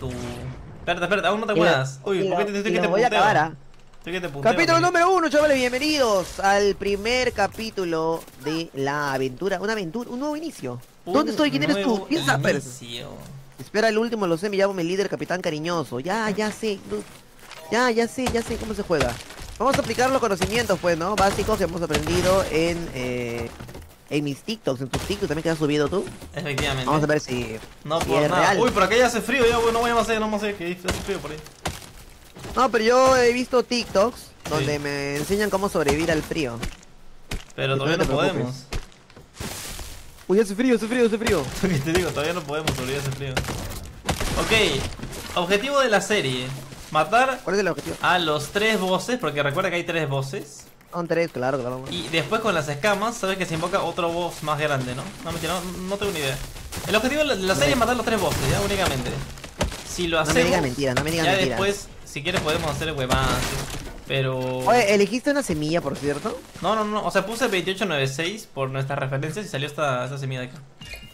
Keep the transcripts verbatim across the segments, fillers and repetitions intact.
tu... Espérate, espérate, aún no te mueras. Uy, ¿por qué te estoy que te voy a punteo? acabar, ¿ah? Estoy que te punteo, Capítulo amigo. número uno, chavales, bienvenidos al primer capítulo de la aventura. Una aventura, un nuevo inicio. Un ¿Dónde estoy? ¿Quién eres tú? nuevo ¿Quién sabes? inicio. Espera el último, lo sé, me llamo mi líder, capitán cariñoso. Ya, ya sé. no- Ya, ya sé, ya sé cómo se juega. Vamos a aplicar los conocimientos, pues, ¿no? Básicos que hemos aprendido en, eh, en mis TikToks, en tus TikToks también que has subido tú. Efectivamente. Vamos a ver si, No si por es nada. real. Uy, por acá ya hace frío, ya, bueno, no vayamos a hacer, no vamos a hacer, que hace frío por ahí. No, pero yo he visto TikToks donde Sí. me enseñan cómo sobrevivir al frío. Pero Sí, todavía no no te podemos. Uy, hace frío, hace frío, hace frío. ¿Qué te digo? Todavía no podemos sobrevivir a ese frío. Ok, objetivo de la serie. Matar ¿Cuál es el objetivo? a los tres bosses, porque recuerda que hay tres bosses. Son tres, claro, claro. Y después con las escamas, sabes que se invoca otro boss más grande, ¿no? No, mentira, no, no tengo ni idea. El objetivo de la serie es matar a los tres bosses, ya, únicamente. Si lo No hacemos, me digas mentiras, no me digas ya mentiras. después, si quieres podemos hacer huevadas. Pero... Oye, ¿elegiste una semilla, por cierto? No, no, no, o sea, puse veintiocho noventa y seis por nuestras referencias y salió esta, esta semilla de acá.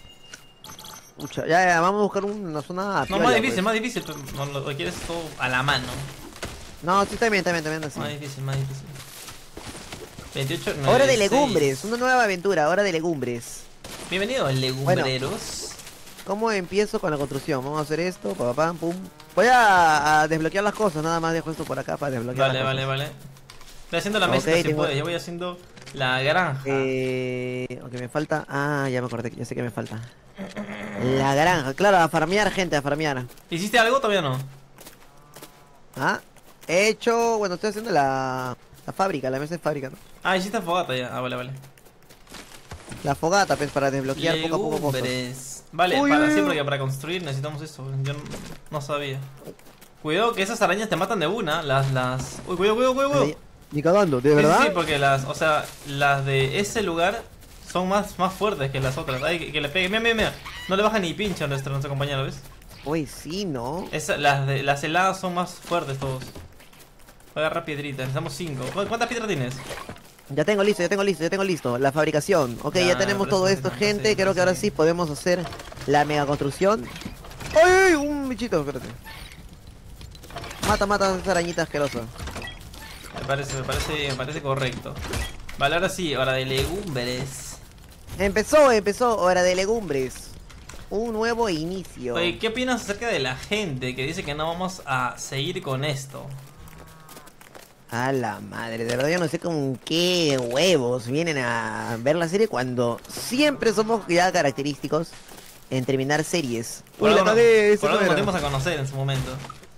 Pucha, ya, ya, vamos a buscar una zona No, piola, más difícil, pues. más difícil, tú no, lo, lo quieres todo a la mano. No, sí, también, también, también, así. Más difícil, más difícil. veintiocho noventa y seis. Hora de legumbres, una nueva aventura, hora de legumbres. Bienvenidos, legumbreros. ¿Cómo empiezo con la construcción? Vamos a hacer esto, pa, pa, pam, pum. Voy a, a desbloquear las cosas, nada más dejo esto por acá para desbloquear Vale, las vale, cosas. vale. Estoy haciendo la Ok, mezcla si tengo- puedes, yo voy haciendo la granja. Eh, ok, me falta... Ah, ya me acordé, ya sé que me falta. La granja, claro, a farmear, gente, a farmear. ¿Hiciste algo? Todavía no. Ah, he hecho... Bueno, estoy haciendo la... La fábrica, la mesa de fábrica, ¿no? Ah, hiciste fogata ya. Ah, vale, vale. La fogata, pues, para desbloquear poco a poco cosas. Legumbres. Vale, Uy, para uy, sí, uy. porque para construir necesitamos eso. Yo no, no sabía. Cuidado que esas arañas te matan de una. Las, las. Uy, cuidado, cuidado, cuidado. Ni, ni cagando, ¿de Sí, verdad? Sí, sí, porque las, o sea, las de ese lugar son más, más fuertes que las otras. Ay, que, que le pegue. Mira, mira, mira. No le baja ni pincho a nuestro, nuestro compañero, ¿ves? Uy, sí, ¿no? Esa, las, de, las heladas son más fuertes todos. Voy a agarrar piedritas, necesitamos cinco. ¿Cu- ¿Cuántas piedras tienes? Ya tengo listo, ya tengo listo, ya tengo listo. La fabricación. Ok, Ya, ya tenemos pero todo eso esto, no, gente. sí, Creo que ahora sí. sí podemos hacer la mega construcción. ¡Ay, ay! Un bichito, espérate. Mata, mata a esa arañita asquerosa. Me parece, me parece, me parece correcto. Vale, ahora sí, hora de legumbres. Empezó, empezó. Hora de legumbres. Un nuevo inicio. Oye, ¿qué opinas acerca de la gente que dice que no vamos a seguir con esto? A la madre, de verdad yo no sé con qué huevos vienen a ver la serie cuando siempre somos ya característicos en terminar series. Por Uy, la algo, cagué, nos, ese por no algo nos era. dimos a conocer en su momento.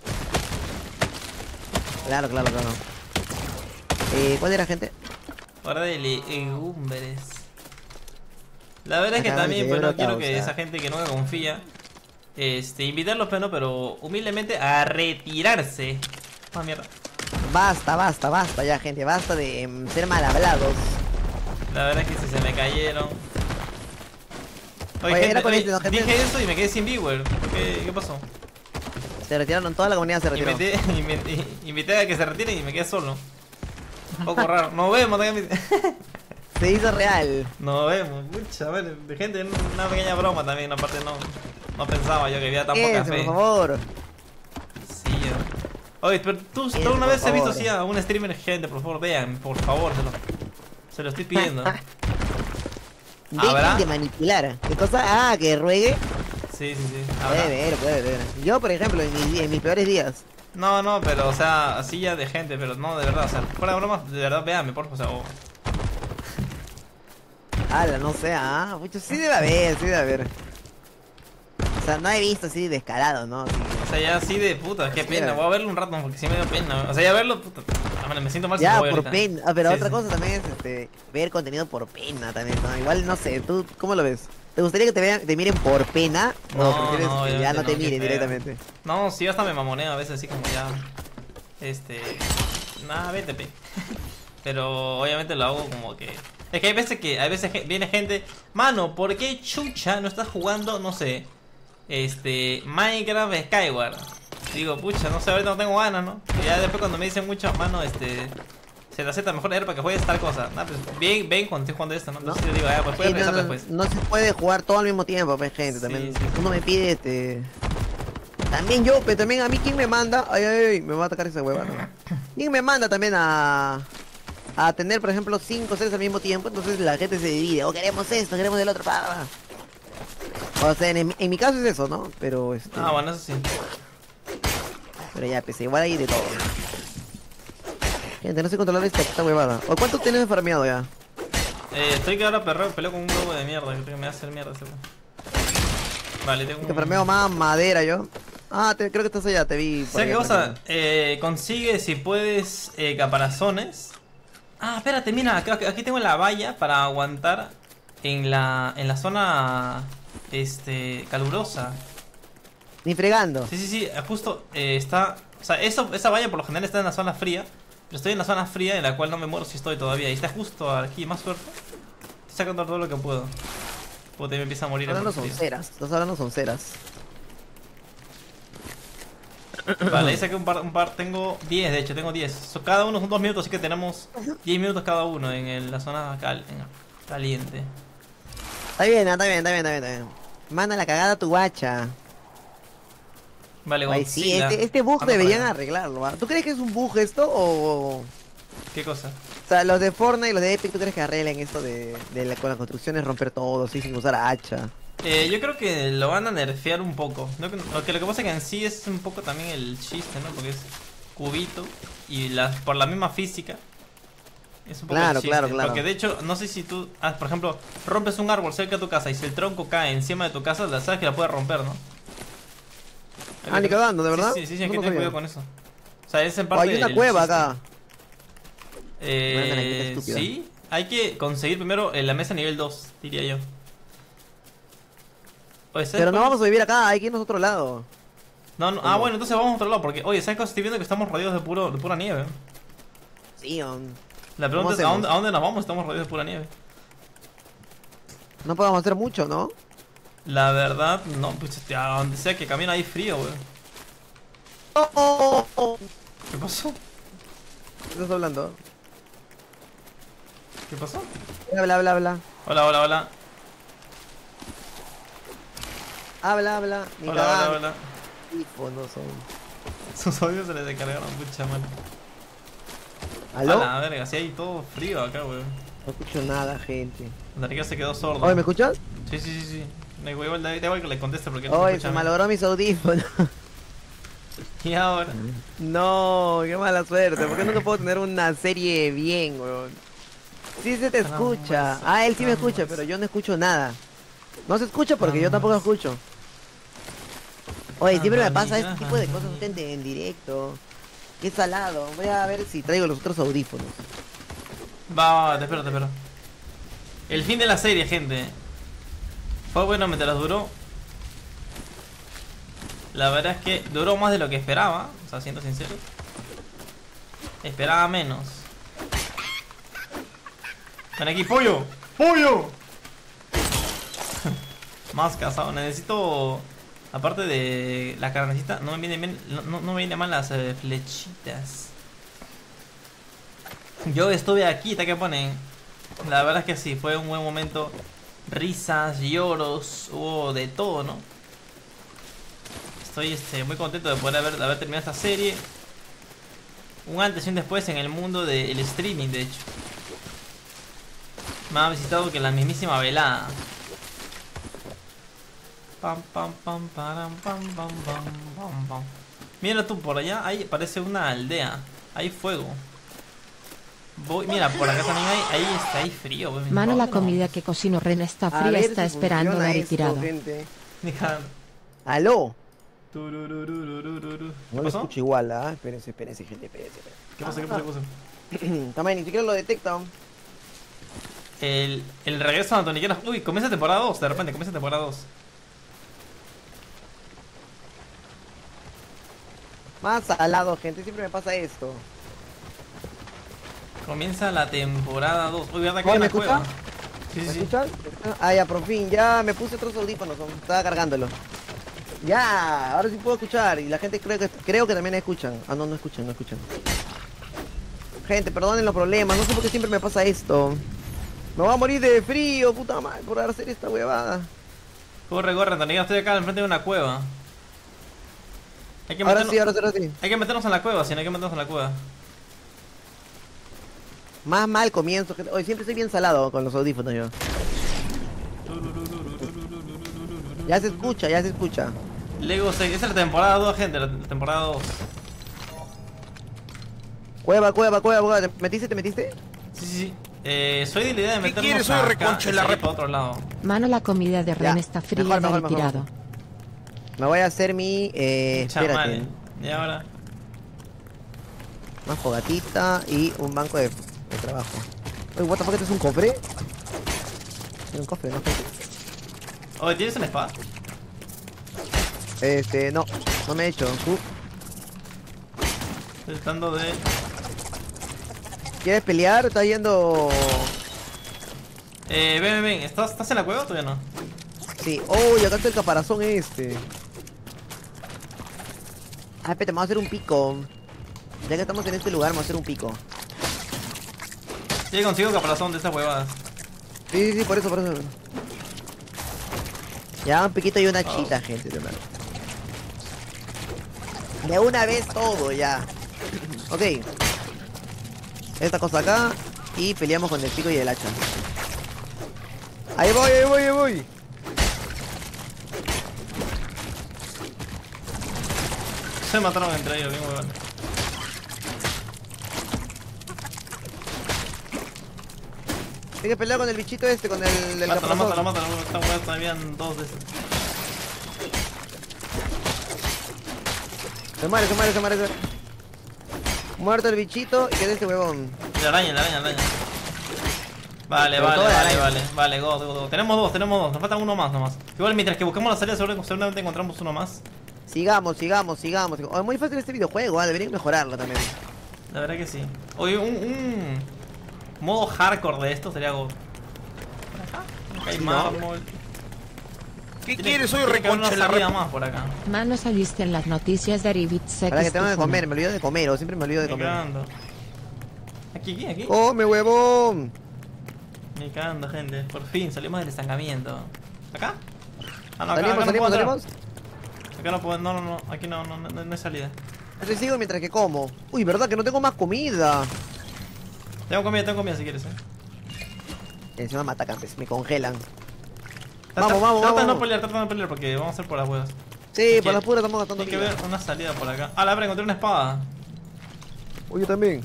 Claro, claro, claro. Eh, ¿cuál era, gente? Hora de legumbres. La verdad es que Acá también, mi pues no cerebro quiero que causa. esa gente que nunca confía, este, invitarlos, pero no, pero humildemente a retirarse. Ah, mierda. Basta, basta, basta ya, gente. Basta de em, ser mal hablados. La verdad es que si se me cayeron. Oye, Oye, gente, era con oye, este, ¿no, gente? dije eso y me quedé sin viewer. ¿Qué, qué pasó? Se retiraron, toda la comunidad se retiró. Invité, invité, invité a que se retiren y me quedé solo. Un poco raro. Nos vemos, también. Se hizo real. Nos vemos. Mucha, vale. De gente, una pequeña broma también. Aparte, no, no pensaba yo que había tan poca Eso, fe. por favor. Sí, yo. Oye, pero tú, Eso, tú alguna por vez has visto favor. así a un streamer, gente, por favor, vean, por favor, se lo, se lo estoy pidiendo. Dejen ¿Habrá? de manipular. ¿Qué cosa? Ah, que ruegue. Sí, sí, sí. Puede ¿Habrá? ver, puede ver. Yo, por ejemplo, en mis, en mis peores días. No, no, pero, o sea, así ya de gente, pero no, de verdad, o sea, fuera de broma, de verdad, véanme, por favor, o sea, oh. Ala, no sé, ah, mucho sí debe haber, sí debe haber. O sea, no he visto así descarado, ¿no? Así que- O sea, ya así de puta, qué Sí, pena, era. voy a verlo un rato porque sí me dio pena. O sea, ya verlo, puta, ah, man, me siento mal si Ya, lo voy por ahorita. pena. Ah, pero Sí, otra sí. cosa también es este, ver contenido por pena también, ¿no? Igual, no sé, ¿tú cómo lo ves? ¿Te gustaría que te, vean, te miren por pena? No, ¿O prefieres no, que ya obviamente no te no, qué miren feo. directamente? No, sí, hasta me mamoneo a veces así como ya. Este. Nada, vete, pe. Pero obviamente lo hago como que. Es que hay veces que. Hay veces que viene gente. Mano, ¿por qué chucha no estás jugando, no sé? Este. Minecraft Skyward. Digo, pucha, no sé, ahorita no tengo ganas, ¿no? Y ya después cuando me dicen mucho, mano, este. Se te acepta mejor leer para que juegues tal cosa. Nah, pues bien, ven cuando estoy jugando esto, ¿no? Entonces ¿No? yo digo, ah, pues puedes Sí, no, revisar no, después. no se puede jugar todo al mismo tiempo, pues, gente. Sí, También, sí. uno me pide, este... También yo, pero también a mí, ¿quién me manda? Ay, ay, ay, me va a atacar esa hueva. ¿Quién me manda también a... a tener, por ejemplo, cinco seres al mismo tiempo? Entonces la gente se divide. O queremos esto, queremos el otro. Pa, pa. O sea, en, en mi caso es eso, ¿no? Pero este... Ah, bueno, eso sí. Pero ya, pues igual hay de todo. Gente, no sé controlar esta, esta huevada. ¿O cuánto tienes farmeado ya? Eh, estoy que ahora perreo, peleo con un globo de mierda. Que me va a hacer mierda ese weón. Vale, tengo un... Te farmeo más madera yo. Ah, te, creo que estás allá, te vi. ¿Sabes qué cosa? Eh, consigue si puedes eh, caparazones. Ah, espérate, mira, acá- aquí tengo la valla para aguantar en la, en la zona este, calurosa. Ni fregando. Sí, sí, sí, justo eh, está... O sea, eso, esa valla por lo general está en la zona fría. Pero estoy en la zona fría en la cual no me muero si estoy todavía. Y está justo aquí, más suerte. Estoy sacando todo lo que puedo. Puta, me empieza a morir. Estás hablando por frío. sonceras. Estás hablando sonceras. Vale, ahí saqué un par, un par, tengo diez de hecho, tengo diez. So, cada uno son dos minutos, así que tenemos diez minutos cada uno en el- la zona cal, en- caliente. Está bien, está bien, está bien, está bien, está bien. Manda la cagada a tu guacha. Vale, Ay, sí, Godzilla. este, este bug Anda deberían para allá. arreglarlo, ¿ah? ¿Tú crees que es un bug esto o...? ¿Qué cosa? O sea, los de Fortnite y los de Epic, ¿tú crees que arreglen esto de, de la, con las construcciones romper todo, sí, sin usar hacha? Eh, yo creo que lo van a nerfear un poco. No, que- lo, que, lo que pasa es que en sí es un poco también el chiste, ¿no? Porque es cubito y la, por la misma física. Es un poco Claro, el chiste. claro, claro. Porque de hecho, no sé si tú, ah, por ejemplo, rompes un árbol cerca de tu casa y si el tronco cae encima de tu casa, la sabes que la puedes romper, ¿no? Ah, ni cagando, ¿de verdad? Sí, sí, sí, hay No que lo tener sabía. cuidado con eso. O sea, es en O parte hay una del cueva chiste. acá. Eh, Una arañita estúpida. sí, hay que conseguir primero eh, la mesa nivel dos, diría yo. Oye, ¿sabes Pero no cuál- vamos a vivir acá, hay que irnos a otro lado. No, no, ah, bueno, entonces vamos a otro lado, porque, oye, ¿sabes qué? Estoy viendo que estamos rodeados de, puro, de pura nieve. Sí, on. La pregunta ¿Cómo es, ¿a dónde, hacemos? ¿a dónde nos vamos? Estamos rodeados de pura nieve. No podemos hacer mucho, ¿no? La verdad, no, pues este, a donde sea que camina hay frío, weón. Oh, oh, oh. ¿Qué pasó? ¿Qué estás hablando? ¿Qué pasó? Habla, habla, habla. Hola, hola, hola. Habla, habla. Ni Hola, cagando. hola, hola. Teléfonos son. Sus audios se les descargaron, pucha madre. ¿Aló? A la verga, si hay todo frío acá, weón. No escucho nada, gente. Enrique se quedó sordo. Oye, ¿me escuchas? Sí, sí, sí, sí. Da igual, da igual que le conteste porque no se Oye, escucha se a mí. malogró mis audífonos. Y ahora. No, qué mala suerte. ¿Por qué nunca puedo tener una serie bien, weón? Sí se te escucha. Caramba, Ah, él sí me caramba. escucha, pero yo no escucho nada. No se escucha porque yo tampoco escucho. Oye, siempre me pasa este tipo de cosas gente, en directo. Qué salado. Voy a ver si traigo los otros audífonos. Va, va, va, te espero, te espero. El fin de la serie, gente. Fue bueno mientras duró. La verdad es que duró más de lo que esperaba. O sea, siendo sincero. Esperaba menos. Ven aquí, pollo. ¡Pollo! Más casado. Necesito. Aparte de la carnecita, no me vienen bien, no, no me vienen mal las eh, flechitas. Yo estuve aquí, ¿te qué ponen? La verdad es que sí, fue un buen momento. Risas, lloros, hubo de todo, ¿no? Estoy este, muy contento de poder haber, de haber terminado esta serie. Un antes y un después en el mundo del streaming, de hecho. Me ha visitado que la mismísima velada. Pam, pam, pam, param, pam, pam, pam, pam, pam. Mira tú, por allá ahí parece una aldea. Hay fuego. Voy, mira, por acá también hay, ahí está, hay frío. Pues, Mano, la no. comida que cocinó Ren está A fría, ver está si esperando funciona dar esto, tirado. gente. Mira. ¿Aló? Tururururururu. No ¿Qué lo pasó? escucho igual, ¿ah? Espérense, espérense, gente, espérense. espérense. ¿Qué pasó? ¿Qué pasó? ¿Qué pasó? También ni siquiera lo detecta. El, el regreso de Antoniqueras. Uy, comienza temporada dos, de repente, comienza temporada dos. Más salado, gente, siempre me pasa esto. Comienza la temporada dos. Uy, ¿verdad que Oye, hay ¿me una cueva? escucha? Sí, ¿Me sí, sí. escuchas? Ah, ya, por fin, ya me puse otros audífonos, son- estaba cargándolo. Ya, ahora sí puedo escuchar y la gente creo que creo que también escuchan. Ah, no, no escuchan, no escuchan. Gente, perdonen los problemas, no sé por qué siempre me pasa esto. Me voy a morir de frío, puta madre, por hacer esta huevada. Corre, corre, Antoniqueras, estoy acá enfrente de una cueva. Hay que Ahora meternos, sí, ahora sí, ahora sí. hay que meternos en la cueva, si no hay que meternos en la cueva. Más mal comienzo. que- Hoy siempre estoy bien salado con los audífonos yo. Ya se escucha, ya se escucha. Lego seis, esa es la temporada dos, gente, la temporada dos. Cueva, cueva, cueva, cueva. ¿Te metiste, te metiste? Sí, sí, sí. Eh, soy de la idea de ¿Qué meternos quieres? Soy acá reconcha y en la salir rep- para otro lado. Mano, la comida de Ren Ya, está fría, mejor, dale mejor, mejor. tirado. Me voy a hacer mi... Eh, espérate. Chamales. Y ahora. Una fogatita y un banco de, de trabajo. Oye, what the fuck, ¿este es un cofre? Es un cofre, ¿no? Oye, ¿tienes una espada? Este, no. No me he hecho. ¿Tú Estoy tratando de... quieres pelear? ¿Estás yendo...? Eh, ven, ven, ven. ¿Estás, ¿Estás en la cueva o todavía no? Sí. Oh, y acá está el caparazón este. Ah, espérate, vamos a hacer un pico. Ya que estamos en este lugar, vamos a hacer un pico. Sí, consigo caparazón de estas huevadas. Sí, sí, sí, por eso, por eso. Ya, un piquito y una chita, gente, de verdad. De una vez todo, ya. Ok. Esta cosa acá. Y peleamos con el pico y el hacha. Ahí voy, ahí voy, ahí voy. Se mataron entre ellos, bien huevón. Hay que pelear con el bichito este, con el del Mátalo, mátalo, caparazón. mátalo. Esta hueá todavía en dos de esos. Se muere, se muere, se muere. se muere. Muerto el bichito y queda este huevón. La araña, la araña, la araña. Vale, Pero vale, todo de vale, araña. vale, vale, go, go, go. Tenemos dos, tenemos dos, nos falta uno más nomás. Igual mientras que buscamos la salida seguro- seguramente encontramos uno más. Sigamos, sigamos, sigamos. sigamos. Oh, es muy fácil este videojuego, ah, deberían mejorarlo también. La verdad que sí. Oye, un, un modo hardcore de esto sería go. Por acá. Acá hay Sí, ¿no? mármol. ¿Qué Tiene- quieres? Soy tiene que haber reconcha en una la salida rep- más por acá. Mano, saliste en las noticias de Aribitsa. Para que tengo que comer, me olvido de comer, o siempre me olvido de Ni comer. cagando. Aquí, aquí, aquí. ¡Come, huevón! Ni cagando, gente. Por fin salimos del estancamiento. ¿Acá? Ah, no, acá, ¿Salimos, acá no salimos, puedo salimos? entrar. Acá no puedo, no, no, no. Aquí no, no, no, no hay salida. Yo sigo mientras que como. Uy, ¿verdad que no tengo más comida? Tengo comida, tengo comida si quieres, eh. Y encima me atacan, pues, me congelan. Trata- Vamos, vamos, Trata de no vamos. pelear, trata de no pelear porque vamos a hacer por las huevas. Sí, Hay por que- las puras estamos gastando Hay que vida. ver una salida por acá. Ah, la verdad, encontré una espada. Uy, yo también.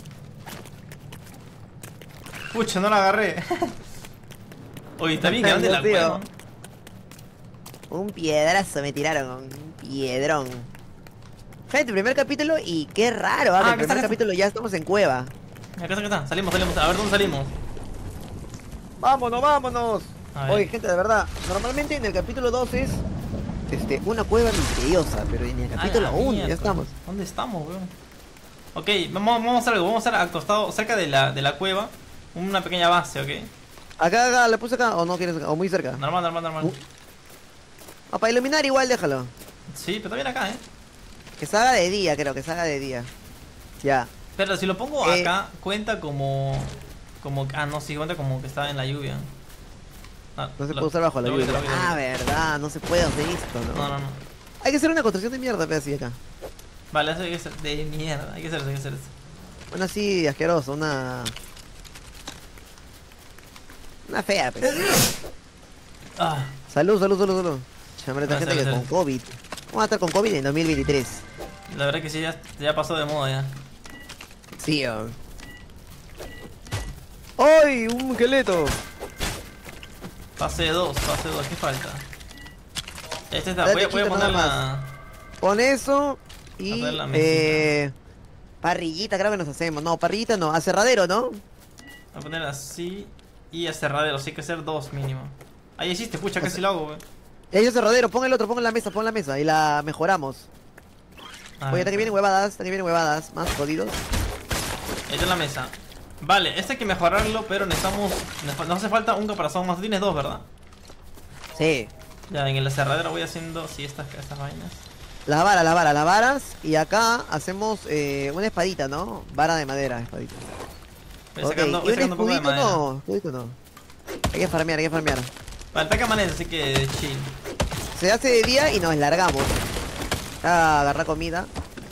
Pucha, no la agarré. Oye, está bien grande la Tío. cueva. Un piedrazo me tiraron, un piedrón. Gente, primer capítulo y qué raro, ah, Ah, que el acá está, primer acá capítulo ya estamos en cueva. Acá está, acá está. Salimos, salimos. A ver dónde salimos. Vámonos, vámonos. A ver. Oye, gente, de verdad, normalmente en el capítulo dos es este, una cueva misteriosa, pero en el Ah, capítulo la uno mierda. ya estamos. ¿Dónde estamos, weón? Ok, vamos, vamos a hacer algo. Vamos a hacer acostado cerca de la, de la cueva. Una pequeña base, ¿ok? Acá, acá, le puse acá, o no quieres acá, o muy cerca. Normal, normal, normal. Uh. Ah, para iluminar igual déjalo. Sí, pero está bien acá, ¿eh? Que se haga de día, creo, que se haga de día. Ya. Pero si lo pongo Eh. acá, cuenta como... como ah, no, sí, cuenta como que está en la lluvia. Ah, No se lo- puede usar bajo la lo quito, lluvia. lo quito, lo Ah, quito. verdad, no se puede hacer esto, ¿no? No, no, no. Hay que hacer una construcción de mierda, pero así acá. Vale, eso hay que hacer de mierda. Hay que hacer eso, hay que hacer eso. Una así asquerosa, una... Una fea, pues. Ah, Salud, salud, salud, salud. Chambre, esta Ah, gente salud, que salud. con COVID. Vamos a estar con COVID en dos mil veintitrés. la verdad que sí, ya, ya pasó de moda ya. Sí, oh. ¡Ay! ¡Un esqueleto! Fase dos, fase dos, ¿qué falta? Este está, Dale, voy, a- voy a quita poner nada la... Con eso A y... ver la mesita. Eh, parrillita, creo que nos hacemos. No, parrillita no. Aserradero, ¿no? Voy a poner así y a cerradero, sí hay que hacer dos mínimo. Ahí hiciste, pucha, casi lo hago, wey. Ellos aserradero, pon el otro, pon en la mesa, pon en la mesa. Y la mejoramos. A Oye, ver, hasta que vienen huevadas, hasta que vienen huevadas. Más jodidos. ahí está en la mesa. Vale, este hay que mejorarlo, pero necesitamos... Nos hace falta un caparazón más. Tienes dos, ¿verdad? Sí. Ya, en el cerradero voy haciendo, sí, estas, estas vainas. Las varas, las varas, las varas. Y acá hacemos eh, una espadita, ¿no? Vara de madera, espadita. Voy Ok, sacando, y voy un sacando un poco de escudito madera. no, escudito no. Hay que farmear, hay que farmear. Vale, ataca manera, así que chill. Se hace de día y nos largamos. A agarrar comida.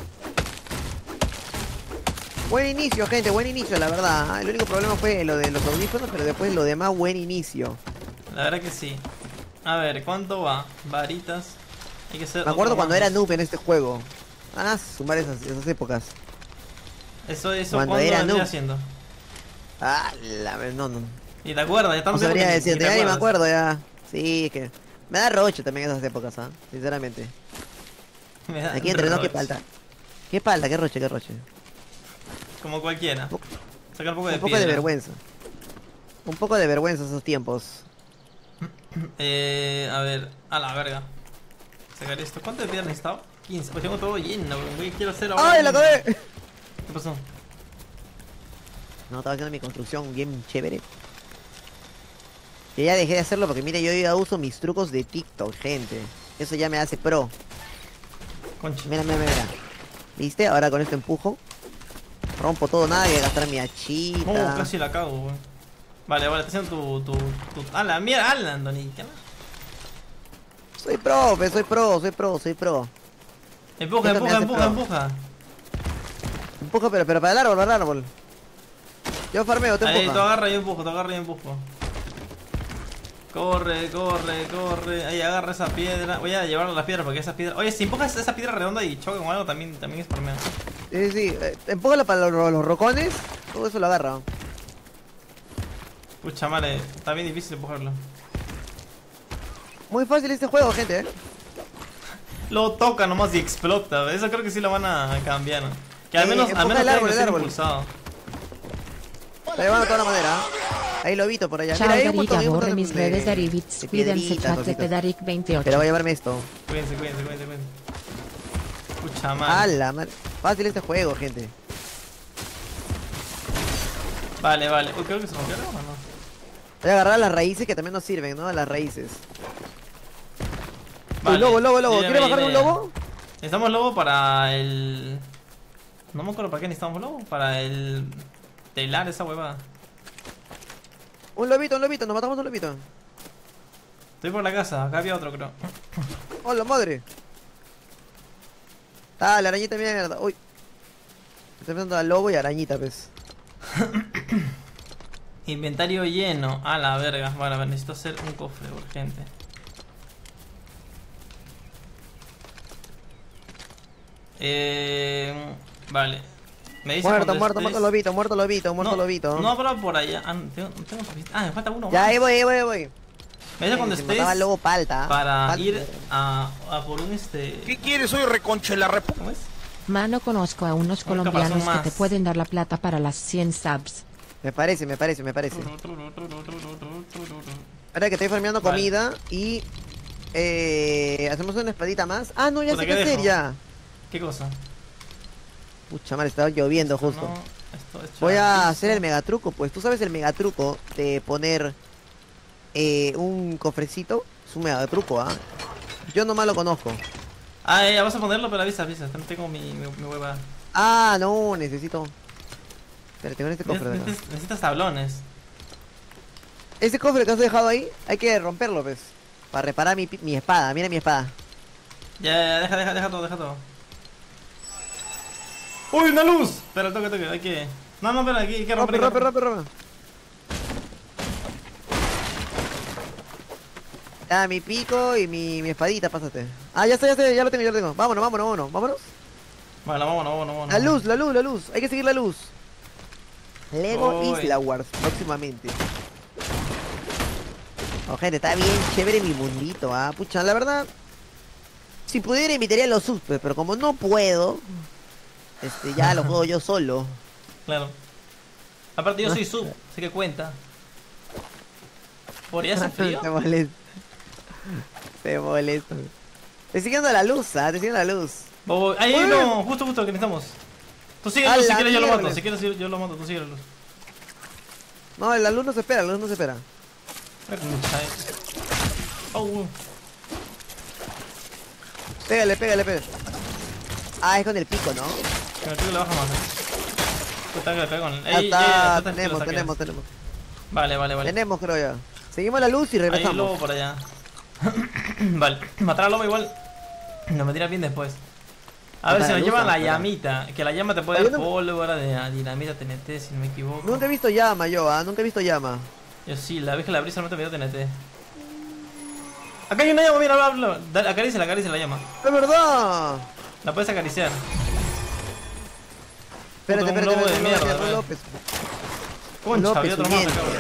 Buen inicio, gente, buen inicio, la verdad. El único problema fue lo de los audífonos, pero después lo demás, buen inicio. La verdad que sí. A ver, ¿cuánto va? Varitas. Hay que hacer Me acuerdo otro cuando más. era noob en este juego. Ah, sumar esas, esas épocas. Eso, eso, Cuando ¿cuándo era vendría noob. haciendo? Ah, la verdad, no, no. Y te acuerdas, ya No estamos sabría decirte, ya ni me acuerdo ya. Sí, es que me da roche también esas épocas, ¿ah? Sinceramente. Aquí entre nos, qué falta. Qué falta, qué roche, qué roche. Como cualquiera. Sacar un poco de Un poco de piedra. vergüenza. Un poco de vergüenza esos tiempos. Eh, a ver, a la verga. Sacar esto. ¿Cuánto de piedra necesitaba? quince. Pues tengo todo lleno, güey. Quiero hacer ahora. ¡Ay, un- la acabé! ¿Qué pasó? No, estaba haciendo mi construcción bien chévere. Que ya dejé de hacerlo porque mire, yo ya uso mis trucos de TikTok, gente. Eso ya me hace pro. Concha. Mira, mira, mira. ¿Viste? Ahora con esto empujo. Rompo todo, nada que gastar mi hachita. Oh, casi la cago, güey. Vale, vale, te haciendo tu, tu, tu... A la mierda, ala, Andoni. ¿Qué no? Soy pro, pe, soy pro, soy pro, soy pro. Empuja, Esto me empuja, hace empuja, pro. empuja. Empujo, pero, pero para el árbol, para el árbol. Yo farmeo, te Ahí, tú empujo. agarra y empujo, tú agarra y empujo. Corre, corre, corre. Ahí agarra esa piedra. Voy a llevarle las piedras porque esa piedra. Oye, si empujas esa piedra redonda y choca con algo, también, también es farmeo. Sí, sí, sí. Eh, Empújala para los, los rocones. Todo eso lo agarra. Pucha madre, está bien difícil empujarlo. Muy fácil este juego, gente, eh. Lo toca nomás y explota. Eso creo que sí lo van a cambiar, ¿no? Que al Sí, menos, al empuja menos el tiene árbol, que el ser árbol. impulsado. Está llevando toda la madera. Ahí lo evito por allá. Chao Mira, hay un Darik, montón, hay un borre montón mis de- redes Darivits, de cuídense piedritas, chat de cositas. Darik Pero veintiocho. voy a llevarme esto. Cuídense, cuídense, cuídense, cuídense. Pucha A madre. la madre. Fácil este juego, gente. Vale, vale. Uy, creo que se rompió algo, ¿o no? Voy a agarrar las raíces que también nos sirven, ¿no? Las raíces. Vale. Uy, lobo, lobo, lobo. Tírame ¿Quieres bajar de un idea. lobo? Necesitamos lobo para el... No me acuerdo para qué necesitamos lobo. Para el... Telar esa huevada. Un lobito, un lobito. Nos matamos un lobito. Estoy por la casa. Acá había otro, creo. ¡Oh, la madre! Ah, la arañita mierda. Uy. Estoy pensando al lobo y arañita, pues. Inventario lleno. A la verga. Bueno, a ver, necesito hacer un cofre urgente. Eh... Vale. Me dice Muerto, cuando muerto, estés- muerto lobito, muerto lobito, muerto no, lobito. No habrá por allá. Ah, no, tengo, no tengo papita. Ah, me falta uno Ya, más. ahí voy, ahí voy, ahí voy. Me dice cuando Se estés mataba el lobo palta. para Palta. ir a, a por un este... ¿Qué quieres? Soy reconche la repu... ¿Cómo es? Mano, conozco a unos Un colombianos caparazón que más. te pueden dar la plata para las cien subs. Me parece, me parece, me parece. Ahora que estoy farmeando Vale. comida y... Eh, hacemos una espadita más. Ah, no, ya Puta, sé ¿qué qué hacer dejo? ya. ¿Qué cosa? Pucha madre, estaba lloviendo Esto justo. no, esto es Voy a chavizo. hacer el megatruco, pues. ¿Tú sabes el megatruco de poner eh, un cofrecito? Es un megatruco, ¿ah? Yo nomás lo conozco. Ah, ya vas a ponerlo, pero avisa, avisa. También tengo mi, mi, mi hueva. Ah, no, necesito... Espérate, con este cofre de acá. Necesitas, necesitas tablones. Ese cofre que has dejado ahí, hay que romperlo, pues. Para reparar mi, pi- mi espada. Mira mi espada. Ya, ya, deja, deja, deja todo, deja todo. ¡Uy, una luz! Espera, toque, toque, hay que... No, no, espera, aquí hay que Rompe, romper. rompe, rompe, rompe. Ah, mi pico y mi, mi espadita, pásate. Ah, ya está, ya está, ya lo tengo, ya lo tengo. Vámonos, vámonos, vámonos, vámonos. Vale, vámonos, vámonos, vámonos. La luz, la luz, la luz. Hay que seguir la luz. Lego Uy. Isla Wars, próximamente. Oh, gente, está bien chévere mi mundito, ah. Pucha, la verdad. Si pudiera invitaría a los subs, pues, pero como no puedo, este, ya lo juego yo solo. Claro. Aparte yo soy sub, así que cuenta. ¿Por hace frío? Te molesta. Te molesta. Te siguiendo la luz, ah, te siguiendo la luz. Voy, ahí, Uy. no, justo, justo, que necesitamos. Tú A síguelo, si la quieres yo lo mato, mierda. si quieres yo yo lo mato, tú síguelo. No, la luz no se espera, la luz no se espera. Oh, uh. Pégale, pégale, pégale. Ah, es con el pico, ¿no? Que me pico le baja más. eh. Puta que le pego con el... Ya Ey, está, ey, ey, tú te tenemos, lo saques. tenemos, tenemos. Vale, vale, vale. Tenemos, creo ya. Seguimos la luz y Hay regresamos. lobo por allá. Vale, matar al lobo igual. No me tiras bien después. A ver, Para si nos luz, lleva ah, la para- llamita. Que la llama te puede Oye, dar no- pólvora de ah, dinamita T N T, si no me equivoco. Nunca he visto llama yo, ah, nunca he visto llama. Yo sí, la vez que la abrí solamente me dio T N T. Acá hay una llama, mira, hablo. Acaríciala, acaríciala la llama. ¡Es verdad! La puedes acariciar. Espérate, Puta, un espérate, lobo de espérate, mierda, espérate, ¿verdad? López. Concha, López había otro más huyendo. acá, bro.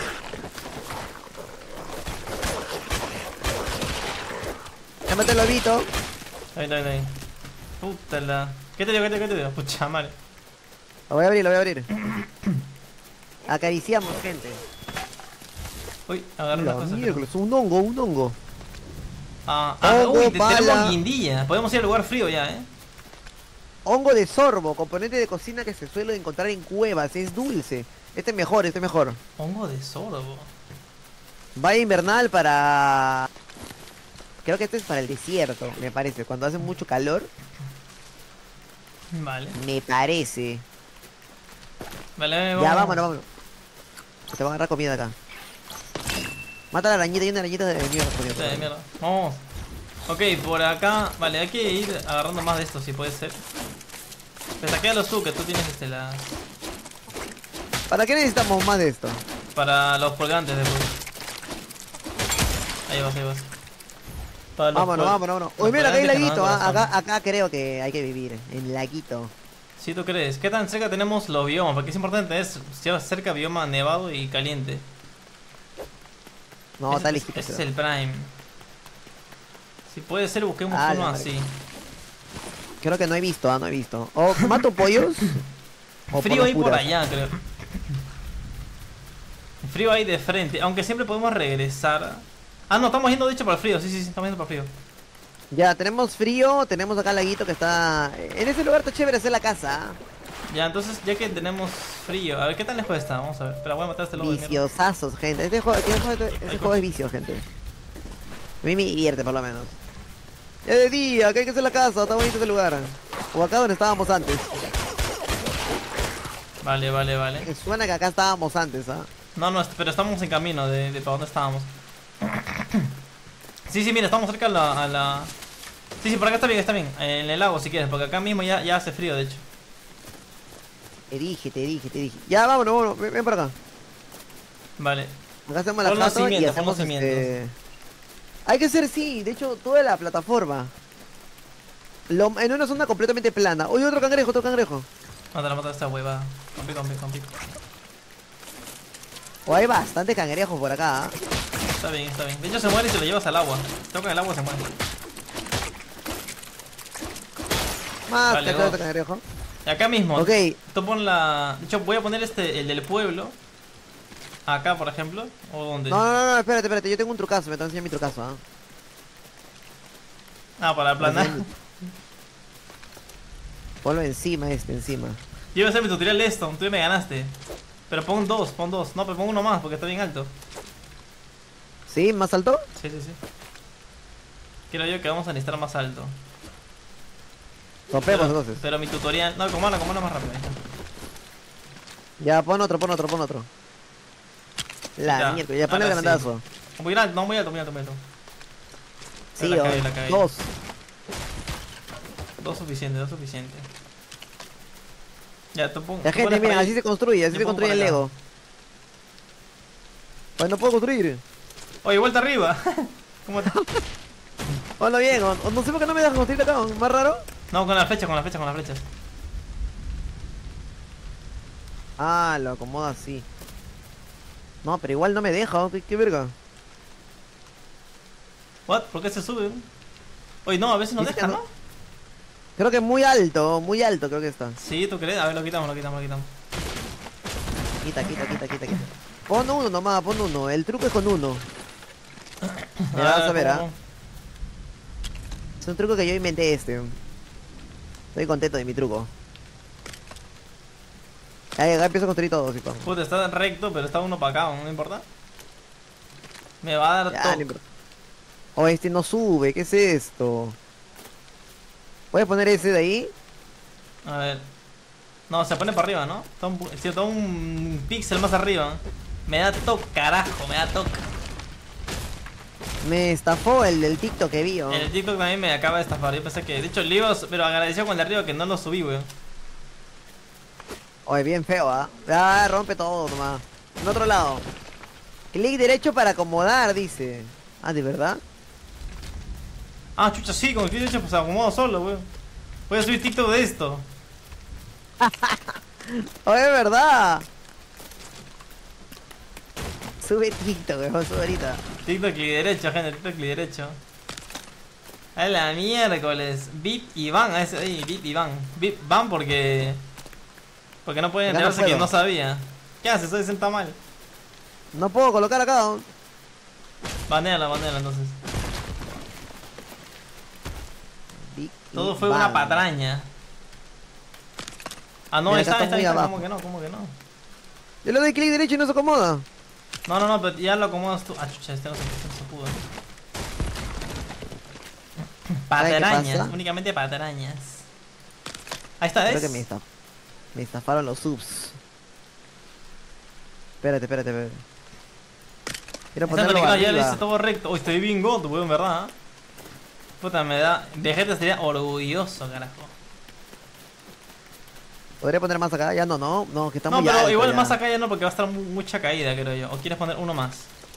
Llámate el lobito. Ahí, ahí, ahí. Puta la. ¿Qué te digo, qué te digo, qué te digo? Pucha madre. Lo voy a abrir, lo voy a abrir. Acariciamos, gente. Uy, agarré una La cosa. miércoles, un hongo, un hongo. Ah, ah, Hongo, uy, te- pala. tenemos guindilla. Podemos ir al lugar frío ya, eh. Hongo de sorbo, componente de cocina que se suele encontrar en cuevas, es dulce. Este es mejor, este es mejor. Hongo de sorbo. Valla invernal para... Creo que este es para el desierto, me parece. Cuando hace mucho calor, Vale. me parece. Vale, vale, vamos. Ya, vámonos, vámonos. Te voy a agarrar comida acá. Mata a la arañita, hay una arañita de mierda. por Dios. Sí, mierda. Vamos. Ok, por acá. Vale, hay que ir agarrando más de esto, si puede ser. Te saqué a los su que tú tienes este la. ¿Para qué necesitamos más de esto? Para los colgantes después. Ahí vas, ahí vas. Para los Vámonos, col- vámonos, vámonos. los Uy, mira, acá hay colgantes que laguito. nos dan ah, corazón. Acá, acá creo que hay que vivir. En laguito. Si tú crees, ¿qué tan cerca tenemos los biomas? Porque es importante tener cer- cerca bioma nevado y caliente. No, ese, está es- listo. ese es el prime. Si puede ser, busquemos Ah, uno la así. Creo que no he visto, ah, no he visto. O mato pollos. o Frío las ahí por puras. allá, creo. Frío ahí de frente. Aunque siempre podemos regresar. Ah, no, estamos yendo de hecho para el frío. Sí, sí, sí, estamos yendo para el frío. Ya, tenemos frío, tenemos acá laguito que está... En ese lugar está chévere hacer la casa. ¿ah? Ya, entonces, ya que tenemos frío. A ver, ¿qué tan lejos está? Vamos a ver. Espera, voy a matar a este lobo de mierda. Viciosazos, gente. Este juego, este juego, este Ay, juego es vicio, gente. A mí me divierte, por lo menos. Ya de día, que hay que hacer la casa, está bonito ese lugar. O acá donde estábamos antes. Vale, vale, vale. Me suena que acá estábamos antes, ¿ah? No, no, pero estamos en camino de, de para dónde estábamos. Sí, sí, mira, estamos cerca a la, a la... Sí, sí, por acá está bien, está bien. En el lago si quieres, porque acá mismo ya, ya hace frío, de hecho. Te dije, te dije, te dije. Ya, vámonos, vámonos, ven, ven para acá. Vale. Acá hacemos la Pon los jato y cimientos, hacemos pon los este... Hay que hacer, sí, de hecho, toda la plataforma. Lo- en una zona completamente plana. Oye, otro cangrejo, otro cangrejo. Mátala, mata a esta huevada. Compi, compi, compi. O hay bastantes cangrejos por acá, ¿ah? Está bien, está bien. De hecho se muere y te lo llevas al agua. Toca el agua se muere. Más Vale, que acá dos. otro cangrejo. Y acá mismo. Ok, Tú pon la... De hecho voy a poner este, el del pueblo. Acá, por ejemplo. ¿O dónde? no, no, no, espérate, espérate, yo tengo un trucazo, me tengo que enseñar mi trucazo, ¿ah? Ah, para aplanar. Ponlo encima este, encima. Yo iba a hacer mi tutorial de esto, tú ya me ganaste. Pero pon dos, pon dos. No, pero pon uno más porque está bien alto. ¿Sí? ¿Más alto? Sí, sí, sí. Quiero yo que vamos a necesitar más alto. Topemos Pero, entonces. pero mi tutorial... No, con mano, con mano más rápido. Ya, pon otro, pon otro, pon otro. La Ya, mierda, ya pon el ahora sí. grandazo. Muy alto, no, muy alto, muy alto, muy alto. Sí, La o- cagué, la cagué. dos. Dos suficiente, dos suficiente. Ya, tú pon... La tú gente, pones por mira, ahí. así se construye, así Yo se pongo construye el por acá. Lego. Pues no puedo construir. Oye, vuelta arriba. ¿Cómo te- Ponlo bien, o, o no sé por qué no me dejan construir acá, más raro. No, con las flechas, con las flechas, con las flechas. Ah, lo acomoda así. No, pero igual no me deja, ¿qué, qué verga? What? ¿Por qué se sube? Oye, no, a veces no Dice que deja, no. ¿no? Creo que es muy alto, muy alto creo que está. Sí, ¿tú crees? A ver, lo quitamos, lo quitamos, lo quitamos. Quita, quita, quita, quita, quita. Pon uno nomás, pon uno. El truco es con uno. Ya vas a ver, ¿ah? ¿cómo? Es un truco que yo inventé este. Estoy contento de mi truco. Ahí, acá empiezo a construir todo, sí, pa. Puta, está recto, pero está uno para acá, ¿no importa? Me va a dar Ya, no toque. importa. Oh, este no sube, ¿qué es esto? ¿Puedes poner ese de ahí? A ver. No, se pone para arriba, ¿no? Está un, pu- sí, está un píxel más arriba. Me da toque, carajo, me da toque. Me estafó el del TikTok que vi, oh. En el TikTok también me acaba de estafar. Yo pensé que, de hecho, le iba a su- pero agradeció con el de arriba que no lo subí, weón. Oye, bien feo, ¿ah? Ah, rompe todo nomás. En otro lado. Clic derecho para acomodar, dice. Ah, ¿de verdad? Ah, chucha, sí, con el clic derecho pues se acomodo solo, weón. Voy a subir TikTok de esto. Oye, es verdad. Sube TikTok, weón, sube ahorita. TikTok clic derecho, gente, TikTok clic derecho. A la miércoles. Vip y Van, a ese ahí, Vip y Van. Vip Van porque. Porque no pueden Ya no enterarse que puedo. no sabía. ¿Qué haces? Soy senta mal. No puedo colocar acá, ¿no? Baneala, baneala entonces. Big Todo fue Bang. una patraña. Ah, no, Mira, ahí está, acá ahí está, está muy ahí está. abajo. ¿Cómo que no? ¿Cómo que no? Yo le doy clic derecho y no se acomoda. No, no, no, pero ya lo acomodas tú. Ah, chucha, este no se, no se pudo. ¿Sabe qué Patrañas, pasa? únicamente patrañas. Ahí está, Creo ¿ves? que me, estaf- me estafaron los subs. Espérate, espérate, espérate. Quiero Esta ponerlo película ya le arriba. hice todo recto. Uy, estoy bien goto, weón, ¿verdad? Puta, me da. Vegeta sería orgulloso, carajo. ¿Podría poner más acá? Ya no, no, no, que está No, muy pero alto igual ya. más acá ya no, porque va a estar mu- mucha caída, creo yo. ¿O quieres poner uno más?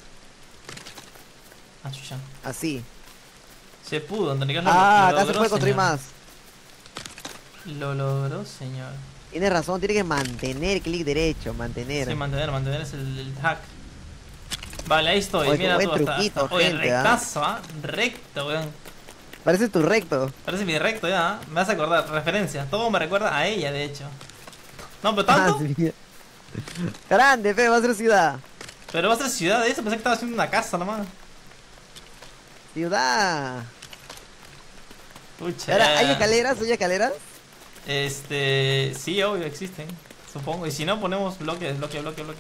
Ah, chucha. Así. Se pudo, Antonio. Lo, Ah, lo acá se logró, puede construir señor. más. Lo logró, señor. Tienes razón, tiene que mantener clic derecho, mantener. Sí, mantener, mantener es el, el hack. Vale, ahí estoy. Oye, qué Mira buen tú hasta, truquito, hasta- Oye, gente, ¿ah? rectazo, ¿ah? Recto, weón. Parece tu recto. Parece mi recto ya, ¿ah? Me vas a acordar, referencia. Todo me recuerda a ella, de hecho. No, pero Ah, tanto. sí. Grande, fe, va a ser ciudad. Pero va a ser ciudad de eso, pensé que estaba haciendo una casa nomás. Ciudad. Pucha. Ahora, ¿hay escaleras? ¿Hay escaleras? Este. Sí, obvio, existen. Supongo. Y si no, ponemos bloque, bloque, bloque, bloque.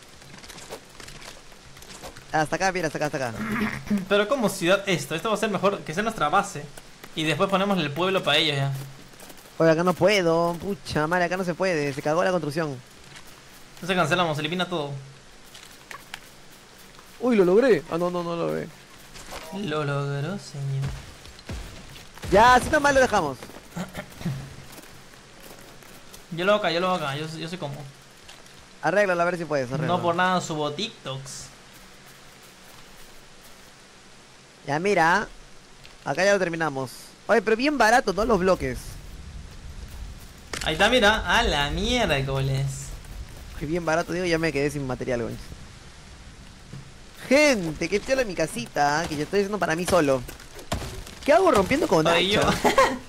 Hasta acá, mira, hasta acá, hasta acá. Pero como ciudad esto, esto va a ser mejor que sea nuestra base. Y después ponemos el pueblo para ellos ya. Oye, acá no puedo. Pucha madre, acá no se puede. Se cagó la construcción. Entonces cancelamos, elimina todo. Uy, lo logré. Ah, no, no, no lo logré. Lo logró, señor. Ya, si no mal lo dejamos. Yo lo hago acá, yo lo hago acá, yo, yo soy como. Arréglalo a ver si puedes. Arréglalo. No por nada subo TikToks. Ya, mira. Acá ya lo terminamos. Oye, pero bien barato, ¿no? Los bloques. Ahí está, mira. A la miércoles. Que bien barato, digo, ya me quedé sin material, güey. Gente, que estoy en mi casita, ¿eh? Que yo estoy haciendo para mí solo. ¿Qué hago rompiendo con Oye, yo. hacha?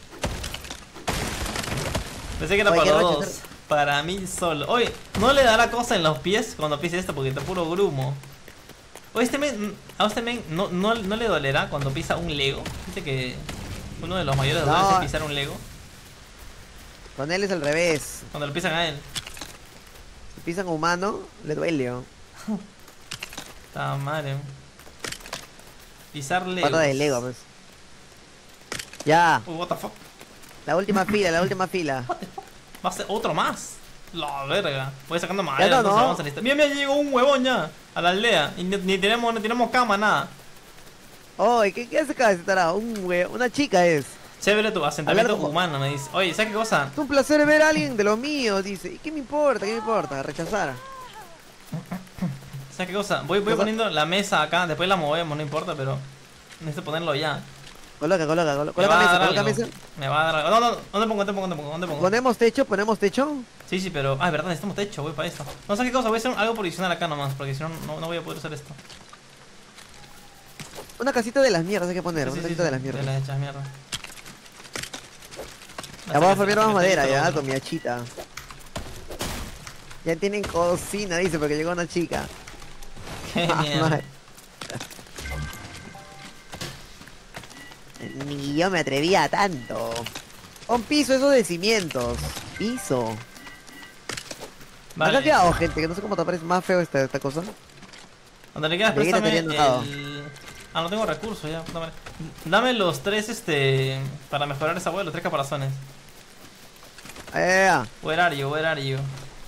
Pensé que era Oye, para qué los racha, dos. Para mí solo. Oye, ¿no le dará cosa en los pies cuando pise esto? Porque está puro grumo. Oye, este men. A este men no, no, no le dolerá cuando pisa un Lego. Dice que uno de los mayores No. dolores es pisar un Lego. Con él es al revés. Cuando lo pisan a él. Si pisan humano, le duele, ¿no? Está madre. Pisar Lego. Pata de Lego, pues. Ya, Uy, what the fuck. la última fila, la última fila. Va a ser otro más. La verga. Voy sacando Ya madera, no, entonces no. vamos a listar. Mira, mira, llegó un huevón ya a la aldea. Y ni, ni tenemos, no tenemos cama, nada. Oye, ¿qué, qué hace acá ese tarado? Un güey, una chica es. Chévere tu asentamiento Hablar como- humano, me dice. Oye, ¿sabes qué cosa? Es un placer ver a alguien de lo mío, dice. ¿Y qué me importa? ¿Qué me importa? Rechazar. ¿Sabes qué cosa? Voy, voy ¿Cosa? poniendo la mesa acá, después la movemos, no importa, pero necesito ponerlo ya. Coloca, coloca, coloca. Me Coloca va a mesa, dar coloca algo. mesa. Me va a dar algo. No, no, ¿dónde pongo? ¿Dónde pongo? ¿Dónde pongo? ¿Dónde pongo? Ponemos techo, ponemos techo. Sí, sí, pero. Ah, es verdad, necesitamos techo, voy para esto. No sé qué cosa, voy a hacer algo provisional acá nomás, porque si no, no, no voy a poder hacer esto. Una casita de las mierdas hay que poner, Sí, una sí, casita sí, de las sí, mierdas. De las hechas mierda. Ya vamos a formar más Hasta que madera esté ya, listo con mi hachita. Ya tienen cocina, dice, porque llegó una chica. Qué Ah, mierda. madre. Ni yo me atrevía a tanto. Un piso, eso de cimientos. Piso. Vale. Acá quedado, gente, que no sé cómo te parece más feo esta, esta cosa. Donde le quedas, Vegeta préstame tenía anotado. el... Ah, no tengo recursos ya, puta madre. Dame los tres, este... Para mejorar esa hueá, los tres caparazones. Eh, ah, Where are you, where are you?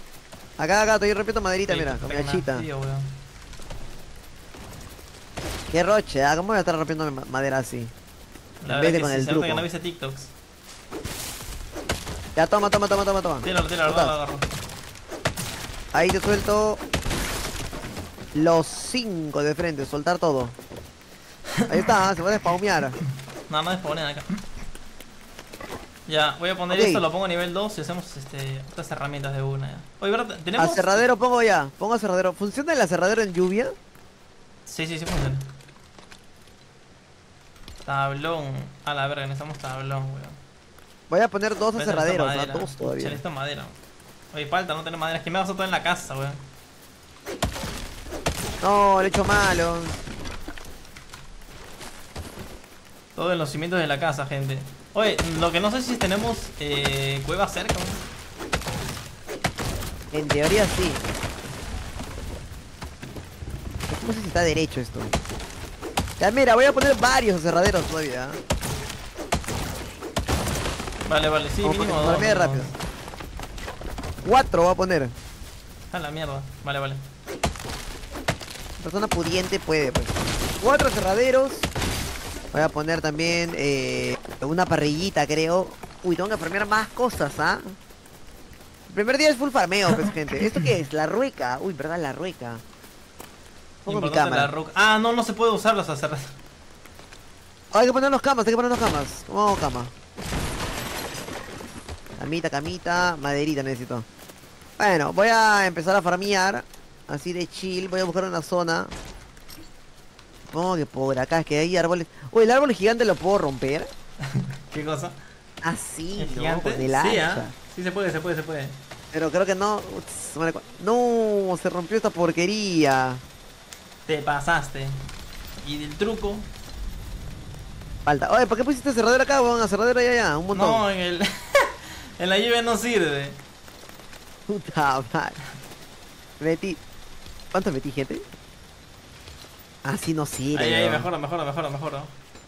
acá, acá, estoy rompiendo maderita, Sí, mira, con mi tengo hachita. nada, tío, weón. Qué roche, ¿ah? ¿Cómo voy a estar rompiendo ma- madera así? La En verdad vez de que con sí, el se nota que truco. no viste TikToks. Ya, toma, toma, toma, toma, toma. Tíralo, tíralo, lo Puta. agarro. Ahí te suelto los cinco de frente, soltar todo. Ahí está, se puede spawnear. Nada más ponen acá. Ya, voy a poner Ok. esto, lo pongo a nivel dos y hacemos este, otras herramientas de una ya. Oye, ¿verdad? ¿Tenemos? Aserradero pongo ya, pongo aserradero. ¿Funciona el aserradero en lluvia? Sí, sí, sí funciona. Tablón. A la verga, necesitamos tablón, weón. Voy a poner dos Voy a hacer aserraderos, esta ¿ah? madera. Dos todavía. Che, necesito madera. Oye, falta no tener madera. Es que me vas a todo en la casa, weón. No, le he hecho malo. Todo en los cimientos de la casa, gente. Oye, lo que no sé si tenemos eh, cueva cerca, weón. En teoría sí. No sé si está derecho esto. Ya mira, voy a poner varios aserraderos todavía. ¿eh? Vale, vale, sí, Vamos a mínimo poner- dos. rápido, mínimo rápido. Cuatro voy a poner. dos. A la mierda. Vale, vale. Persona pudiente puede, pues. Cuatro aserraderos. Voy a poner también eh, una parrillita, creo. Uy, tengo que farmear más cosas, ¿ah? El primer día es full farmeo, pues, gente. ¿Esto qué es? La rueca. Uy, ¿verdad? La rueca. Pongo mi Importante cámara. la roca. Ah, no, no se puede usar los aserraderos. Oh, hay que poner los camas, hay que poner los camas. ¿Cómo hago cama? Camita, camita, maderita necesito. Bueno, voy a empezar a farmear. Así de chill, voy a buscar una zona. Supongo que por acá, es que hay árboles. Uy, el árbol gigante lo puedo romper. ¿Qué cosa? Así, ¿Es ¿no? gigante? Con el Sí, hacha. ¿ah? Sí se puede, se puede, se puede. Pero creo que no. Uts, madre cua- No, se rompió esta porquería. Te pasaste. Y del truco. Falta. Oye, ¿por qué pusiste cerradero acá, weón? A cerradero allá, allá, un montón. No, en el. En la lluvia no sirve. Puta madre. Metí. ¿Cuánto metí, gente? Así no sirve. Ahí, ahí, weón. mejora, mejora, mejora, mejora.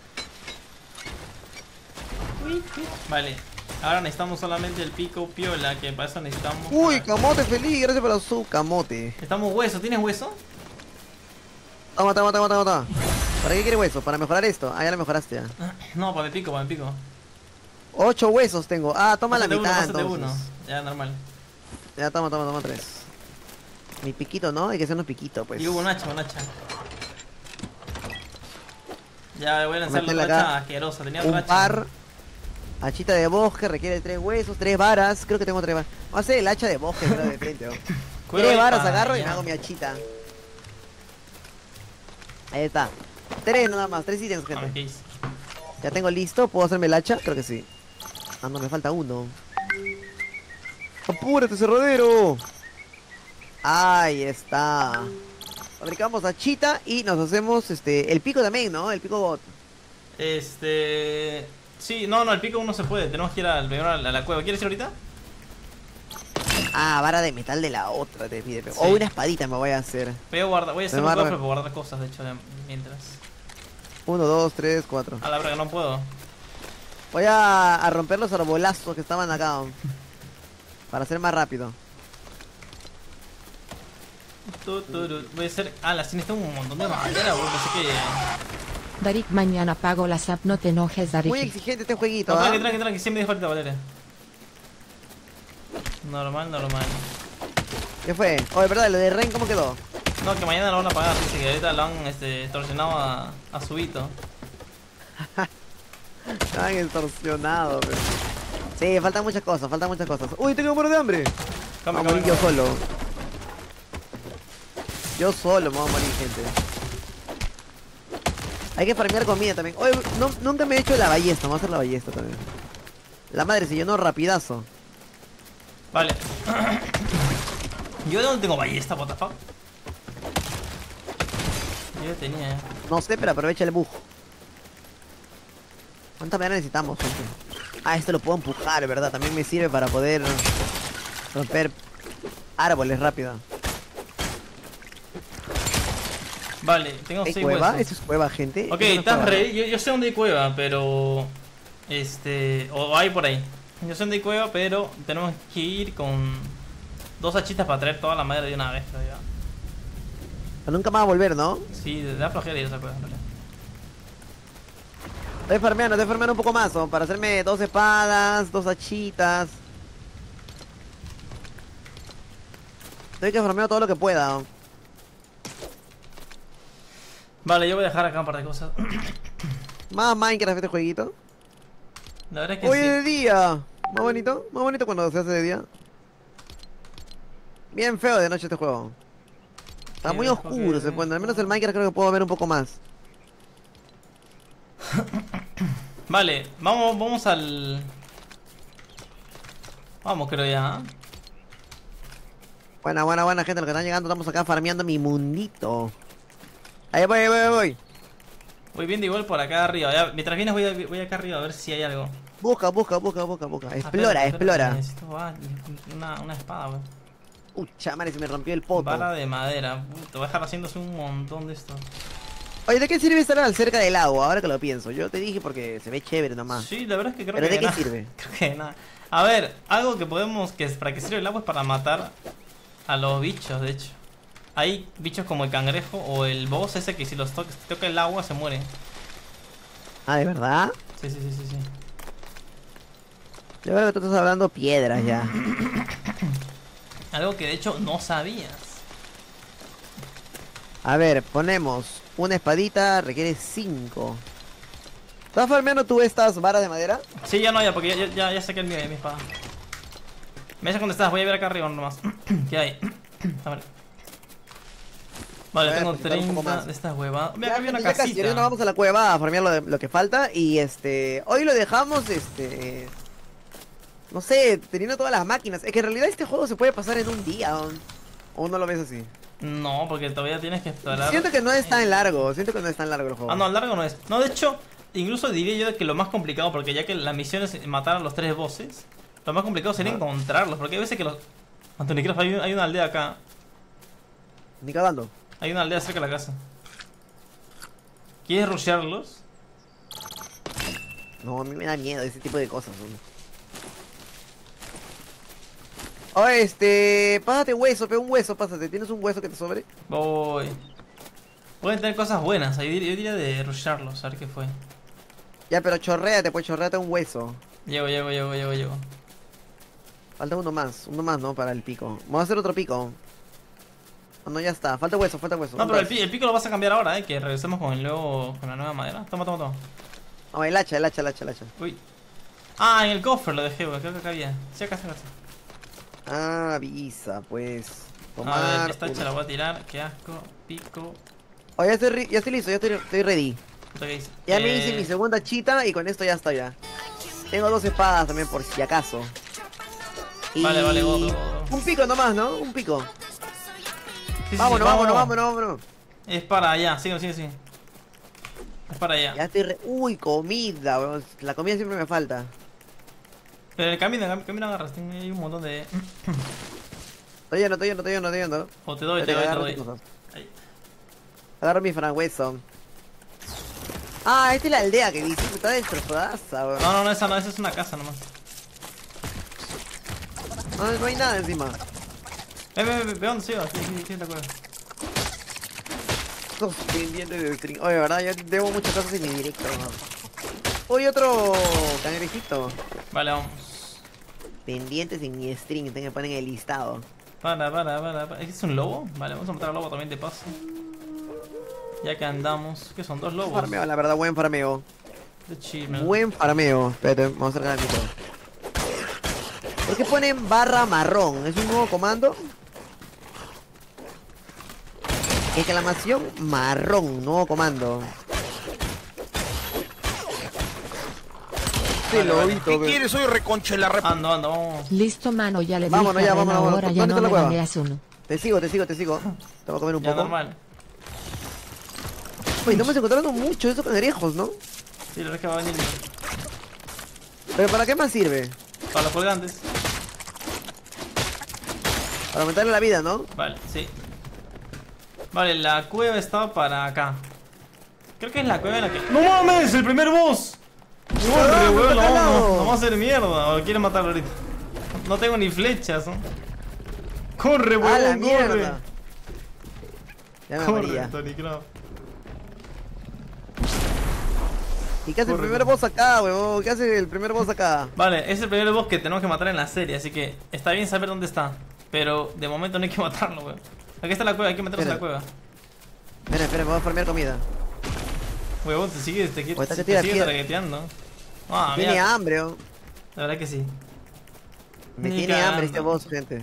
Vale. Ahora necesitamos solamente el pico piola, que para eso necesitamos. Uy, camote feliz, gracias por su camote. Necesitamos hueso, ¿tienes hueso? Toma, toma, toma, toma, toma. ¿Para qué quiere hueso? ¿Para mejorar esto? Ah, ya lo mejoraste ya. No, para el pico, para el pico. Ocho huesos tengo. Ah, toma la Pásate uno, mitad pásate entonces. uno. Ya, normal. Ya, toma, toma, toma tres. Mi piquito, ¿no? Hay que hacernos piquito, pues. Y hubo un hacha, un hacha. Ya voy a lanzar la Métele otra acá hacha asquerosa. Tenía otra Un hacha. par. Hachita de bosque, requiere tres huesos, tres varas. Creo que tengo tres varas. Vamos a hacer el hacha de bosque, pero de frente, ¿no? Cueva Tres y varas pa- agarro y ya. me hago mi hachita. Ahí está. Tres nada más, tres ítems, Ah, gente. ¿qué hice? Ya tengo listo, ¿puedo hacerme el hacha? Creo que sí. Ah, no, me falta uno. ¡Apúrate, cerradero! Ahí está. Fabricamos hachita y nos hacemos este el pico también, ¿no? El pico bot. Este. Sí, no, no, el pico uno se puede. Tenemos que ir al, primero a la, a la cueva. ¿Quieres ir ahorita? Ah, vara de metal de la otra te pide. Sí. O una espadita me voy a hacer. Voy a guardar, voy a hacer Me un va a cofre re- para guardar cosas, de hecho, de- mientras. Uno, dos, tres, cuatro. A la verdad que no puedo. Voy a, a romper los arbolazos que estaban acá. Para ser más rápido. Tu, tu, tu. Voy a hacer. Ah, la cine está un montón de madera, bro. Pensé que. Darik, mañana pago la S A P, no te enojes, Muy Darik. exigente este jueguito, No, ¿ah? tranqui, tranqui, tranqui. Siempre me falta Valeria. Normal, normal. ¿Qué fue? Oye, ¿verdad? Lo de Ren, ¿cómo quedó? No, que mañana lo van a pagar. Dice que ahorita lo han este, extorsionado a, a su hito. Estaban extorsionados, pero... Sí, faltan muchas cosas, faltan muchas cosas. Uy, tengo muero de hambre. Me voy a morir yo solo. Yo solo me voy a morir, gente. Hay que farmear comida también. Oye, no, nunca me he hecho la ballesta. Vamos a hacer la ballesta también. La madre se llenó rapidazo. Vale. Yo no tengo ballesta, what the fuck. Yo tenía. eh. No sé, pero aprovecha el bug. ¿Cuánta madera necesitamos, gente? Ah, esto lo puedo empujar, ¿verdad? También me sirve para poder romper árboles rápido. Vale, tengo ¿Hay seis cueva? huesos. ¿Eso es cueva, gente? Ok, Eso no es estás cueva. ready. Yo, yo sé dónde hay cueva, pero. Este. O hay por ahí. Yo sé dónde hay cueva, pero tenemos que ir con dos hachitas para traer toda la madera de una vez, creo yo. Pero nunca más va a volver, ¿no? Sí, da flojera ir a esa cueva, en realidad. Estoy farmeando, estoy farmeando un poco más, ¿no? Para hacerme dos espadas, dos hachitas. Estoy que farmeo todo lo que pueda, ¿no? Vale, yo voy a dejar acá un par de cosas. Más Minecraft este jueguito. La verdad es que Hoy sí. de día. Más bonito, más bonito cuando se hace de día. Bien feo de noche este juego. Está Qué muy viejo, oscuro, qué se pone. Al menos el viejo. Minecraft creo que puedo ver un poco más. Vale, vamos, vamos al... Vamos, creo ya. Buena, buena, buena gente, los que están llegando, estamos acá farmeando mi mundito. Ahí voy, ahí voy, ahí voy. Voy viendo igual por acá arriba. Ya, mientras vienes voy, a- voy acá arriba a ver si hay algo. Busca, busca, busca, busca, busca. Ah, Explora, espérate, espérate, explora. necesito, ah, una, una espada, wey. Pucha madre, se me rompió el poto. Vara de madera. Te voy a dejar haciéndose un montón de esto. Oye, ¿de qué sirve estar al cerca del agua? Ahora que lo pienso. Yo te dije porque se ve chévere nomás. Sí, la verdad es que creo ¿Pero que de qué nada. sirve? Creo que nada. A ver, algo que podemos, que es para que sirve el agua es para matar a los bichos, de hecho. Hay bichos como el cangrejo o el boss ese que si los toca, si toca el agua se muere. Ah, ¿de verdad? Sí, sí, sí, sí, sí. Yo creo que tú estás hablando piedras ya. Algo que de hecho no sabías. A ver, ponemos una espadita, requiere cinco. ¿Estás farmeando tú estas varas de madera? Sí, ya no, ya, porque ya, ya, ya saqué el mío, ya mi espada. Me dices dónde estás, voy a ver acá arriba nomás. ¿Qué hay? A ver. Vale, Voy a tengo depositar un poco treinta más. de estas huevadas. Mira, Ya, acá había una ya casi, casita. ahorita nos vamos a la cueva a farmear lo, de- lo que falta. Y este, hoy lo dejamos, este... No sé, teniendo todas las máquinas. Es que en realidad este juego se puede pasar en un día. ¿O, o no lo ves así? No, porque todavía tienes que esperar. Siento que no es tan largo, siento que no es tan largo el juego. Ah, no, largo no es. No, de hecho, incluso diría yo que lo más complicado, porque ya que la misión es matar a los tres bosses, lo más complicado sería Ajá. encontrarlos, porque hay veces que los... Anthony Craft, hay, un- hay una aldea acá. Ni cagando. Hay una aldea cerca de la casa. ¿Quieres rushearlos? No, a mí me da miedo ese tipo de cosas. ¿No? Oh, este... Pásate hueso, pe, un hueso, pásate. ¿Tienes un hueso que te sobre? Voy. Pueden tener cosas buenas, ahí dir- yo diría de rushearlos, a ver qué fue. Ya, pero chorréate, pues chorréate un hueso. Llego, llego, llego, llego, llego. Falta uno más, uno más, ¿no? Para el pico. Vamos a hacer otro pico. Oh, no, ya está. Falta hueso, falta hueso. No, Un, pero el, dos. pi- el pico lo vas a cambiar ahora, eh, que regresemos con el nuevo, con la nueva madera. Toma, toma, toma. No, el hacha, el hacha, el hacha, el hacha. Uy. Ah, en el cofre lo dejé, güey, creo que acá había. Sí, acá, acá, acá. Ah, avisa, pues. A ver, Tomar. esta hacha uno. la voy a tirar, qué asco, pico. Oh, ya estoy, ri- ya estoy listo, ya estoy, estoy ready. ¿Esto qué dice? Ya me Eh, hice mi segunda chita y con esto ya está ya. Tengo dos espadas también por si acaso. Y... Vale, vale, go, go, go. Un pico nomás, ¿no? Un pico. sí, sí, vámonos, sí, vámonos, vamos. vámonos, vámonos. Es para allá, sigue, sigue, sigue. Es para allá. Ya estoy re... Uy, comida, weón. La comida siempre me falta. Pero el camino, el camino agarras, tengo ahí un montón de... Estoy yendo, estoy yendo, estoy yendo, estoy yendo. O te doy, Ya te doy, te agarro doy. tus cosas. Ahí. Agarro mi frangüeso. Ah, esta es la aldea que dice que está destrozada, weón. No, no, no, esa no, esa es una casa nomás. No, no hay nada encima. Ve, ve, ve, ve, ve dónde se iba, sí, sí, sí, te acuerdas. Estos pendientes de stream. Oye, verdad, yo debo muchas cosas en mi directo. ¿No? Oye, otro cangrejito. Vale, vamos. Pendientes en mi stream, tengo que poner en el listado. Para, para, para, para. ¿Es un lobo? Vale, vamos a matar al lobo también de paso. Ya que andamos. ¿Qué son? Dos lobos. Farmeo, la verdad, buen farmeo. De chill, man. Buen farmeo. Espérate, vamos a cargar el micro. ¿Por qué ponen barra marrón? ¿Es un nuevo comando? Exclamación marrón, nuevo comando. Vale, Este vale. lobito, ¿Qué ve. quieres? Soy reconche la rep... Ando, ando, vamos. Listo, mano, ya le Vámonos, dije ya, a Ren vámonos, ahora, vámonos. ya ¿Dónde no está la me cueva? ganeas uno. Te sigo, te sigo, te sigo. Te voy a comer un Ya poco. normal. Oye, estamos encontrando mucho esos cangrejos, ¿no? Sí, la verdad es que va a venir ¿Pero para qué más sirve? para los colgantes. Para aumentarle la vida, ¿no? Vale, sí. Vale, la cueva estaba para acá. Creo que es la cueva en la que... ¡No mames! ¡El primer boss! ¡Corre, ¡Ah, weón! está No, no, calado! no vamos a hacer mierda. ¿O quieren matarlo ahorita? No tengo ni flechas, ¿no? ¡Corre, ¡A la weón! ¡Corre! mierda! Ya me ¡Corre, moría. Tony Craft! ¿Y qué hace el Corre, primer corre. boss acá, huevón? ¿Qué hace el primer boss acá? Vale, es el primer boss que tenemos que matar en la serie, así que está bien saber dónde está. Pero de momento no hay que matarlo, weón. Aquí está la cueva, hay que meternos en la Espera. cueva. Espera, espera, me voy a farmear comida. Huevón, te sigues, te, Ahorita te, que te tira sigues piedra. targeteando. Ah, Tiene mira, hambre, oh. la verdad que sí. Me Ni tiene cagando. hambre este boss, gente.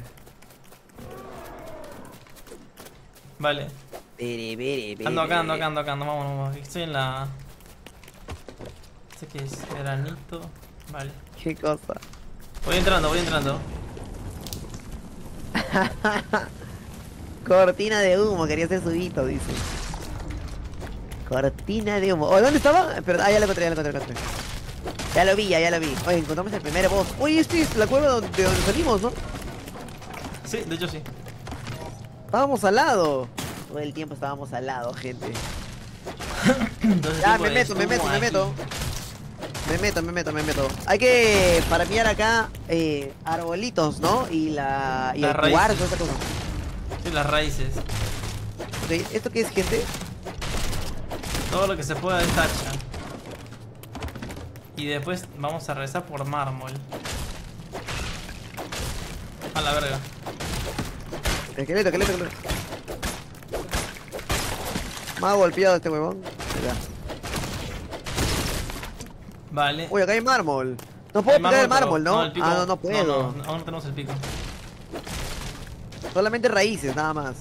Vale, Bere, bere, bere. ando acá, ando acá, ando acá, ando, vámonos, vámonos. Aquí estoy en la... ¿Este qué es? Veranito. Vale. ¿Qué cosa? Voy entrando, voy entrando. Cortina de humo, quería hacer subito, dice. Cortina de humo. Oh, ¿dónde estaba? Pero, ah, ya lo encontré, ya lo encontré, lo encontré. Ya lo vi, ya, ya lo vi. Oye, encontramos el primer boss. Oye, este es la cueva donde, de donde salimos, ¿no? Sí, de hecho sí. Estábamos al lado. Todo el tiempo estábamos al lado, gente. Entonces, Ya, tipo me de meto, me sumo meto, me aquí. meto. Me meto, me meto, me meto. Hay que farmear acá eh, arbolitos, ¿no? Y la. Y Las el raíces. cuarzo, esa cosa. Sí, las raíces. Ok, ¿esto qué es, gente? Todo lo que se pueda de esta hacha. Y después vamos a rezar por mármol. A la verga. Esqueleto, esqueleto, esqueleto. Me ha golpeado este huevón. Ya. Vale. Uy, acá hay mármol. No puedo Hay picar el pero- mármol, ¿no? el pico- Ah, no, no puedo. No, no, aún no tenemos el pico. Solamente raíces, nada más.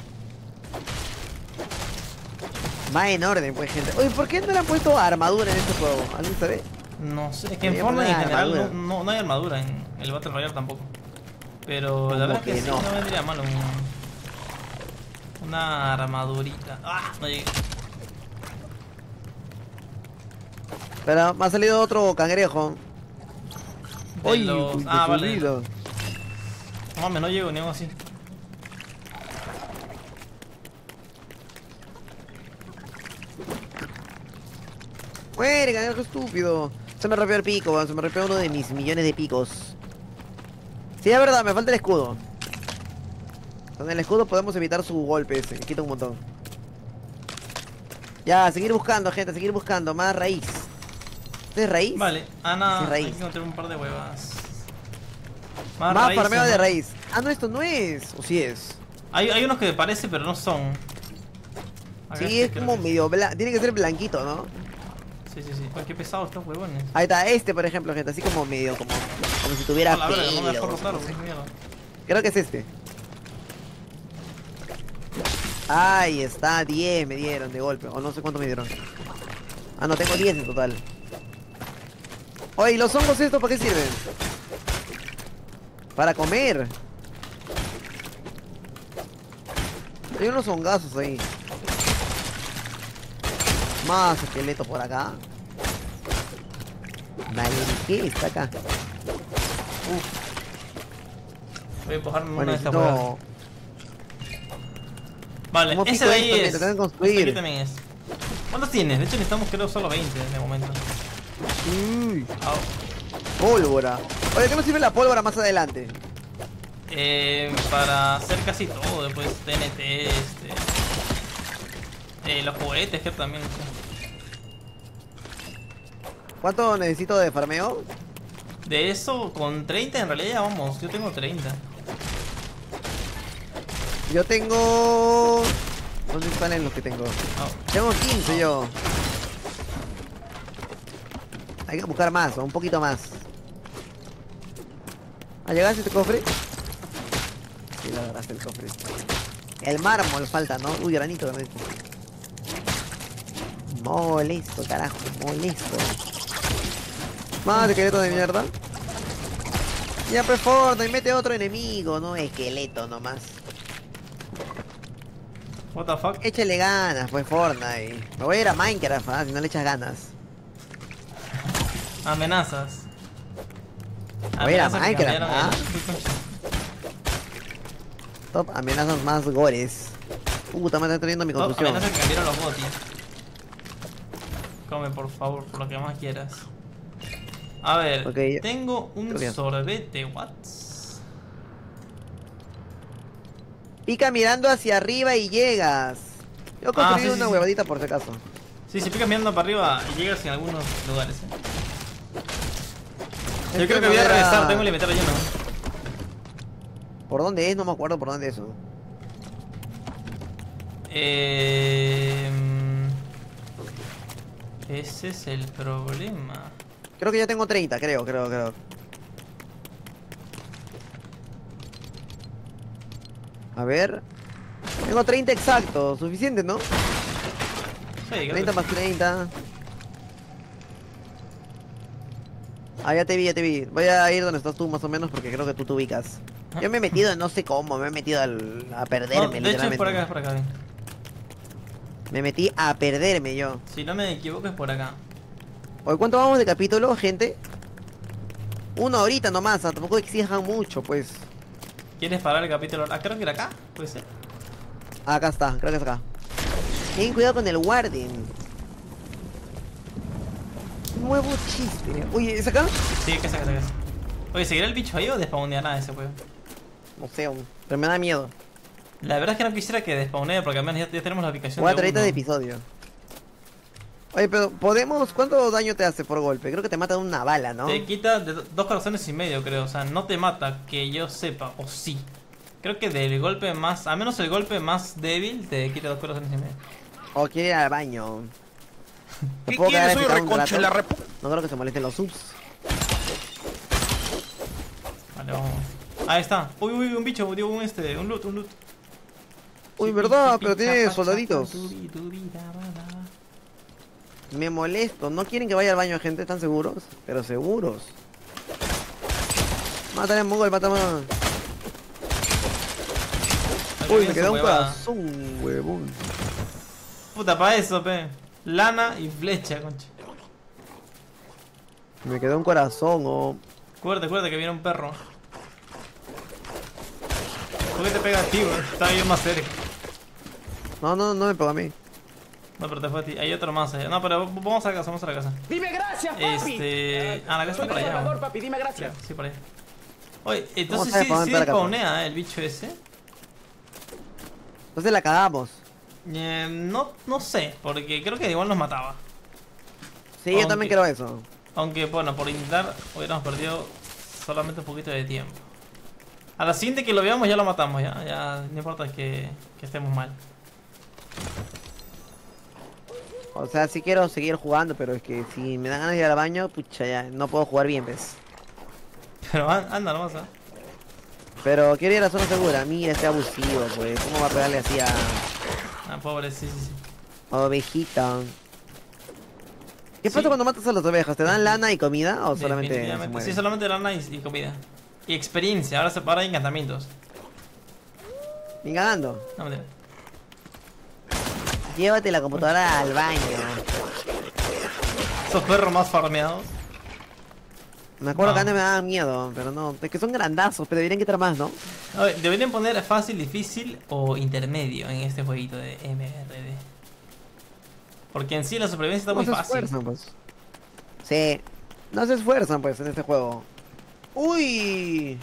Va en orden, pues, gente. Oye, ¿por qué no le han puesto armadura en este juego? ¿Alguien sabe? No sé, es que en Debería Fortnite en poner general no, armadura. no, no hay armadura, en el Battle Royale tampoco. Pero la Como verdad es que, que sí, no. no vendría mal un, una armadurita. ¡Ah! No llegué. Pero me ha salido otro cangrejo. De Uy, los... uy, Ah, qué vale. subido. No mames, no llego ni algo así. Muere, cangrejo estúpido. Se me rompió el pico, weón. Se me rompió uno de mis millones de picos. Sí, es verdad, me falta el escudo. Con el escudo podemos evitar su golpe ese, que quita un montón. Ya, seguir buscando, gente, seguir buscando. Más raíz. ¿Este es raíz? Vale, ah, nada, Sí, hay raíz. que encontrar un par de huevas. Más raíces, farmeo de ¿no? raíz. Ah, no, esto no es. O sí es. Hay, hay unos que parece, pero no son. Acá Sí, este es creo como que medio blanco. Tiene que ser blanquito, ¿no? Sí, sí, sí. Ay, qué pesados estos huevones. Ahí está, este, por ejemplo, gente. Así como medio, como, como si tuviera A la verga, no me dejó pelos, rotar, no sé. qué mierda. Creo que es este. Ahí está, diez me dieron de golpe. O no sé cuánto me dieron. Ah, no, tengo diez en total. Oye, ¿y los hongos estos para qué sirven? Para comer. Hay unos hongazos ahí. Más esqueleto por acá. Vale, ¿qué está acá? Voy a empujarme una Bueno, de estas no. huevas. Vale, ¿Cómo ese pico de ahí esto? Mira, es. te tengo que Este construir. aquí también es. ¿Cuántos tienes? De hecho necesitamos creo solo veinte de momento. Uy, Au. pólvora. Oye, ¿qué nos sirve la pólvora más adelante? Eh, para hacer casi todo, después T N T, este. Eh, los juguetes que también. ¿Cuánto necesito de farmeo? De eso, con treinta en realidad ya vamos. Yo tengo treinta. Yo tengo... ¿Dónde salen los que tengo? Au. Tengo quince yo. Hay que buscar más, o un poquito más. ¿Ah, llegaste este cofre? Sí, lo agarraste el cofre. El mármol falta, ¿no? Uy, granito también. Molesto, carajo, molesto. Más esqueleto de mierda. Ya, pues Fortnite, mete otro enemigo, no esqueleto nomás. What the fuck? Échale ganas, pues Fortnite. Me voy a ir a Minecraft, ¿ah? Si no le echas ganas. Amenazas. Voy a ir a Amenazas que Minecraft, cambiaron ¿ah? el- Top amenazas más gores. Puta, me está trayendo mi Top construcción. amenazas que cambiaron los botis. Come por favor, por lo que más quieras. A ver, Ok, ya- tengo un creo que ya. sorbete, what? Pica mirando hacia arriba y llegas. Yo construí Ah, sí, sí, una sí. huevadita por si acaso. Sí, si picas mirando para arriba y llegas en algunos lugares. ¿eh? Yo Es creo que me voy a era- regresar, tengo el inventario lleno. ¿Por dónde es? No me acuerdo por dónde es eso. Eh... Ese es el problema. Creo que ya tengo treinta, creo, creo, creo. A ver. Tengo treinta exactos, suficiente, ¿no? Sí, creo treinta que más treinta. Ah, ya te vi, ya te vi. Voy a ir donde estás tú más o menos porque creo que tú te ubicas. Yo me he metido, no sé cómo, me he metido al- a no, perderme, de hecho es literalmente. por acá, es por acá. Ven. Me metí a perderme yo. Si no me equivoco es por acá. Oye, ¿cuánto vamos de capítulo, gente? Una horita nomás, ah, tampoco exijan mucho, pues. ¿Quieres parar el capítulo? Ah, creo que era acá, puede ser. Acá está, creo que es acá. Ten cuidado con el Warden. Nuevo chiste. Oye, ¿es acá? Sí, que saca, que saca. Oye, ¿seguirá el bicho ahí o despawneará ese juego? No sé, aún, pero me da miedo. La verdad es que no quisiera que despawnee porque al menos ya, ya tenemos la ubicación Cuatro de horitas uno. de episodio. Oye, pero podemos. ¿Cuánto daño te hace por golpe? Creo que te mata de una bala, ¿no? Te quita de do- dos corazones y medio, creo. O sea, no te mata, que yo sepa, o sí. Creo que del golpe más, al menos el golpe más débil te quita dos corazones y medio. O quiere ir al baño. ¿Me ¿Qué puedo quedar quieres? Soy picado un reconche la rato? repu... No creo que se molesten los subs. Vale, vamos. Ahí está. Uy, uy, un bicho, digo, un este, un loot, un loot. Uy, verdad, pero tiene soldaditos. Tubi, tubi, da, da, da. Me molesto. No quieren que vaya al baño, gente. ¿Están seguros? Pero seguros. Mátale a Mongol, mátame. Uy, me quedó un Huevada. corazón, huevón. Puta, pa' eso, pe. Lana y flecha, concha. Me quedó un corazón, oh. Acuérdate, acuérdate que viene un perro. ¿Por qué te pega a ti, bro? Estaba yo más cerca. No, no, no me pegó a mí. No, pero te fue a ti. Hay otro más allá. No, pero vamos a la casa, vamos a la casa. Dime gracias, papi. Este... Ah, la casa está Soy por allá. Salvador, bro. papi, dime gracias. Sí, por ahí. Oye, entonces Vamos a ver sí, por dónde sí está la casa. despawnea, eh, el bicho ese. Entonces la cagamos. Eh, no, no sé, porque creo que igual nos mataba. Sí, yo Aunque- también creo eso. Aunque, bueno, por intentar hubiéramos perdido solamente un poquito de tiempo. A la siguiente que lo veamos ya lo matamos, ya. Ya no importa que, que estemos mal. O sea, sí quiero seguir jugando, pero es que si me dan ganas de ir al baño, pucha, ya no puedo jugar bien, ¿ves? Pero an- anda nomás, ¿eh? Pero quiero ir a la zona segura. Mira, este abusivo, pues. ¿Cómo va a pegarle así a, Ah, pobre, sí, sí, sí. a ovejita? ¿Qué Sí. pasa cuando matas a las ovejas? ¿Te dan lana y comida o solamente se Definitivamente. mueren? Sí, solamente lana y, y comida. Y experiencia, ahora se para encantamientos. Ni ganando. No, mentira. Llévate la computadora al baño. Esos perros más farmeados. Me acuerdo No. que antes me daban miedo, pero no. Es que son grandazos, pero deberían quitar más, ¿no? A ver, deberían poner fácil, difícil o intermedio en este jueguito de M R D. Porque en sí la supervivencia está No muy se fácil. esfuerzan, pues. Sí. No se esfuerzan, pues, en este juego. ¡Uy!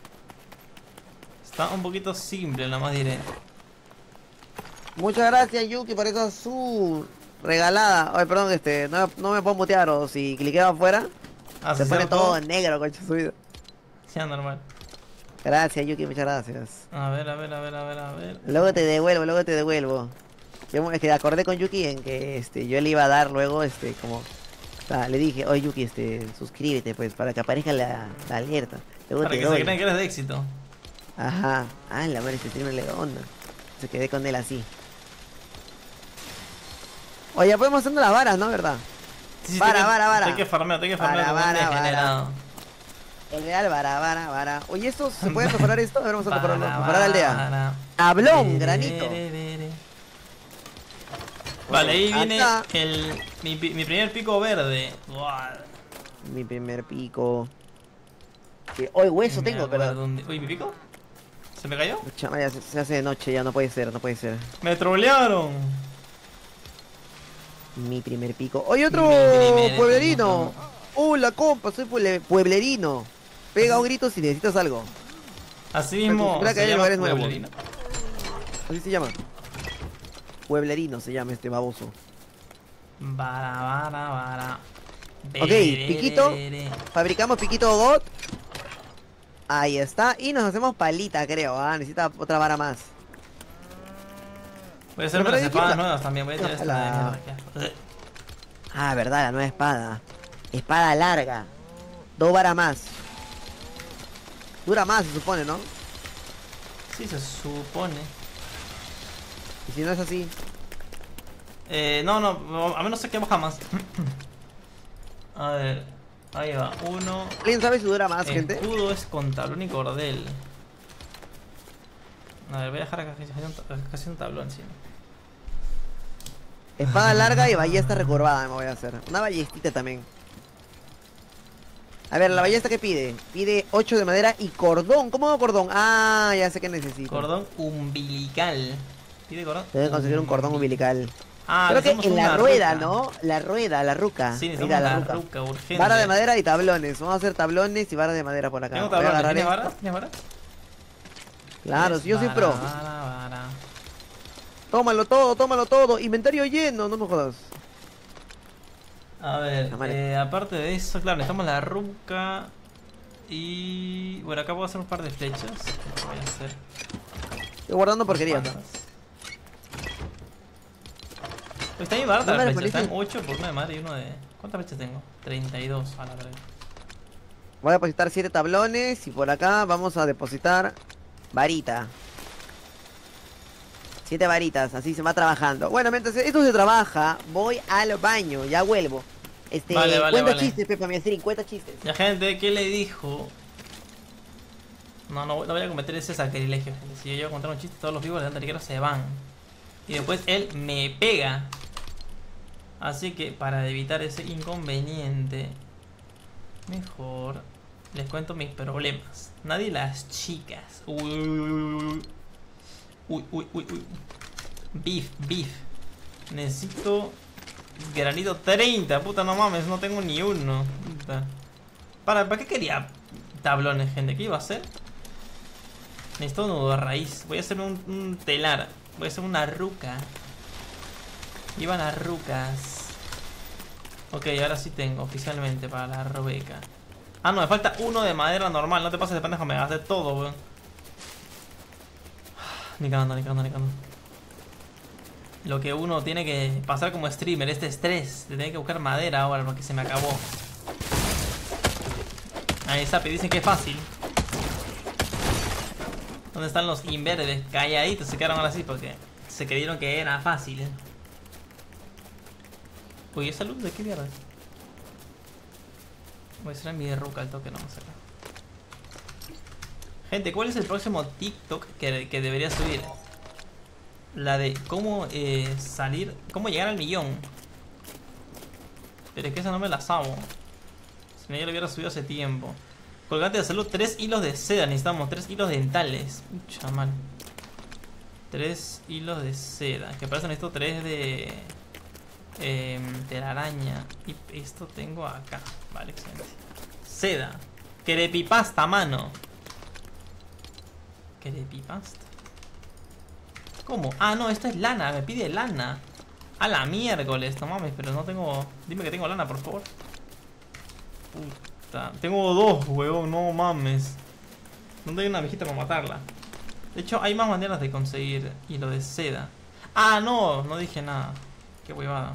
Está un poquito simple, la más diré. Muchas gracias, Yuki, por esa su regalada. Ay, perdón, este, no, no me puedo mutear o si cliqueo afuera, Ah, se ¿sí pone se todo todo? en negro, concha su vida. Ya, normal. Gracias, Yuki, muchas gracias. A ver, a ver, a ver, a ver, a ver. Luego te devuelvo, luego te devuelvo. Yo, es que acordé con Yuki en que este, yo le iba a dar luego, este, como... O sea, le dije, oye Yuki, este, suscríbete, pues, para que aparezca la, la alerta. Luego Para te que se doy. crean que eres de éxito. Ajá. Ah, la madre, este streamer le onda. Se quedé con él así. Oye, ya podemos hacer las varas, ¿no? ¿Verdad? Sí, sí, Vara, tengo- vara, vara. Tengo que farmear, tengo que Vara, farmear como un vara, vara. degenerado. El real, vara, vara, vara. Oye, ¿esto se puede mejorar esto? A ver, vamos a mejorarlo. Vara, Mejorar aldea. vara. Tablón, Vere, granito. vere, vere. Vale, ahí viene Acá. el, mi, pi- mi primer pico verde. Buah. Mi primer pico. Que- Oye, hueso Me tengo, acuerdo pero... un di- Uy, ¿mi pico? ¿Se me cayó? Chama, ya se, se hace de noche, ya no puede ser, no puede ser. ¡Me trolearon! Mi primer pico. Oye, otro Mi primer pueblerino. pico. Hola, compa, soy pueble- pueblerino. Pega un grito si necesitas algo. Así mismo Espera que se hay llama lugares nuevos. pueblerino. Así se llama. Pueblerino se llama este baboso. Vara, vara, vara. Ok, piquito. Fabricamos piquito God. Ahí está. Y nos hacemos palita, creo. Ah, necesita otra vara más. Voy a hacer unas espadas nuevas también. Voy a tirar esta de mierda. Ah, verdad, la nueva espada. Espada larga. Dos varas más. Dura más, se supone, ¿no? Sí, se supone. Y si no es así. Eh, no, no, a menos que baja más. A ver, ahí va, uno. ¿Alguien sabe si dura más, gente? Escudo es con tablón y cordel. A ver, voy a dejar acá casi un tablón, sí. Espada larga y ballesta recurvada me voy a hacer. Una ballestita también. A ver, la ballesta que pide. Pide ocho de madera y cordón. ¿Cómo hago cordón? Ah, ya sé que necesito. Cordón umbilical. Pide cordón. Debe conseguir un cordón umbilical. Ah, creo que en la rueda, ruca. ¿no? La rueda, la ruca. Sí, necesitamos Mira, la la ruca. ruca, urgente. Vara de madera y tablones. Vamos a hacer tablones y vara de madera por acá. ¿Tengo Voy a tablones? agarrar ¿Tienes esto. vara? ¿Tienes vara? Claro, si yo soy Vara, pro. vara, vara. Tómalo todo, tómalo todo. Inventario lleno, no me jodas. A ver, Ah, vale. eh, aparte de eso, claro, necesitamos la ruca. Y bueno, acá puedo hacer un par de flechas. ¿Qué voy a hacer? Estoy guardando porquerías. Pandas. Pues está bien barata No la me flecha, parece- están ocho por una de madre y uno de... ¿Cuántas flechas tengo? treinta y dos a la verdad. Voy a depositar siete tablones y por acá vamos a depositar varita. Siete varitas, así se va trabajando. Bueno, mientras esto se trabaja, voy al baño, ya vuelvo. Este, Vale, vale, cuenta vale. chistes, Pepa Miastrín, cuenta chistes. Ya, gente, ¿qué le dijo? No, no, no voy a cometer ese sacrilegio, gente. Si yo llego a contar un chiste, todos los vivos de Anteriquero se van. Y después él me pega. Así que para evitar ese inconveniente, mejor les cuento mis problemas. Nadie las chicas. Uy, uy, uy, uy, uy, uy. Beef, beef. Necesito granito treinta. Puta, no mames, no tengo ni uno. Puta. Para, ¿para qué quería tablones, gente? ¿Qué iba a hacer? Necesito un nudo de raíz. Voy a hacer un, un telar. Voy a hacer una ruca. Iban a rucas. Ok, ahora sí tengo oficialmente para la robeca. Ah, no, me falta uno de madera normal. No te pases de pendejo, me gasté todo, weón. Ni cagando, ni cagando, ni cagando. Lo que uno tiene que pasar como streamer, este estrés de tener que buscar madera ahora porque se me acabó. Ahí está, dicen que es fácil. ¿Dónde están los inverdes? Calladitos se quedaron ahora sí porque se creyeron que era fácil. Uy, ¿esa luz de qué mierda? Voy a hacer mi ruca al toque, no vamos a sacar. Gente, ¿cuál es el próximo TikTok que, que debería subir? La de cómo eh, salir, cómo llegar al millón. Pero es que esa no me la sabo. Si no, yo lo hubiera subido hace tiempo. Colgante de salud, tres hilos de seda. Necesitamos tres hilos dentales. Pucha, man. Tres hilos de seda. Que para eso necesito tres de eh, telaraña. Y esto tengo acá. Vale, excelente. Seda. Creepypasta, mano. Creepypasta. ¿Cómo? Ah, no, esto es lana. Me pide lana. A la miércoles, no mames, pero no tengo... Dime que tengo lana, por favor. Puta. Tengo dos, huevón, no mames. No tengo una viejita para matarla. De hecho, hay más maneras de conseguir hilo de seda. Ah, no, no dije nada. Qué huevada.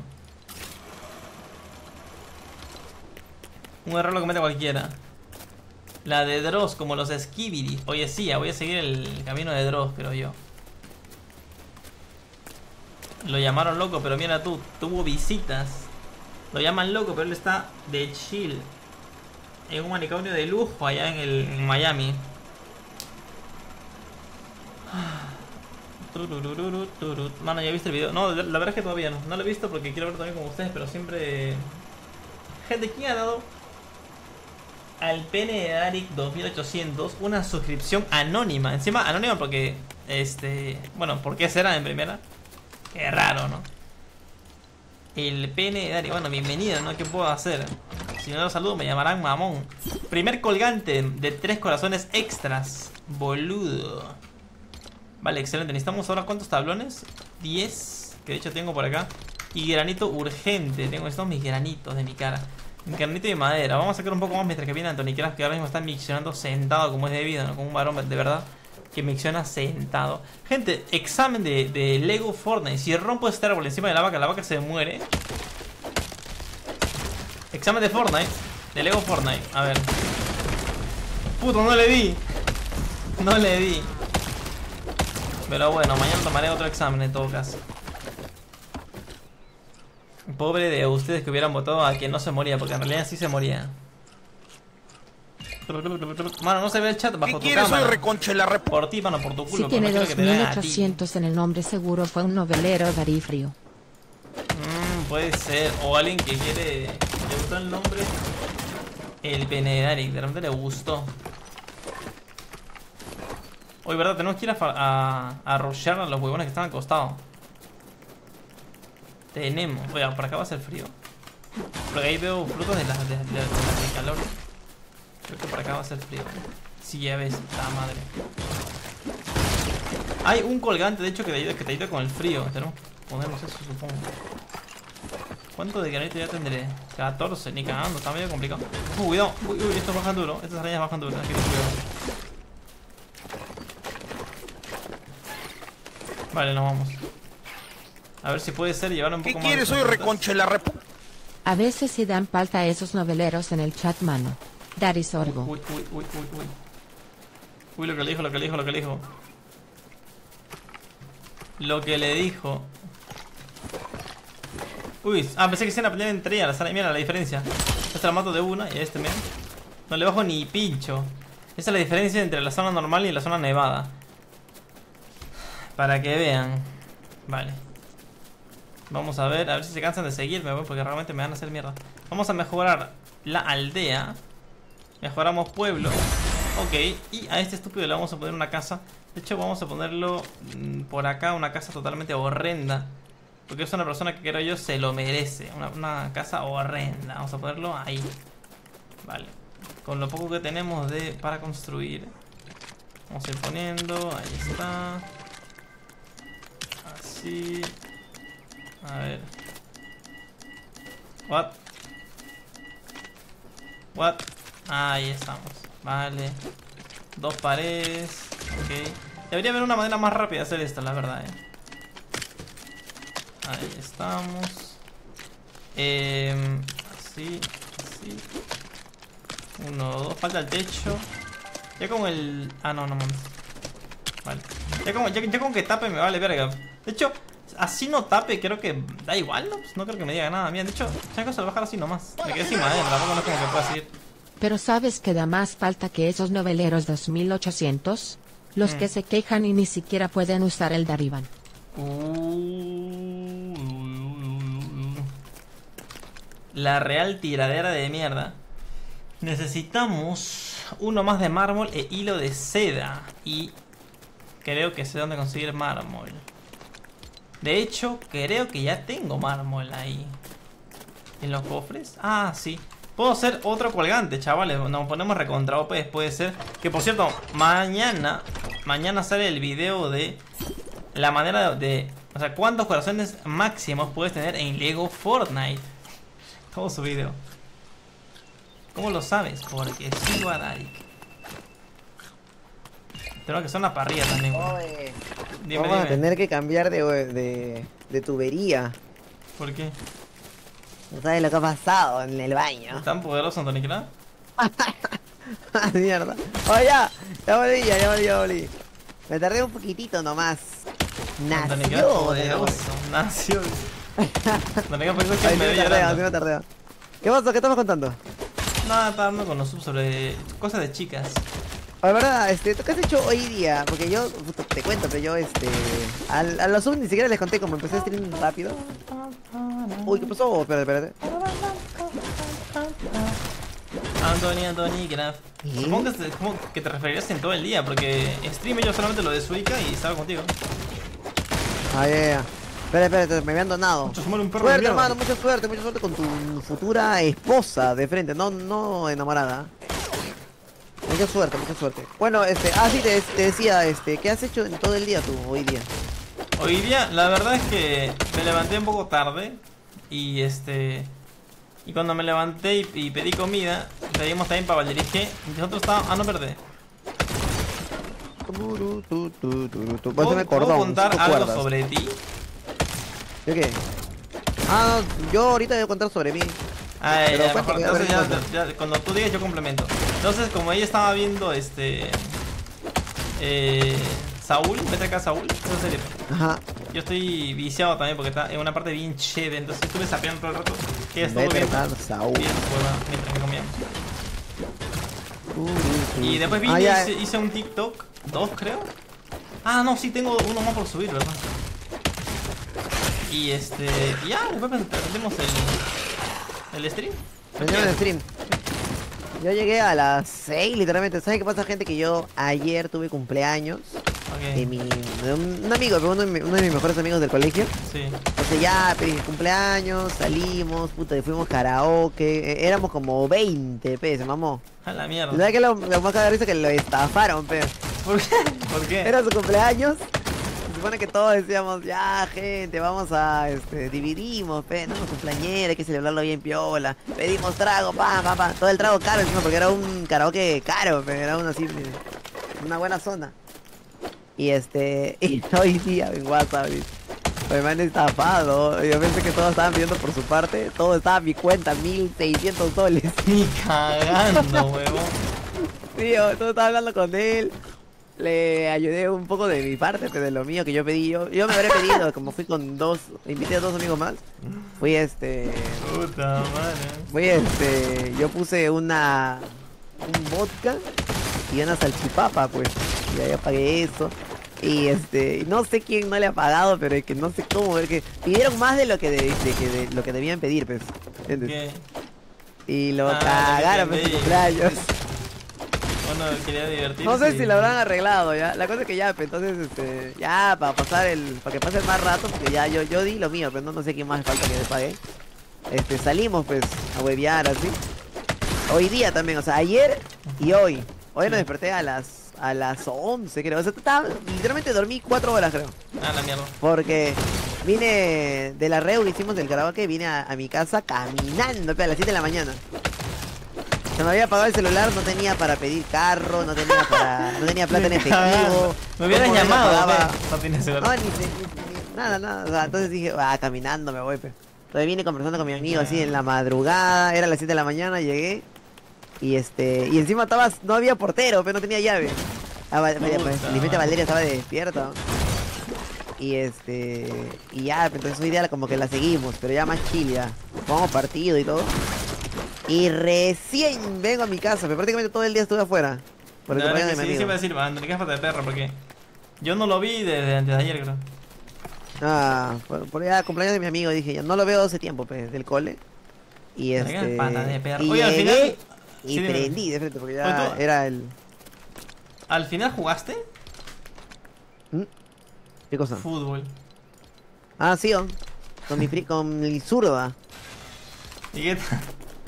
Un error lo comete cualquiera. La de Dross, como los Skibidi. Oye, sí, voy a seguir el camino de Dross, creo yo. Lo llamaron loco, pero mira tú, tuvo visitas. Lo llaman loco, pero él está de chill en un manicomio de lujo allá en, el, en Miami. Mano, ¿ya viste el video? No, la verdad es que todavía no. No lo he visto porque quiero verlo también con ustedes, pero siempre... Gente, ¿quién ha dado al pene de Darik dos mil ochocientos una suscripción anónima? Encima anónima porque... Este... Bueno, ¿por qué será en primera? Qué raro, ¿no? El pene de Darik. Bueno, bienvenido, ¿no? ¿Qué puedo hacer? Si no lo saludo me llamarán mamón. Primer colgante de tres corazones extras. Boludo. Vale, excelente. Necesitamos ahora ¿cuántos tablones? diez. Que de hecho tengo por acá. y granito urgente. Tengo estos mis granitos de mi cara. Granito de madera. Vamos a sacar un poco más mientras que viene Anthony Craft, que ahora mismo está miccionando sentado como es debido, ¿no? Como un varón de verdad que micciona sentado. Gente, examen de, de Lego Fortnite. Si rompo este árbol encima de la vaca, la vaca se muere. Examen de Fortnite. De Lego Fortnite. A ver. Puto, no le di. No le di. Pero bueno, mañana tomaré otro examen en todo caso. Pobre de ustedes que hubieran votado a quien no se moría, porque en realidad sí se moría. Mano, no se ve el chat bajo tu ¿Qué quieres? Soy cámara. reconche la rep... Por ti, mano, por tu culo. Si tiene no dos mil ochocientos en el nombre, seguro fue un novelero Darifrio. Mmm, puede ser. O alguien que quiere... Le gustó el nombre. El Benedaric, de repente le gustó. Hoy, verdad, tenemos que ir a, a, a rushear a los huevones que están al costado. Tenemos. Oiga, por acá va a ser frío. Porque ahí veo frutos de las de, de, de, de calor. Creo que por acá va a ser frío. Sí, ya ves, la madre. Hay un colgante, de hecho, que te ayuda, que te ayuda con el frío. Tenemos que ponernos eso, supongo. ¿Cuánto de granito ya tendré? catorce, ni cagando, está medio complicado. Uh, cuidado, uy, uy, esto baja duro. Estas arañas bajan duro, aquí cuidado. Vale, nos vamos. A ver si puede ser llevar un poco ¿Qué más. ¿Qué quieres? Soy reconche la rep... A veces sí dan falta a esos noveleros en el chat, mano. Dari Sorgo. Uy, uy, uy, uy, uy. Uy, lo que le dijo, lo que le dijo, lo que le dijo. Lo que le dijo. Uy, ah, pensé que se iban a pelear entre ellas. Mira la diferencia. Esta la mato de una y a este, mira. No le bajo ni pincho. Esa es la diferencia entre la zona normal y la zona nevada. Para que vean. Vale. Vamos a ver, a ver si se cansan de seguirme, porque realmente me van a hacer mierda. Vamos a mejorar la aldea. Mejoramos pueblo. Ok, y a este estúpido le vamos a poner una casa. De hecho, vamos a ponerlo mmm, por acá, una casa totalmente horrenda. Porque es una persona que creo yo se lo merece. Una, una casa horrenda. Vamos a ponerlo ahí. Vale. Con lo poco que tenemos de para construir. Vamos a ir poniendo. Ahí está. Así. A ver. What? What? Ahí estamos. Vale. Dos paredes. Ok. Debería haber una manera más rápida de hacer esto, la verdad, eh. Ahí estamos. Eh, así, así. Uno, dos. Falta el techo. Ya con el... Ah, no, no mames. Vale. Ya con, ya, ya con que tape me vale verga. De hecho, así no tape, creo que da igual, ¿no? Pues no creo que me diga nada. Mira, de hecho, ya cosa lo bajar así nomás. Me quedé sin madera, tampoco no es como que pueda seguir. Pero ¿sabes que da más falta que esos noveleros dos mil ochocientos? Los Mm. que se quejan y ni siquiera pueden usar el Darivan. Uh, la real tiradera de mierda. Necesitamos uno más de mármol e hilo de seda. Y creo que sé dónde conseguir mármol. De hecho, creo que ya tengo mármol ahí. ¿En los cofres? Ah, sí. Puedo hacer otro colgante, chavales. Nos ponemos recontra O P, puede ser. Que por cierto, mañana Mañana sale el video de la manera de, de o sea, cuántos corazones máximos puedes tener en Lego Fortnite. Todo su video. ¿Cómo lo sabes? Porque sigo a Darik. Tengo que hacer una parrilla también, güey. Oye, Dime, vamos a dime. tener que cambiar de, de, de tubería. ¿Por qué? No sabes lo que ha pasado en el baño. ¿Es tan poderoso, Anthony Craft? Ah, mierda. Oh, ya. Ya volví, ya, ya volví, ya volví. Me tardé un poquitito nomás. Anthony Craft Nació. poderoso. Nació. Anthony Craft pensó que Ay, me sí me veía tardeo, sí llorando. me tardeo. ¿Qué pasó? ¿Qué estamos contando? Nada, estaba hablando con los subs sobre cosas de chicas. La verdad, este, ¿tú qué has hecho hoy día? Porque yo, puta, te cuento, pero yo, este... Al, a los subs ni siquiera les conté como empecé a stream rápido. Uy, ¿qué pasó? Espérate, espérate. Anthony, Anthony Craft. ¿Sí? Supongo que, te- como que te referirías en todo el día, porque stream yo solamente lo de Suica y estaba contigo. Ah, ya, ya. Espera, espérate, me habían donado. Mucho, se muere un perro de Suerte, mierda. hermano, mucha suerte, mucha suerte con tu futura esposa de frente, no, no enamorada. Mucha suerte, mucha suerte. Bueno, este, ah, sí, te, te decía, este, ¿qué has hecho en todo el día tú, hoy día? Hoy día, la verdad es que me levanté un poco tarde. Y este... Y cuando me levanté y, y pedí comida, pedimos también para Valderije. Nosotros estábamos... Ah, no, perdí. ¿Puedo, ¿Puedo, ¿puedo contar algo sobre ti? ¿De qué? Ah, no, yo ahorita voy a contar sobre mí. Ah, Pero ya, cuéntame, mejor, a ver, entonces ya, cuéntame. ya, cuando tú digas yo complemento. Entonces, como ella estaba viendo este... Eh, Saúl, vete acá Saúl, esa serie. Ajá. Yo estoy viciado también porque está en una parte bien chévere. Entonces estuve sapeando todo el rato. Que es todo Vete bien, acá, Saúl. bien hueva, mientras que comíamos. Uh, uh, uh. Y después vine Ah, y ya. hice, hice un TikTok, dos creo. Ah, no, sí, tengo uno más por subir, ¿verdad? Y este... y ya, después prendemos el... el stream. Prendemos el stream. Yo llegué a las seis, literalmente. ¿Sabes qué pasa, gente? Que yo ayer tuve cumpleaños de, Ok, mi, de un, un amigo, pero uno de, mi- uno de mis mejores amigos del colegio. sí. Entonces ya, pedí cumpleaños, salimos, puta, y fuimos karaoke. eh, Éramos como veinte, pe, se mamó. A la ¿Sabes mierda. qué? Lo, lo más cagado es que lo estafaron, pe. ¿Por qué? ¿Por qué? Era su cumpleaños. Se supone que todos decíamos, ya, gente, vamos a, este, dividimos, pe, no, cumpleañera, hay que celebrarlo bien piola. Pedimos trago, pa, pa, pa. Todo el trago caro encima, porque era un karaoke caro, pe, era uno así, pe, una buena zona. Y este, y hoy día en WhatsApp, dice, pues me han estafado. Yo pensé que todos estaban pidiendo por su parte, todo estaba en mi cuenta, mil seiscientos soles. Ni cagando, huevón. Tío, todo estaba hablando con él. Le ayudé un poco de mi parte, pero de lo mío que yo pedí. Yo, yo me habré pedido, como fui con dos, invité a dos amigos más. Fui este. Puta madre. Fui este. Yo puse una. Un vodka y una salchipapa, pues. Y ahí pagué eso. Y este. No sé quién no le ha pagado, pero es que no sé cómo. Es que pidieron más de lo que, de, de que de, lo que debían pedir, pues. ¿Entiendes? ¿Qué? Y lo Ah, lo que cagaron, te pues, su entendí. cumpleaños. Bueno, quería divertirse. No sé si y- lo habrán arreglado ya. La cosa es que ya, pues, entonces, este, ya para pasar el, para que pase más rato, porque ya yo, yo di lo mío, pero no, no sé quién más falta que le pague. Este, salimos pues a huevear así. Hoy día también, o sea, ayer y hoy. Hoy me desperté a las a las once, creo. O sea, estaba, literalmente dormí cuatro horas, creo. Ah, la mierda. Porque vine de la reu que hicimos del karaoke, vine a, a mi casa caminando, pe, a las siete de la mañana. Se me había apagado el celular, no tenía para pedir carro, no tenía para, no tenía plata en efectivo. Me hubieras ¿Cómo llamado, pagaba? pe. No tienes No, seguro. ni, ni- ni- nada, nada. O sea, entonces dije, ah, caminando me voy, pe. Entonces vine conversando con mi amigo así en la madrugada, era las siete de la mañana, llegué. Y este, y encima estaba, no había portero, pero no tenía llave. Ah, Val- María, pues, Puta felizmente madre. Valeria estaba despierta. Y este, y ya, entonces hoy día como que la seguimos, pero ya más chill ya. Jugamos partido y todo. Y recién vengo a mi casa, pero prácticamente todo el día estuve afuera. Por el La cumpleaños verdad de que mi sí, sí amigo. me decir, André, qué falta de perro, porque yo no lo vi desde antes de ayer, creo. Ah, por, por allá, cumpleaños de mi amigo, dije, ya no lo veo hace tiempo, pues, del cole. Y Pero qué este. pata de perro. Y Oye, al llegué final- y sí, dime. prendí de frente, porque Oye, ya tú- era el. ¿Al final jugaste? ¿Mm? ¿Qué cosa? Fútbol. Ah, sí, oh, con mi pri- con mi zurda. ¿Y qué tal?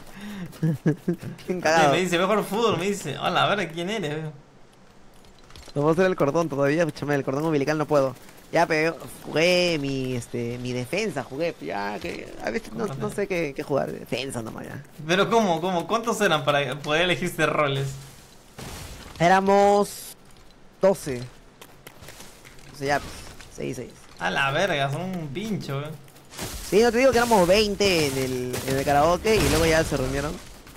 Bien cagado. Me dice, mejor fútbol, me dice. Hola, a ver, ¿quién eres? veo? No puedo hacer el cordón todavía, escúchame, el cordón umbilical no puedo. Ya, pero jugué mi, este, mi defensa, jugué, ya, que a veces no, no sé qué, qué jugar, defensa nomás ya. Pero ¿cómo? ¿Cómo? ¿Cuántos eran para poder elegirse roles? Éramos doce. O sea, ya, pues, seis, seis. A la verga, son un pincho, weón. Sí, no te digo que éramos veinte en el, en el karaoke y luego ya se reunieron.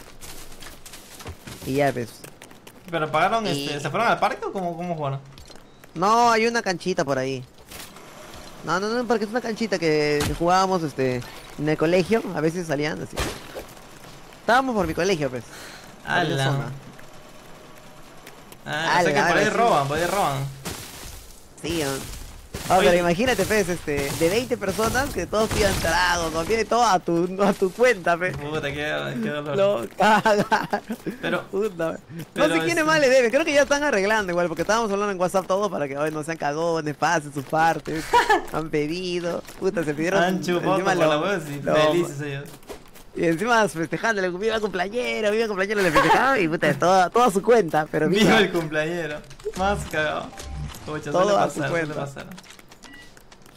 Y ya, pues. ¿Pero pagaron, Y- este, se fueron al parque o cómo, cómo jugaron? No, hay una canchita por ahí. No, no, no, porque es una canchita que, que jugábamos este, en el colegio. A veces salían así. Estábamos por mi colegio, pues. por esa Ala. zona. Ah, o sea que Ala, por ahí sí. roban, por ahí roban. Sí, ¿no? Ah, Oye. pero imagínate, pues, este, de veinte personas que todos pidan trago, no pide todo a tu, a tu cuenta, pues. Puta, qué, qué dolor. Lo cagaron. Pero, Puta, no Pero sé quiénes este- más le deben, creo que ya están arreglando igual, porque estábamos hablando en WhatsApp todo para que hoy no sean cagones, pasen sus partes, han pedido, puta, se pidieron han chupado encima por la lo- hueva, sí, lo- felices ellos. y encima festejándole, viva cumpleañero, viva cumpleañero, le festejaban y puta, toda, toda su cuenta, pero Viva viva. el cumpleañero. Más cagado. Pucha, Todo suele a su pasar, suele cuenta. pasar.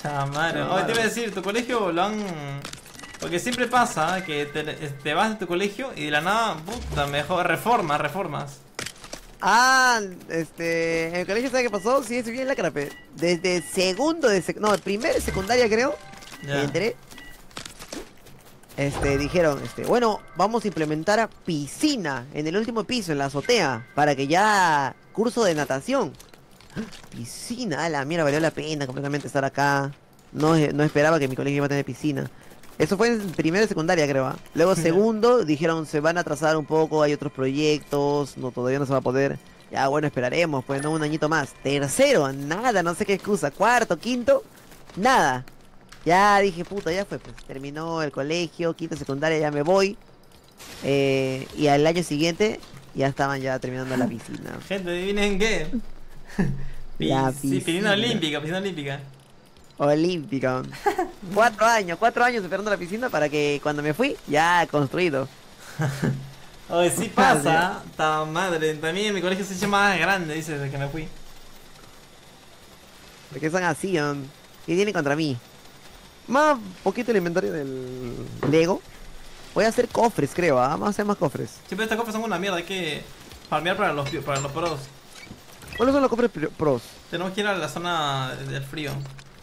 Chamaro. Oye, te iba a decir, tu colegio lo han... Porque siempre pasa que te, te vas de tu colegio y de la nada, puta, mejor reformas, reformas. Ah, este... En el colegio, ¿sabes qué pasó? Sí, se bien la carape. Desde segundo de sec... No, primero de secundaria creo. Ya. Entré. Este, dijeron, este, bueno, vamos a implementar piscina en el último piso, en la azotea, para que ya curso de natación. Piscina, a la mierda, valió la pena completamente estar acá. No, no esperaba que mi colegio iba a tener piscina. Eso fue en primero de secundaria, creo. ¿Ah? Luego segundo, dijeron, se van a atrasar un poco, hay otros proyectos, no, todavía no se va a poder. Ya, bueno, esperaremos, pues, no, un añito más. Tercero, nada, no sé qué excusa. Cuarto, quinto, nada. Ya dije, puta, ya fue, pues, terminó el colegio, quinta secundaria, ya me voy. Eh, y al año siguiente, ya estaban ya terminando la piscina. Gente, adivinen qué. La Pis- sí, piscina piscina. olímpica, piscina olímpica. Olímpica. Cuatro años, cuatro años esperando la piscina para que cuando me fui, ya construido. Oye, sí pasa, ta madre. También en mi colegio se llama más grande, dice, desde que me fui. Porque son así, ¿no? ¿Qué tienen contra mí? Más poquito el inventario del Lego. Voy a hacer cofres, creo, ¿ah? Vamos a hacer más cofres. Siempre estas cofres son una mierda, hay que farmear para los, para los pros. ¿Cuáles son los cofres pri- pros? Tenemos que ir a la zona del frío.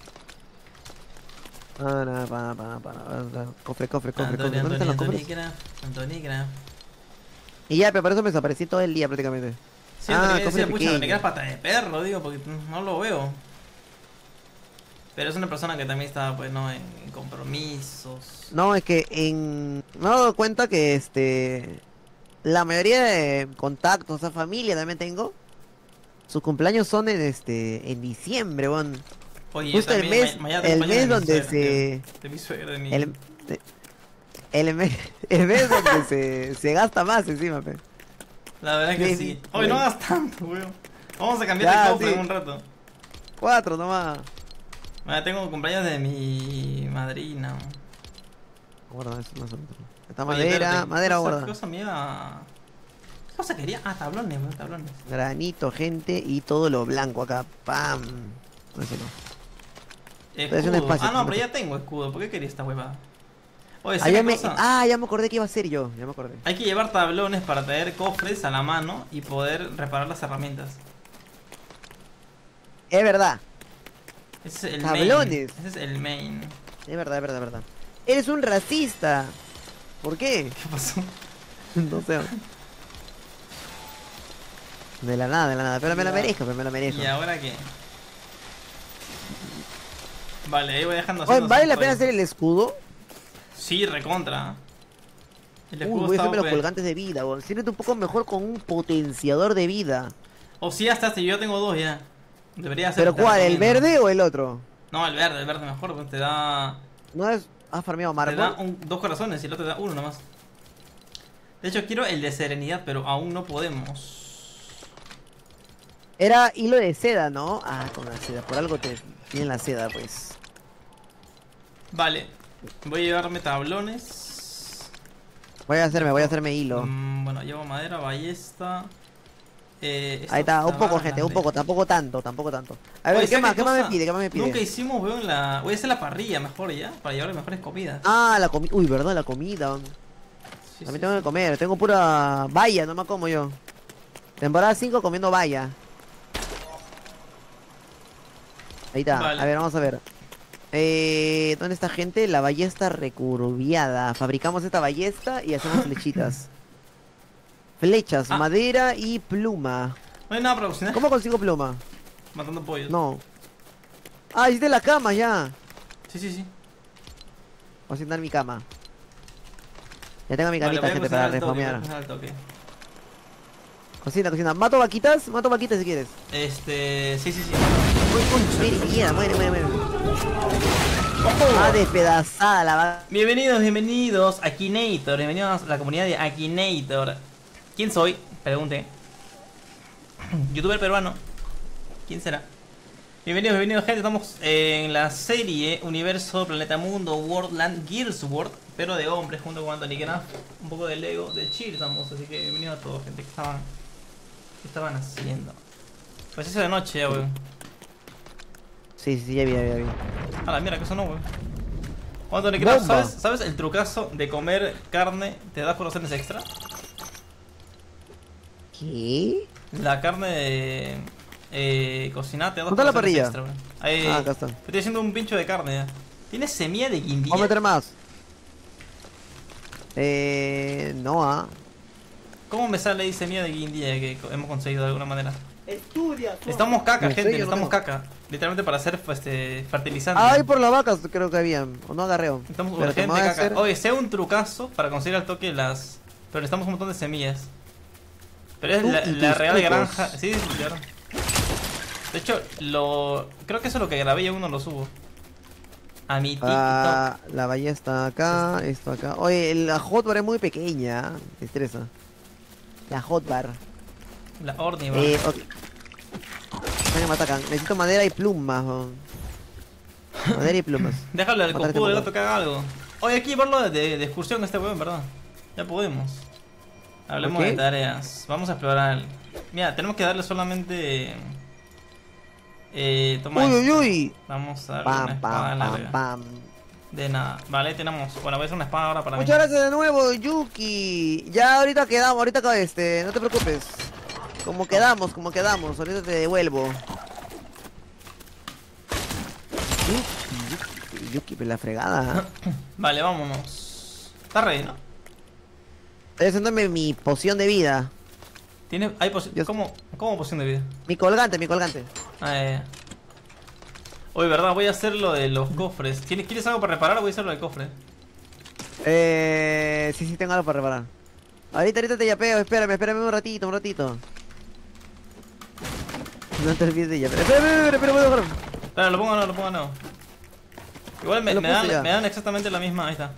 Para, para, para, para, para. Cofre, cofre, cofre, Antonio, cofre. ¿Dónde están Antonio, los Antonio cofres? Craft, Antonio Craft. Y ya, pero por eso me desaparecí todo el día prácticamente. Sí, Ah, Antonio cofre decía, pucha, pequeño. Antonio Craft pata de perro, digo, porque no lo veo. Pero es una persona que también está, pues, no, en, en compromisos. No, es que en... me he dado cuenta que este... La mayoría de contactos, o sea, familia también tengo. Sus cumpleaños son en este... en diciembre, weón. Oye, Justo yo el también, mes- ma- mañana tengo el cumpleaños mes de mi donde suegra, se- De, de mi suegra, de mi... El, de- el, mes, el mes donde se, se gasta más encima, pe. La verdad es que Sí, sí. sí. Oye, no hagas tanto, weón. Vamos a cambiar Ya, de cofre sí. en un rato. Cuatro nomás. Mañana tengo cumpleaños de mi madrina. Guarda, eso no son... Esta Oye, madera, espérate, madera ¿qué cosa- guarda. ¿Qué cosa me iba...? ¿Qué cosa quería? Ah, tablones, weón, tablones. Granito, gente, y todo lo blanco acá. Pam. Eso no. Escudo. Es un espacio, Ah, no, ¿no? pero ya tengo escudo. ¿Por qué quería esta huevada? Oye, Ah, ¿sabes ya qué me... cosa? ah, ya me acordé que iba a ser yo. Ya me acordé. Hay que llevar tablones para traer cofres a la mano y poder reparar las herramientas. Es verdad. Ese es el Tablones. main. Ese es el main. Es verdad, es verdad, es verdad. Eres un racista. ¿Por qué? ¿Qué pasó? No sé. De la nada, de la nada. Pero me lo Ya. merezco, pero me lo merezco. ¿Y ahora qué? Vale, ahí voy dejando así Oye, los ¿vale la pena puntos. hacer el escudo? Sí, recontra. El Uy, escudo voy a está hacerme los O P. colgantes de vida, weón. Siéntete un poco mejor con un potenciador de vida. O sí, hasta si yo tengo dos ya. Debería ser. ¿Pero te cuál? ¿El recomiendo. verde o el otro? No, el verde, el verde mejor, pues te da. ¿No es... has farmeado Te mármol? da un- dos corazones y el otro te da uno nomás. De hecho, quiero el de serenidad, pero aún no podemos. Era hilo de seda, ¿no? Ah, con la seda. Por algo te tienen la seda, pues. Vale, voy a llevarme tablones. Voy a hacerme, voy a hacerme hilo. Mm, bueno, llevo madera, ballesta. Eh, Ahí está, un poco, balas gente, de- un poco, tampoco tanto, tampoco tanto. A ver, Oye, ¿qué ¿sabes más? ¿Qué más me cosa? pide? ¿Qué más me pide? Nunca hicimos, weón, la. Voy a hacer la parrilla mejor ya, para llevar mejores comidas. Ah, la comida. Uy, ¿verdad? La comida. Sí, También sí, tengo sí. que comer, tengo pura valla, no me como yo. Temporada cinco comiendo valla. Ahí está, Vale. a ver, vamos a ver. Eh, ¿dónde está, gente? La ballesta recurviada. Fabricamos esta ballesta y hacemos flechitas. Flechas, Ah. madera y pluma. No hay nada para cocinar. ¿Cómo consigo pluma? Matando pollos. No. Ah, hiciste la cama ya. Sí, sí, sí. Voy a asignar mi cama. Ya tengo mi Vale, camita, voy a gente, cocinar para al toque, voy a reformear. cocinar al toque. Cocina, cocina. ¿Mato vaquitas? Mato vaquitas si quieres. Este. Sí, sí, sí. Uy, uy, muere, mierda, muere, muere, muere. Ah, despedazada la vaca. Bienvenidos, bienvenidos a Akinator. Bienvenidos a la comunidad de Akinator. ¿Quién soy? Pregunté. Youtuber peruano. ¿Quién será? Bienvenidos, bienvenidos, gente. Estamos en la serie Universo, Planeta Mundo, Worldland, Gearsworth, pero de hombres, junto con Anthony Knaff. Un poco de Lego, de Cheer estamos. Así que bienvenidos a todos, gente. ¿Qué estaban, qué estaban haciendo? Pues eso de noche ya, weón. Sí, sí, ya vi, ya vi, ya vi. A la mierda, que eso no, weón. ¿Cuánto le quieras? Bomba. ¿Sabes, ¿Sabes el trucazo de comer carne te da corazones extra? ¿Qué? La carne de, eh, cocinada te da dos ¿Dónde está la corazones parrilla? extra, weón. Ahí. Ah, acá está. Estoy haciendo un pincho de carne ya. ¿Tienes semilla de guindilla? Vamos a meter más. Eh... No, ah. ¿Cómo me sale ahí semilla de guindilla que co- hemos conseguido de alguna manera? Estudia. Necesitamos caca, No sé, gente, yo no necesitamos tengo. caca. Literalmente para hacer este, fertilizante. Ah, ahí por las vacas creo que habían. O no agarreo. Necesitamos Pero te urgente voy a caca. hacer- Oye, sea un trucazo para conseguir al toque las... Pero necesitamos un montón de semillas. Pero es Tú la, y la tus real trucos. granja... Sí, sí, claro. De hecho, lo... Creo que eso es lo que grabé y aún no lo subo. A mi TikTok. Ah, la bahía está acá, esto acá. Oye, la hotbar es muy pequeña. Me estresa. La hotbar. La Ornivar. Eh, ok. Venga, me atacan. Necesito madera y plumas. weón. Madera y plumas. Déjalo al Matar este cojudo del montón. gato que haga algo. Oye, hay que llevarlo de, de, de excursión a este weón, ¿verdad? Ya podemos. Hablemos Ok. de tareas. Vamos a explorar. Mira, tenemos que darle solamente... Eh, toma Uy, uy, esto. uy. Vamos a darle una Pam, espada pam, pam, larga. pam. De nada. Vale, tenemos... Bueno, voy a hacer una espada ahora para mí. Muchas gracias de nuevo, Yuki. Ya ahorita quedamos, ahorita acá este, no te preocupes. Como quedamos, como quedamos, ahorita te devuelvo. Yuki, Yuki, Yuki, la fregada. Vale, vámonos. Está ready, ¿no? Estoy haciéndome mi poción de vida. ¿Tiene... Hay posi- Yo- ¿Cómo, ¿Cómo poción de vida? Mi colgante, mi colgante. Ah, ya, ya. Oye, verdad, voy a hacer lo de los cofres. ¿Tienes, ¿Quieres algo para reparar o voy a hacer lo del cofre? Eh, sí, sí, tengo algo para reparar. Ahorita, ahorita te yapeo, espérame, espérame un ratito, un ratito. No te olvides de yapear. Espérame, espérame, espérame, espérame, espérame. Espera, lo pongo no, lo pongo no. Igual me, Lo me puse dan, ya. me dan exactamente la misma. Ahí está.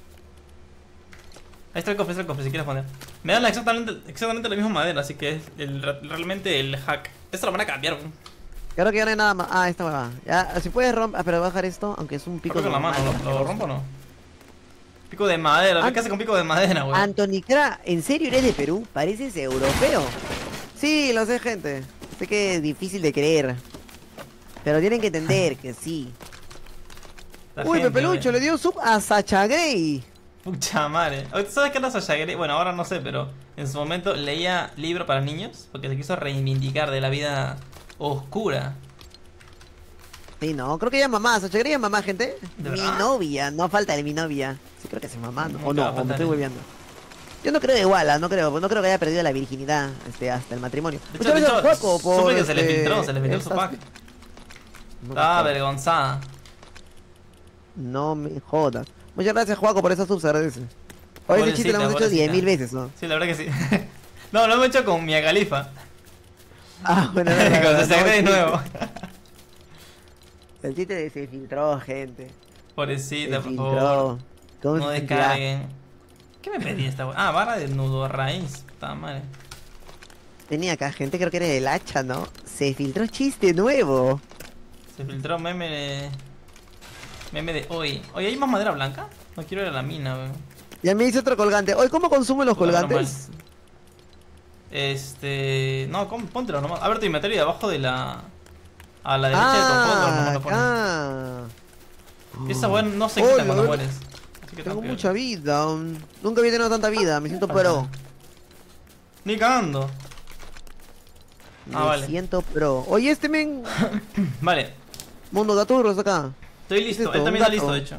Ahí está el cofre, ahí está el cofre, si quieres poner. Me dan la exactamente, exactamente la misma madera, así que es el, realmente el hack. Esto lo van a cambiar, weón. Creo que ya no hay nada más. Ah, esta va. Ya, si puedes romper. Ah, pero voy a bajar esto, aunque es un pico Pico con la normal, mano, ¿lo, lo ¿no? rompo o no? Pico de madera, Ant- ¿qué hace con pico de madera, weón? Anthony Kra, ¿en serio eres de Perú? Pareces europeo. Sí, lo sé, gente. Sé que es difícil de creer. Pero tienen que entender que sí. La Uy, gente, Pepelucho, weón. le dio sub a Sacha Grey. Pucha madre. Oye, ¿tú ¿Sabes qué era Sasha Grey? Bueno, ahora no sé, pero en su momento leía libro para niños porque se quiso reivindicar de la vida oscura. Sí, no, creo que ella es mamá. Sacha Grey es mamá, gente. ¿De Mi verdad? novia, no falta de mi novia. Sí, creo que es mamá, ¿no? Nunca O no, va a o me faltar estoy él. hueveando. Yo no creo igual, ah, no creo, no creo que haya perdido la virginidad este, hasta el matrimonio. De Muchas hecho, de gracias, hecho, Juaco, por, supe que se le este, filtró, se le filtró su estas- pack. No me Estaba jodas. avergonzada. No me jodas. Muchas gracias, Juaco, por esa subs, se agradece. Hoy ese chiste lo hemos hecho Pobrecita, diez mil pobrecita. veces, ¿no? Sí, la verdad que sí. No, lo hemos hecho con Mia Khalifa. Ah, bueno, no, no, Con no, Sasha no, Grey el de chiste- nuevo. El chiste de se filtró, gente. Pobrecita, Se por favor. filtró. ¿Cómo No se filtró? descarguen. ¿Qué me pedí esta weá? Ah, barra de nudo raíz. Puta madre. Tenía acá, gente, creo que era el hacha, ¿no? Se filtró chiste nuevo. Se filtró meme de... Meme de hoy. Oye, ¿hay más madera blanca? No quiero ir a la mina, weón. Ya me hice otro colgante. Oye, ¿cómo consumen los Puta, menos colgantes? Este... No, ¿cómo? Póntelo nomás. A ver tu inventario de abajo de la... A la derecha de tu fondo nomás Ah, lo pones. acá. Y esa weá no se Hola, quita cuando hola. mueres. Así que Tengo está mucha vida. um, Nunca había tenido tanta vida. Me siento pro. Ni cagando. Me Ah, vale. siento pro. Oye, este men. Vale, Mundo gaturros acá. estoy ¿Qué es listo. esto? Él también ¿Un está listo, gato? de hecho.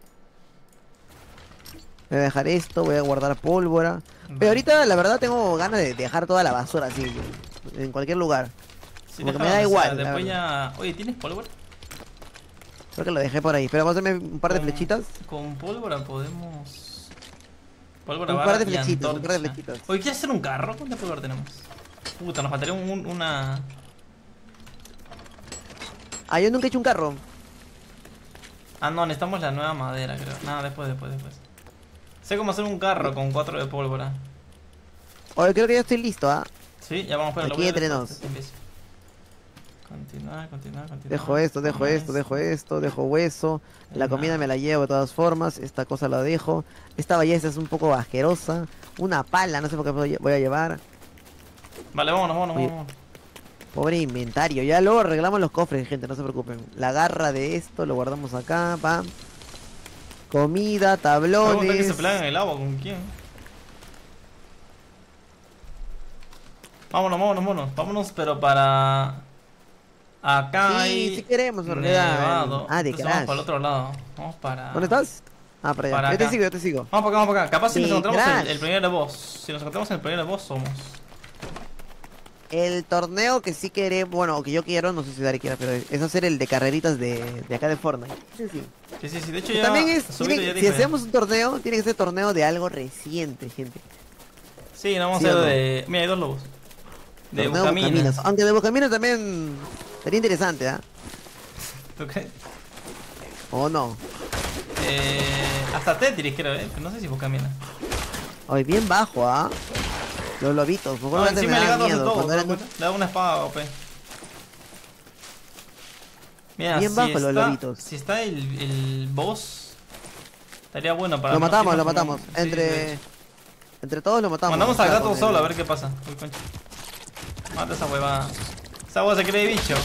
Voy a dejar esto. Voy a guardar pólvora. Vale. Pero ahorita, la verdad, tengo ganas de dejar toda la basura así. En cualquier lugar. Sí, Como que déjalo me da donde sea, igual, la Después ya... Oye, ¿tienes pólvora? Creo que lo dejé por ahí. Pero vamos a hacerme un par de Con- flechitas. Con pólvora podemos... Pólvora, Un barra par de y flechitas, un par de antorcha. flechitas. Oye, ¿quieres hacer un carro? ¿Cuánta pólvora tenemos? Puta, nos faltaría un, un- una... Ah, yo nunca he hecho un carro. Ah, no, necesitamos la nueva madera, creo. Nada, después, después, después. Sé cómo hacer un carro con cuatro de pólvora. Oye, creo que ya estoy listo, ¿ah? Sí, ya vamos, pero lo Aquí voy a entre leer nos. después, imbécil. Continuar, continuar, continuar. Dejo esto, dejo esto, dejo esto, dejo hueso. La comida me la llevo de todas formas. Esta cosa la dejo. Esta ballesta es un poco asquerosa. Una pala, no sé por qué voy a voy a llevar. Vale, vámonos, vámonos, Oye. vámonos. Pobre inventario. Ya luego arreglamos los cofres, gente, no se preocupen. La garra de esto lo guardamos acá, pam. Comida, Pregunta que tablones. se pelean en el agua, ¿con quién? Vámonos, vámonos, vámonos. Vámonos, pero para... Acá Sí, hay... sí queremos, en realidad. nevado. Ah, de Entonces vamos Crash. para el otro lado. Vamos para... ¿Dónde estás? Ah, para allá. Para Yo te acá. sigo, yo te sigo. Vamos para acá, vamos para acá. Capaz si De nos encontramos el, Crash. el primer boss. Si nos encontramos en el primer boss, somos. El torneo que sí queremos, bueno, que yo quiero, no sé si Dari quiera, pero es hacer el de carreritas de, de acá de Fortnite. Sí, sí. Sí, sí, sí. De hecho Que ya... también es, Subito tiene- ya si dije. hacemos un torneo, tiene que ser torneo de algo reciente, gente. Sí, no vamos ¿Sí a o hacer no? de... Mira, hay dos lobos. De Torneo Buscaminas. Buscaminas. Aunque de Buscaminas también sería interesante, ¿ah? ¿Tú crees? ¿O no? Eh, hasta Tetris creo, eh. Pero no sé si Buscaminas. Hoy bien bajo, ¿ah? Los lobitos. Me acuerdo Ah, que antes encima me el daban gato hace miedo. todo. Cuando ¿te das eran- cuenta? Le da una espada, O P. Mira, Bien si bajo los está, lobitos. Si está el, el boss, estaría bueno para... Lo no- matamos, si lo no matamos. jugamos. Sí, de Entre... hecho. Entre todos lo matamos. Mandamos O al sea, gato con solo, el- a ver qué pasa. Uy, concha. Mata esa huevada. Esa hueva se cree bicho.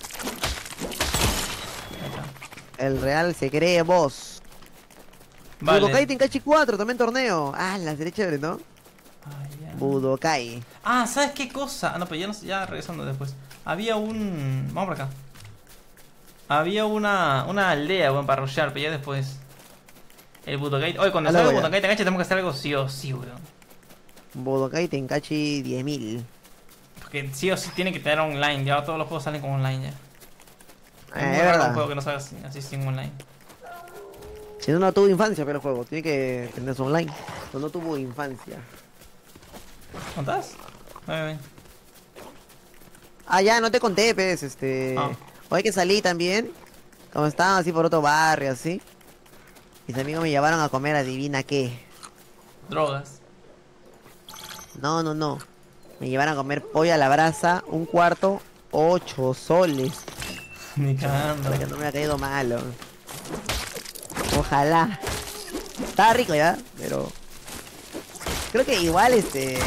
Ahí está. El real se cree boss. Vale. Budokai Tenkaichi cuatro, también torneo. Ah, la serie chévere, ¿no? Ah, ya. Budokai. Ah, ¿sabes qué cosa? Ah, no, pero ya, no, ya regresando después. Había un... Vamos por acá. Había una, una aldea, weón, para rushear, pero ya después. El Budokai... Oye, cuando A la salga el wea. Budokai Tenkaichi tenemos que hacer algo sí o sí, weón. Budokai Tenkaichi diez mil. Porque sí o sí tiene que tener online. Ya todos los juegos salen con online ya. Ah, Es muy es raro verdad. un juego que no salga así, así sin online. Si no, no tuvo infancia, pero el juego. Tiene que tener su online. No, no tuvo infancia. ¿Contás? Muy bien. Ah, ya, no te conté, pues, este... Ah. Hoy que salí también. Como estaba así por otro barrio, así. Mis amigos me llevaron a comer, adivina qué. Drogas. No, no, no. Me llevaron a comer pollo a la brasa, un cuarto, ocho soles. Ni cagando. Para que no me haya caído malo. Ojalá. Estaba rico ya, pero... Creo que igual, este...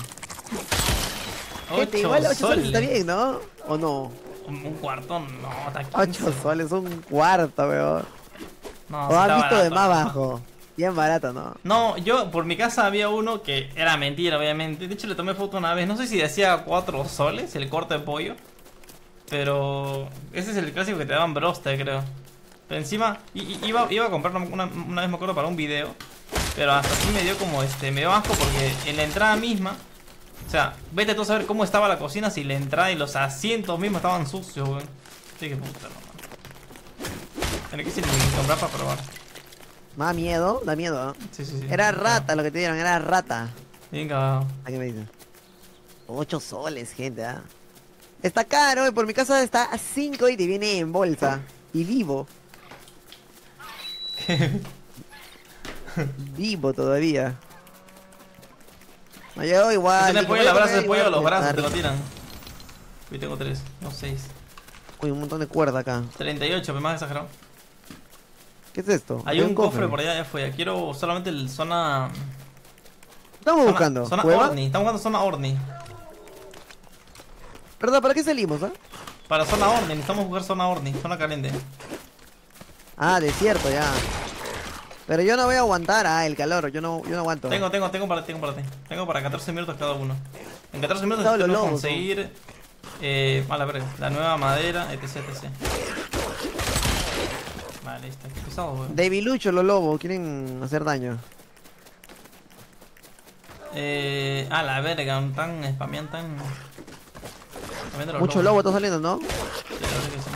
Gente, Ocho igual ocho soles está soles. bien, ¿no? ¿O no? Un, un cuarto, no, está ocho soles, un cuarto, weón. No, ¿O sí has está visto de barato, más ¿no? bajo? Bien barato, ¿no? No, yo por mi casa había uno que era mentira, obviamente. De hecho, le tomé foto una vez. No sé si decía cuatro soles el corte de pollo. Pero ese es el clásico que te daban broster, creo. Pero encima, i- i- iba, iba a comprar una, una vez, me acuerdo, para un video. Pero hasta así me dio como este, me dio asco porque en la entrada misma. O sea, vete tú a saber cómo estaba la cocina si la entrada y los asientos mismos estaban sucios, weón. Sí, que puta, no. Tendré que ir a comprar para probar. Más miedo, da miedo, ¿no? Sí, sí, sí. Era Bien rata lo que te dieron, era rata. cagado. Bien cagado. ¿A qué me dices? ocho soles, gente, ¿ah? Está caro, eh, por mi casa está a cinco y te viene en bolsa. Y vivo. Vivo todavía. No llegó igual. Si tienes dije, pollo, voy el a abrazo comer de pollo a igual, los pues, brazos, está te lo rico. tiran. Yo tengo tres, no seis. Uy, un montón de cuerda acá. treinta y ocho, pero más exagerado. ¿Qué es esto? Hay un cofre por allá, ya fue. Quiero solamente el zona. Estamos Zona, buscando. zona ¿Cueva? Orni. Estamos buscando zona Orni. ¿Verdad? ¿Para qué salimos, ah? Para zona Orni, necesitamos buscar zona Orni, zona caliente. Ah, desierto ya. Pero yo no voy a aguantar, ah, el calor. Yo no, yo no aguanto. Tengo, tengo, tengo para, tengo para ti. Tengo para catorce minutos cada uno. En catorce minutos Todos los tenemos que lobos, conseguir. Eh, a la verga, la nueva madera, etc, etcétera. Vale, está aquí pesado, weón. Debilucho los lobos, quieren hacer daño. Eh, a la verga, tan spamean tan. Spameando los Mucho lobo está saliendo, ¿no? Sí, la verdad que sí.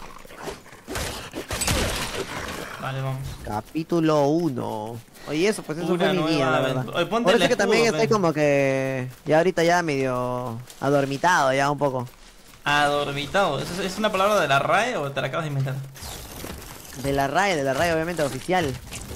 Vale, vamos. Capítulo uno. Oye, eso, pues eso Una fue mi nueva día, la verdad. aventura. Oye, ponte Por el eso que también escudo, estoy pe. como que... Ya ahorita ya medio... Adormitado ya un poco. Adormitado. ¿Eso es, es una palabra de la R A E o te la acabas de inventar? De la R A E, de la R A E obviamente oficial.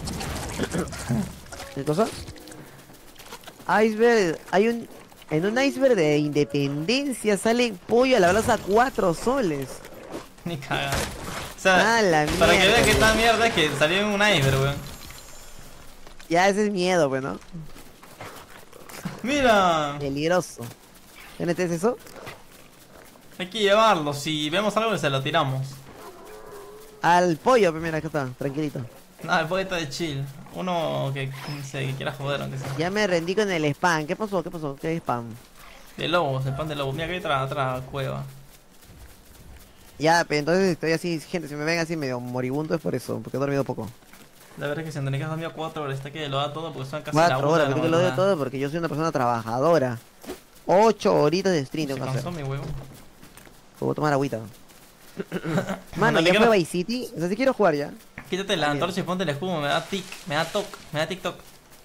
¿Qué cosa? Iceberg, hay un... En un iceberg de Independencia sale pollo a la brasa cuatro soles. Ni cagada. O sea, Ah, la para que mierda, vean que esta weón. mierda es que salió en un iceberg, weón. Ya ese es miedo, pues, ¿no? Mira. Peligroso. ¿N T es eso? Hay que llevarlo. Si vemos algo, se lo tiramos. Al pollo, pues mira, acá está, tranquilito. No, el poeta de chill. Uno que, se, que quiera joder, aunque sea. Ya me rendí con el spam. ¿Qué pasó? ¿Qué pasó? ¿Qué spam? De lobos, el pan de lobo. Mira que hay otra, otra cueva. Ya, pero entonces estoy así, gente, si me ven así medio moribundo es por eso, porque he dormido poco. La verdad es que si Andrés has dormido cuatro horas, está que lo da todo porque son casi la Cuatro una horas, de la porque lo doy madrugada. todo porque yo soy una persona trabajadora. Ocho horitas de stream Se tengo que cansó hacer. mi huevo. Puedo tomar agüita. Mano, Cuando ya te fue quiero- Vice City. O sea, si quiero jugar ya. Quítate la antorcha y ponte el escudo, me da tic, me da toc, me da TikTok.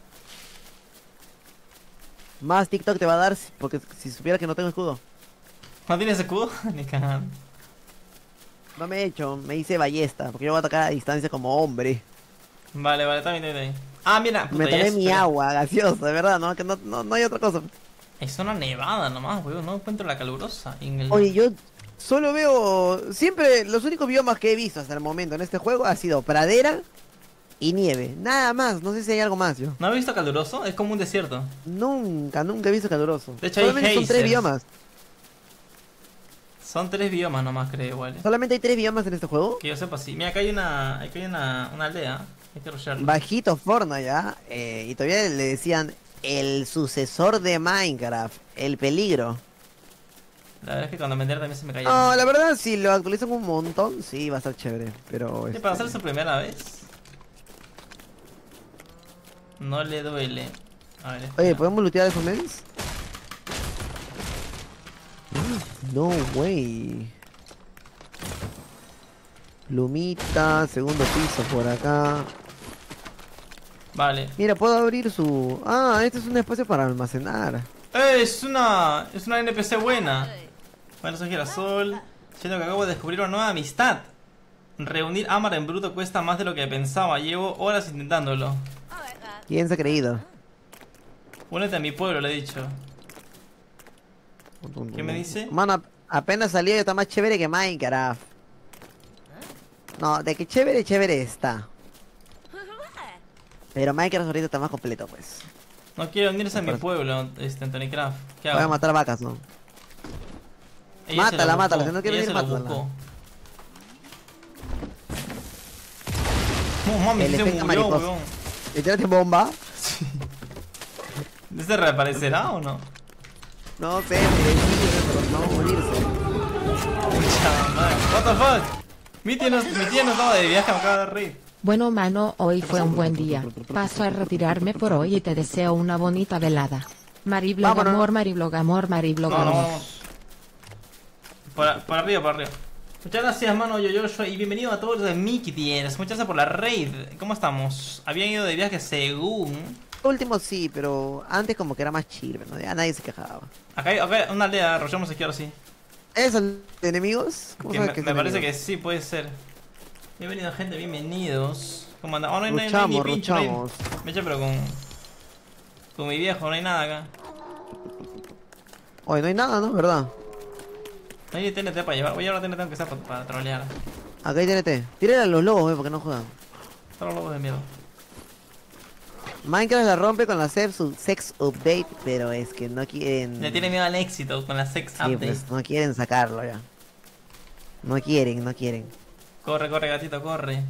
Más TikTok te va a dar si- porque si supiera que no tengo escudo. ¿No tienes escudo? Ni cagando. No me he hecho, me hice ballesta, porque yo voy a atacar a distancia como hombre. Vale, vale, está bien, está bien. Ah, mira, puta, Me ya tomé es- mi espera. agua gaseosa, de verdad, ¿no? Que no, no, no hay otra cosa. Es una nevada nomás, weón, no encuentro la calurosa. En el... Oye, yo solo veo... Siempre los únicos biomas que he visto hasta el momento en este juego ha sido pradera y nieve. Nada más, no sé si hay algo más yo. ¿No has visto caluroso? Es como un desierto. Nunca, nunca he visto caluroso. De hecho, hay Solamente son tres geysers. biomas. Son tres biomas nomás, creo, igual. ¿Solamente hay tres biomas en este juego? Que yo sepa, sí. Mira, acá hay una, acá hay una, una aldea. Hay que rusharla. Bajito Fortnite ya. eh, y todavía le decían el sucesor de Minecraft. El peligro. La verdad es que cuando me enteré también se me cayó. No, la verdad, si lo actualizan un montón, sí, va a estar chévere. Pero. Sí, este, para hacer su primera vez. No le duele. A ver, Oye, espera. ¿podemos lootear esos mens? No, way. Lumita, segundo piso por acá. Vale. Mira, puedo abrir su... Ah, este es un espacio para almacenar. ¡Eh! Es una. Es una N P C buena. Bueno, soy Girasol. Siento que acabo de descubrir una nueva amistad. Reunir Ámara en bruto cuesta más de lo que pensaba. Llevo horas intentándolo. ¿Quién se ha creído? Únete a mi pueblo, le he dicho. ¿Qué me dice? Mano, ap- apenas salió y está más chévere que Minecraft. No, de que chévere, chévere está. Pero Minecraft ahorita está más completo, pues. No quiero unirse a mi pueblo, este, Anthony Craft. ¿Qué hago? Voy a matar vacas, ¿no? Ella se Mátala, lo mátala, buscó, si no quiere ella venir, se lo mátala. buscó. Oh, mami, El sí se efecto murió, mariposa. weón. ¿Y tiraste bomba? ¿Se reaparecerá o no? No sé, pero no va a morirse. Pucha madre. What the fuck? Mi tía no, mi tía no estaba de viaje, me acaba de reír. Bueno, mano, hoy fue un buen día. Paso a retirarme por hoy y te deseo una bonita velada. Mariblog Vámonos. amor, Mariblog amor, Mariblog No, no, amor. vamos. Por, por arriba, por arriba. Muchas gracias, mano Yoyoshua, y bienvenido a todos los de Mickey Tienes. Muchas gracias por la raid. ¿Cómo estamos? Habían ido de viaje según. Último sí, pero antes como que era más chill, ¿no? Ya nadie se quejaba. Acá hay, acá hay una aldea, arrollamos aquí ahora sí. ¿Esos enemigos? ¿Cómo Que sabes me que me son parece que enemigos? sí, puede ser. Bienvenido, gente, bienvenidos. ¿Cómo anda? Oh, no hay, no hay- no hay Luchamos, ni pincho, no hay- luchamos. Me eché, pero con. Con mi viejo, no hay nada acá. Oye, no hay nada, ¿no? ¿Verdad? No hay ni T N T para llevar. Voy a llevar T N T aunque sea para, para trolear. Acá hay T N T. Tírale a los lobos, eh, porque no juegan. Todos los lobos de miedo. Minecraft la rompe con la sex, sex update, pero es que no quieren... Le tiene miedo al éxito con la sex Sí, update. pues, no quieren sacarlo ya. No quieren, no quieren. Corre, corre, gatito, corre.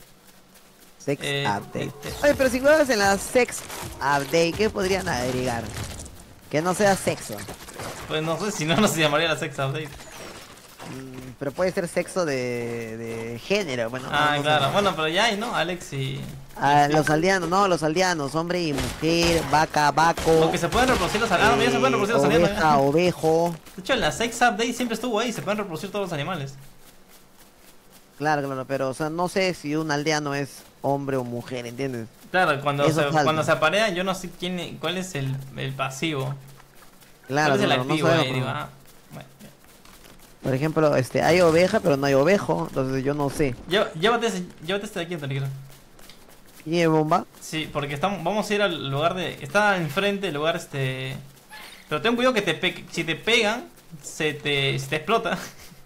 Sex Eh, update. este- Oye, pero si juegas en la sex update, ¿qué podrían agregar? Que no sea sexo. Pues no sé si no, no se llamaría la sex update. Mm, pero puede ser sexo de, de género, bueno. no- Ah, no sé. claro. Bueno, pero ya hay, ¿no? Alex y. Ah, los aldeanos, no, los aldeanos, hombre y mujer, vaca, vaco. Porque se pueden reproducir los aldeanos. Ah, no, ya se pueden reproducir los eh, aldeanos. oveja, ya. ovejo. De hecho, la sex update siempre estuvo ahí. Se pueden reproducir todos los animales. Claro, claro, pero o sea, no sé si un aldeano es hombre o mujer, ¿entiendes? Claro, cuando, Eso se, falta. cuando se aparean, yo no sé quién, cuál es el, el pasivo. Claro, ¿Cuál es el claro, no activo sabemos, ahí? Digo, pero- ah, bueno, ya. Por ejemplo, este, hay oveja, pero no hay ovejo, entonces yo no sé. Lleva- Llévate, ese- llévate este de aquí, Antonio. ¿Tiene bomba? Sí, porque estamos, vamos a ir al lugar de. Está enfrente el lugar este. Pero ten cuidado que te pe- si te pegan, se te, se te explota.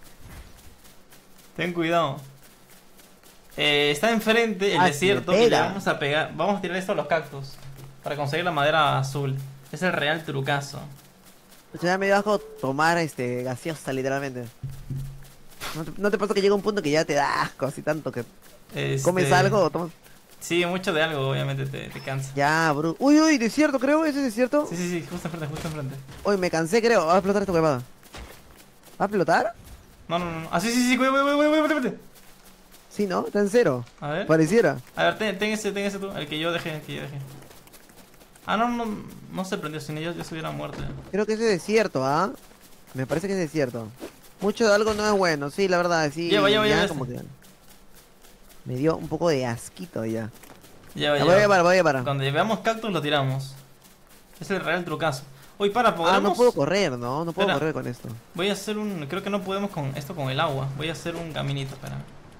Ten cuidado. Eh, está enfrente el Ah, desierto si me y le pega. vamos a pegar. Vamos a tirar esto a los cactus. Para conseguir la madera azul. Es el real trucazo. Se me da medio asco tomar este gaseosa, literalmente. ¿No te, no te pasa que llega un punto que ya te da asco, así tanto que Este... comes algo o tomas? Sí, mucho de algo, obviamente te, te cansa. Ya, bro. Uy, uy, desierto, creo, ese es desierto. Sí, sí, sí, justo enfrente, justo enfrente. Uy, me cansé, creo. Va a explotar esta huevada. ¿Va a explotar? No, no, no. Ah, sí, sí, sí, cuidado, cuidado, cuidado, cuidado, cuidado. Sí, ¿no? Está en cero. A ver. Pareciera. A ver, ten, ten ese, ten ese tú, el que yo dejé, el que yo dejé. Ah, no, no, no se prendió, sin ellos yo se hubiera muerto. Creo que ese es desierto, ¿ah? Me parece que es desierto. Mucho de algo no es bueno, sí, la verdad, sí. Lleva, lleva, ya lleva como ese. que... Me dio un poco de asquito ya. Ya, La voy a llevar, voy a llevar. Cuando llevamos cactus lo tiramos. Es el real trucazo. Uy, para, ¿podemos? Ah, no puedo correr, ¿no? No puedo Espera. correr con esto. Voy a hacer un... Creo que no podemos con esto con el agua. Voy a hacer un caminito, espera.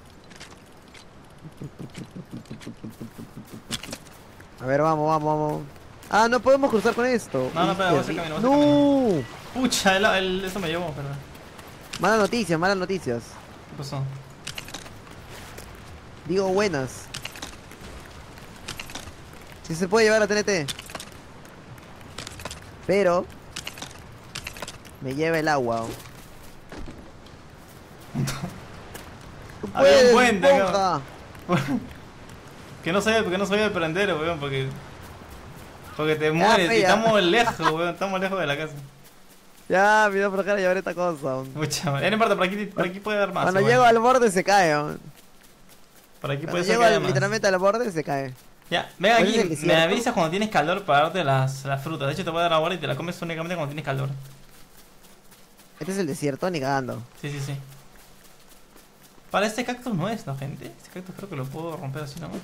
A ver, vamos, vamos, vamos. Ah, no podemos cruzar con esto. No, no, espera, voy a hacer Qué camino, voy a hacer No. Pucha, el, el, eso me llevó, espera. Malas noticias, malas noticias. ¿Qué pasó? Digo buenas. Sí se puede llevar a T N T. Pero me lleva el agua. Tú Había un puedes, puente acá. esponja. Que no sabía, porque no sabía prender, weón, porque... Porque te mueres fe, y ya. estamos lejos, weón, estamos lejos de la casa. Ya, me voy a provocar a llevar esta cosa. Mucha madre. Eh, no importa, por aquí, por aquí puede dar más. Cuando igual. llego al borde se cae. ¿No? Por aquí Cuando puede ser llego que haya al- más. literalmente al borde se cae. Ya, ven ¿Cuál aquí, es el me desierto? avisas cuando tienes calor para darte las, las frutas. De hecho, te voy a dar ahora y te la comes únicamente cuando tienes calor. Este es el desierto, ni cagando. Sí, sí, sí. Para este cactus no es, ¿no, gente? Este cactus creo que lo puedo romper así nomás.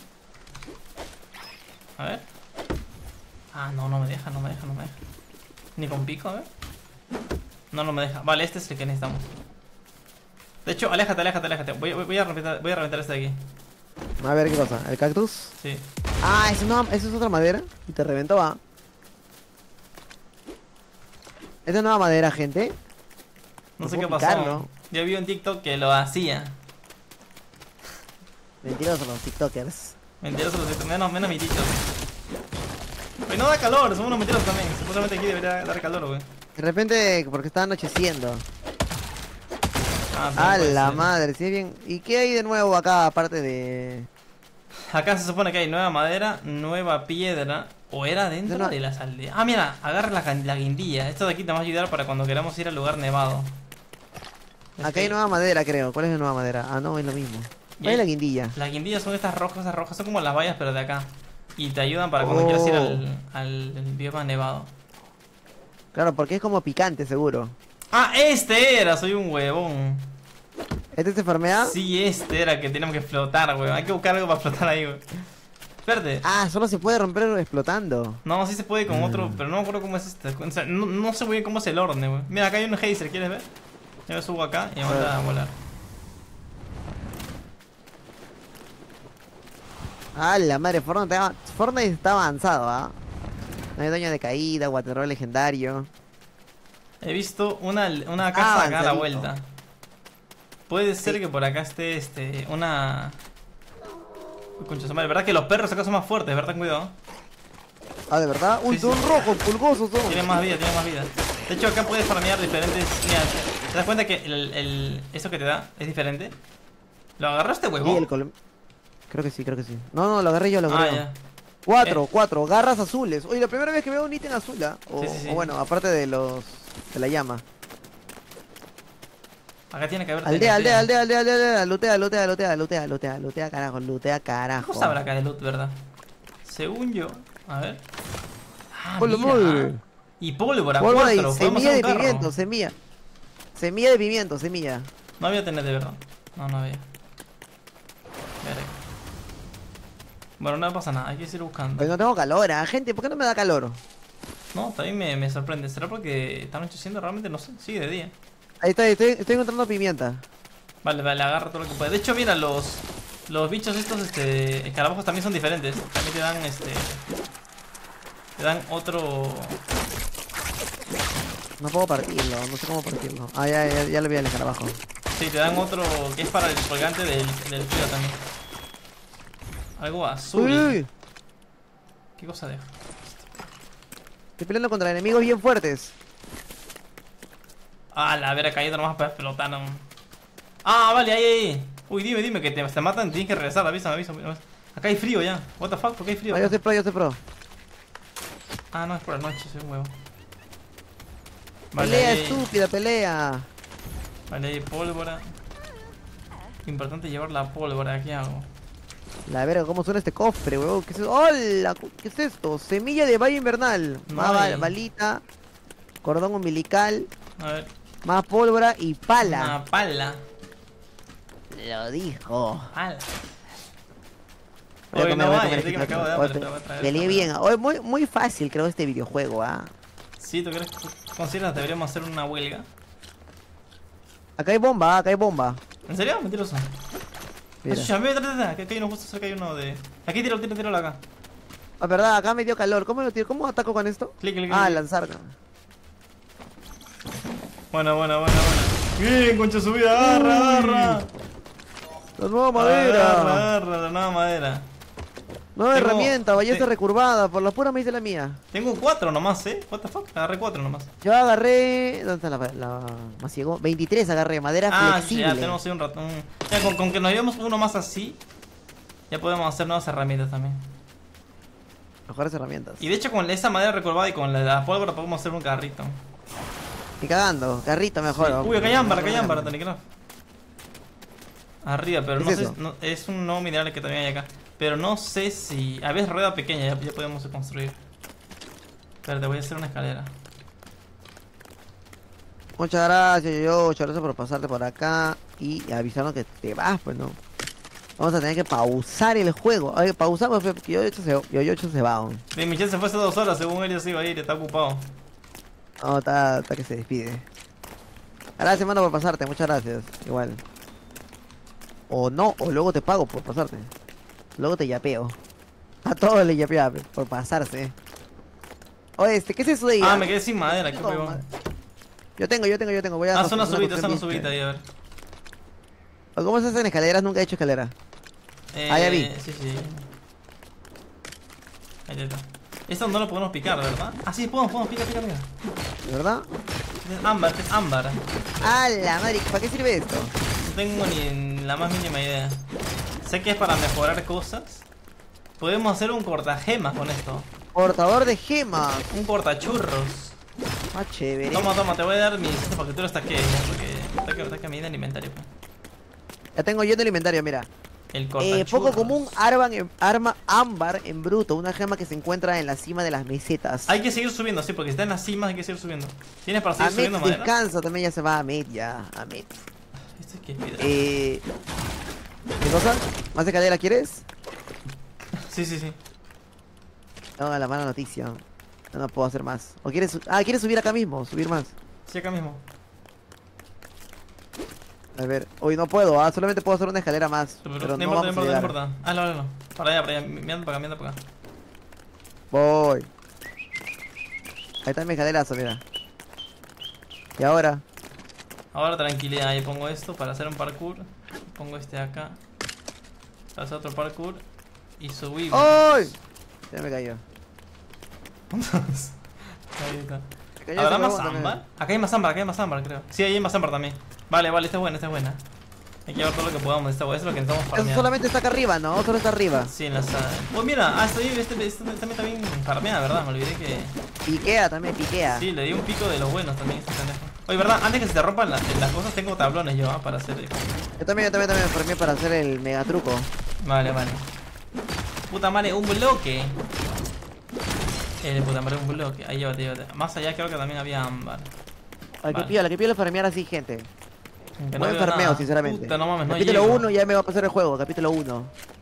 A ver. Ah, no, no me deja, no me deja, no me deja. Ni con pico, a ver. No, no me deja. Vale, este es el que necesitamos. De hecho, aléjate, aléjate, aléjate. Voy, voy, voy a, reventar, voy a reventar este de aquí. A ver qué cosa. ¿El cactus? Sí. Ah, ¿eso, no, ¿eso es otra madera? Y te reventó, va. ¿Esta es nueva madera, gente? No No sé qué puedo pasó. picarlo. Yo vi un TikTok que lo hacía. Mentirosos los tiktokers. Mentiroso, los TikTok, menos, menos mi TikTok. Güey, no da calor, son unos mentirosos también. Supuestamente aquí debería dar calor, güey. De repente, porque está anocheciendo. Ah, A puede la ser. madre, sí, bien. ¿Y qué hay de nuevo acá, aparte de...? Acá se supone que hay nueva madera, nueva piedra. ¿O era dentro No, no. de las aldeas? Ah, mira, agarra la, gan- la guindilla. Esto de aquí te va a ayudar para cuando queramos ir al lugar nevado. Acá hay nueva madera, creo. ¿Cuál es la nueva madera? Ah, no, es lo mismo. ¿Cuál es la guindilla? Las guindillas son estas rojas, esas rojas, son como las vallas pero de acá. Y te ayudan para cuando quieras ir Oh. al, al, al bioma nevado. Claro, porque es como picante, seguro. Ah, este era, soy un huevón. ¿Este se farmea? Sí, este era que tenemos que flotar, weón. Hay que buscar algo para flotar ahí, weón. Espérate. Ah, solo se puede romper explotando. No, sí se puede con otro, pero no me acuerdo cómo es este. O sea, no, no sé muy bien cómo es el orden, weón. Mira, acá hay un geyser, ¿quieres ver? Yo me subo acá y me manda a volar. Ah, la madre, Fortnite, está- Fortnite está avanzado, ¿ah? No hay daño de caída, waterroll legendario. He visto una, una casa acá a la avanzadito. vuelta. Puede ser Sí. que por acá esté este, una... Uy, concha su madre, ¿verdad que los perros acá son más fuertes? ¿Verdad? Cuidado. Ah, ¿de verdad? Uy, Sí, son sí. rojos, pulgosos son. Tienen más vida, tienen más vida. De hecho, acá puedes farmear diferentes... Mira, ¿te das cuenta que el, el, eso que te da es diferente? ¿Lo agarraste, Sí, huevón? el col- Creo que sí, creo que sí. No, no, lo agarré yo, lo Ah, agarré. ya. Cuatro, Eh. cuatro, garras azules. Oye, la primera vez que veo un ítem azul, ¿ah? O, Sí, sí, sí. o bueno, aparte de los... de la llama. Acá tiene que haber... Aldea, aldea, aldea, aldea, aldea, aldea, lutea, lutea, lutea, lutea, lutea, lutea, carajo, lutea, ¿Qué carajo. cosa habrá acá de loot, verdad? Según yo... A ver... Ah, ¡Hola, mira. madre! Y pólvora, Pólvora y cuatro. Podemos semilla hacer de un carro. pimiento, semilla. Semilla de pimiento, semilla. No había tener de verdad. No, no había. Veré. Bueno, no pasa nada, hay que seguir buscando. Pues no tengo calor, ¿ah? Gente, ¿por qué no me da calor? No, también me, me sorprende. ¿Será porque está anocheciendo? Realmente no sé. Sigue de día. Ahí está, estoy, estoy encontrando pimienta. Vale, vale, agarra todo lo que puede. De hecho, mira, los los bichos estos, este, escarabajos también son diferentes. También te dan, este, te dan otro... No puedo partirlo, no sé cómo partirlo. Ah, ya, ya, ya lo vi al escarabajo. Sí, te dan otro que es para el colgante del, del frío también. Algo azul. Uy, uy, uy. ¿Qué cosa deja? Estoy peleando contra enemigos bien fuertes. Ah, la vera caído nomás para explotar. No. Ah, vale, ahí, ahí. Uy, dime, dime que te, te matan, tienes que regresar, avísame, avísame. Acá hay frío ya. What the fuck, ¿por qué hay frío? Ah, yo soy pro, yo soy pro. Ah, no, es por la noche, soy un huevo. Vale, Pelea ahí, estúpida, pelea. vale, ahí pólvora. Importante llevar la pólvora, ¿qué hago? La verga, ¿cómo suena este cofre, huevón? ¿Qué es eso? ¡Hola! ¿Qué es esto? Semilla de valle invernal. Más Ay. ba- balita, cordón umbilical, A ver, más pólvora y pala. una pala. Lo dijo. Pala. Voy a Oye, comer, no voy a hay, comer así que me esto. acabo de Oye, hambre, te voy a traer peleé esta. bien. Oye, muy, muy fácil creo este videojuego, ¿ah? Sí, ¿tú crees que consideras que deberíamos hacer una huelga? Acá hay bomba, ah, acá hay bomba. ¿En serio? Mentiroso. Mira. Escucha, mira, atrás, atrás, aquí hay uno justo cerca, hay uno de... Aquí tiro, tiro, tiro acá. Ah, verdad, acá me dio calor. ¿Cómo lo tiro? ¿Cómo ataco con esto? Clic, clic, Ah, clic. lanzar. Buena, buena, buena, buena. Bien, concha subida, agarra, agarra. La nueva Agarra, madera. agarra, la nueva madera. Nueva Tengo- herramienta, ballesta te- recurvada. Por la pura me hice la mía. Tengo cuatro nomás, ¿eh? What the fuck, agarré cuatro nomás. Yo agarré. ¿Dónde está la, la más ciego? veintitrés agarré, madera Ah, flexible. ya tenemos ahí un rato. un- Ya, con, con que nos llevemos uno más así, ya podemos hacer nuevas herramientas también. Mejores herramientas. Y de hecho, con esa madera recurvada y con la, la pólvora podemos hacer un carrito. Ni cagando, carrito mejor. Sí. ¿no? Uy, acá hay ámbar, acá hay ámbar, Telecraft. Arriba, pero ¿Qué no es sé. eso? No, es un nuevo mineral que también hay acá. Pero no sé si. A veces rueda pequeña, ya, ya podemos construir. Pero te voy a hacer una escalera. Muchas gracias, yo, muchas gracias por pasarte por acá y avisarnos que te vas, pues no. Vamos a tener que pausar el juego. Oye, pausamos, pues, porque yo hecho se, yo, yo hecho se va. aún. Sí, Michelle se fue hace dos horas, según él ya se iba a ir, está ocupado. No, está, está que se despide. Gracias, mano, por pasarte, muchas gracias. Igual. O no, o luego te pago por pasarte. Luego te yapeo. A todos le yapeo por pasarse. Oye, este, ¿qué es eso de ahí? Ah, ah? me quedé sin madera, qué No, huevón. ma- Yo tengo, yo tengo, yo tengo. Voy a Ah, son una construir subida, son una construcción subida ahí, bien a ver. chévere. ¿Cómo se hacen escaleras? Nunca he hecho escalera. Eh, Ah, ya vi. Sí, sí. Ahí está. Esto no lo podemos picar, ¿verdad? Ah, sí, podemos, podemos, pica, pica, pica. ¿Verdad? Es ámbar, es ámbar. ¡Ah, la madre! ¿Para qué sirve esto? No tengo ni la más mínima idea. Sé que es para mejorar cosas. Podemos hacer un cortagemas con esto. Portador de gemas. Un cortachurros. Ah, chévere. Toma, toma, te voy a dar mis para que tú lo estaques, porque está que, está que me da inventario. Pues. Ya tengo yo en el inventario, mira. El Eh, cortachurros. poco común, arma, en- arma ámbar en bruto. Una gema que se encuentra en la cima de las mesetas. Hay que seguir subiendo, sí, porque si está en las cimas hay que seguir subiendo. ¿Tienes para seguir Ahmed subiendo madera? descansa, también ya se va Ahmed, ya. Ahmed. Este es que es piedra. Eh... ¿Qué cosa? ¿Más escalera quieres? Sí, sí, sí. No, la mala noticia. No, no puedo hacer más. ¿O quieres, su- ah, ¿quieres subir acá mismo? Subir más. Sí, acá mismo. A ver, hoy no puedo, ah, solamente puedo hacer una escalera más. Pero, Pero no, no importa, no vamos a importa, no llegar. importa. Hazlo, hazlo. Para allá, para allá. Mirando para acá, mirando para acá. Voy. Ahí está mi escalerazo, mira. Y ahora. Ahora tranquilidad, ahí pongo esto para hacer un parkour. Pongo este acá. Para hacer otro parkour. Y subimos. ¡Ay! Ya me cayó. Ahí está. Me cayó ¿Habrá ese más huevón también. ámbar? Acá hay más ámbar, acá hay más ámbar, creo. Sí, ahí hay más ámbar también. Vale, vale, esta es buena, esta es buena. Hay que ver todo lo que podamos. Esta, eso es lo que necesitamos Eso farmear. solamente está acá arriba, ¿no? Solo está arriba. Sí, en la sala. Oh, mira, ah, estoy, este, este, este también está bien farmeada, ¿verdad? Me olvidé que. Piquea también, piquea. Sí, le di un pico de los buenos también, este pendejo. Oye, ¿verdad? Antes que se te rompan las, las cosas, tengo tablones yo, ¿ah? Para hacer. Yo también, yo también, también formé para hacer el megatruco. Vale, vale. Puta madre, un bloque. Eh, puta madre, un bloque. Ahí llévate, llévate. Más allá creo que también había ámbar. Ay, qué Vale. piola, qué piola farmear así, gente. Que Buen veo farmeo, nada. sinceramente. Puta, no mames, no capítulo llego. uno ya me va a pasar el juego, capítulo uno.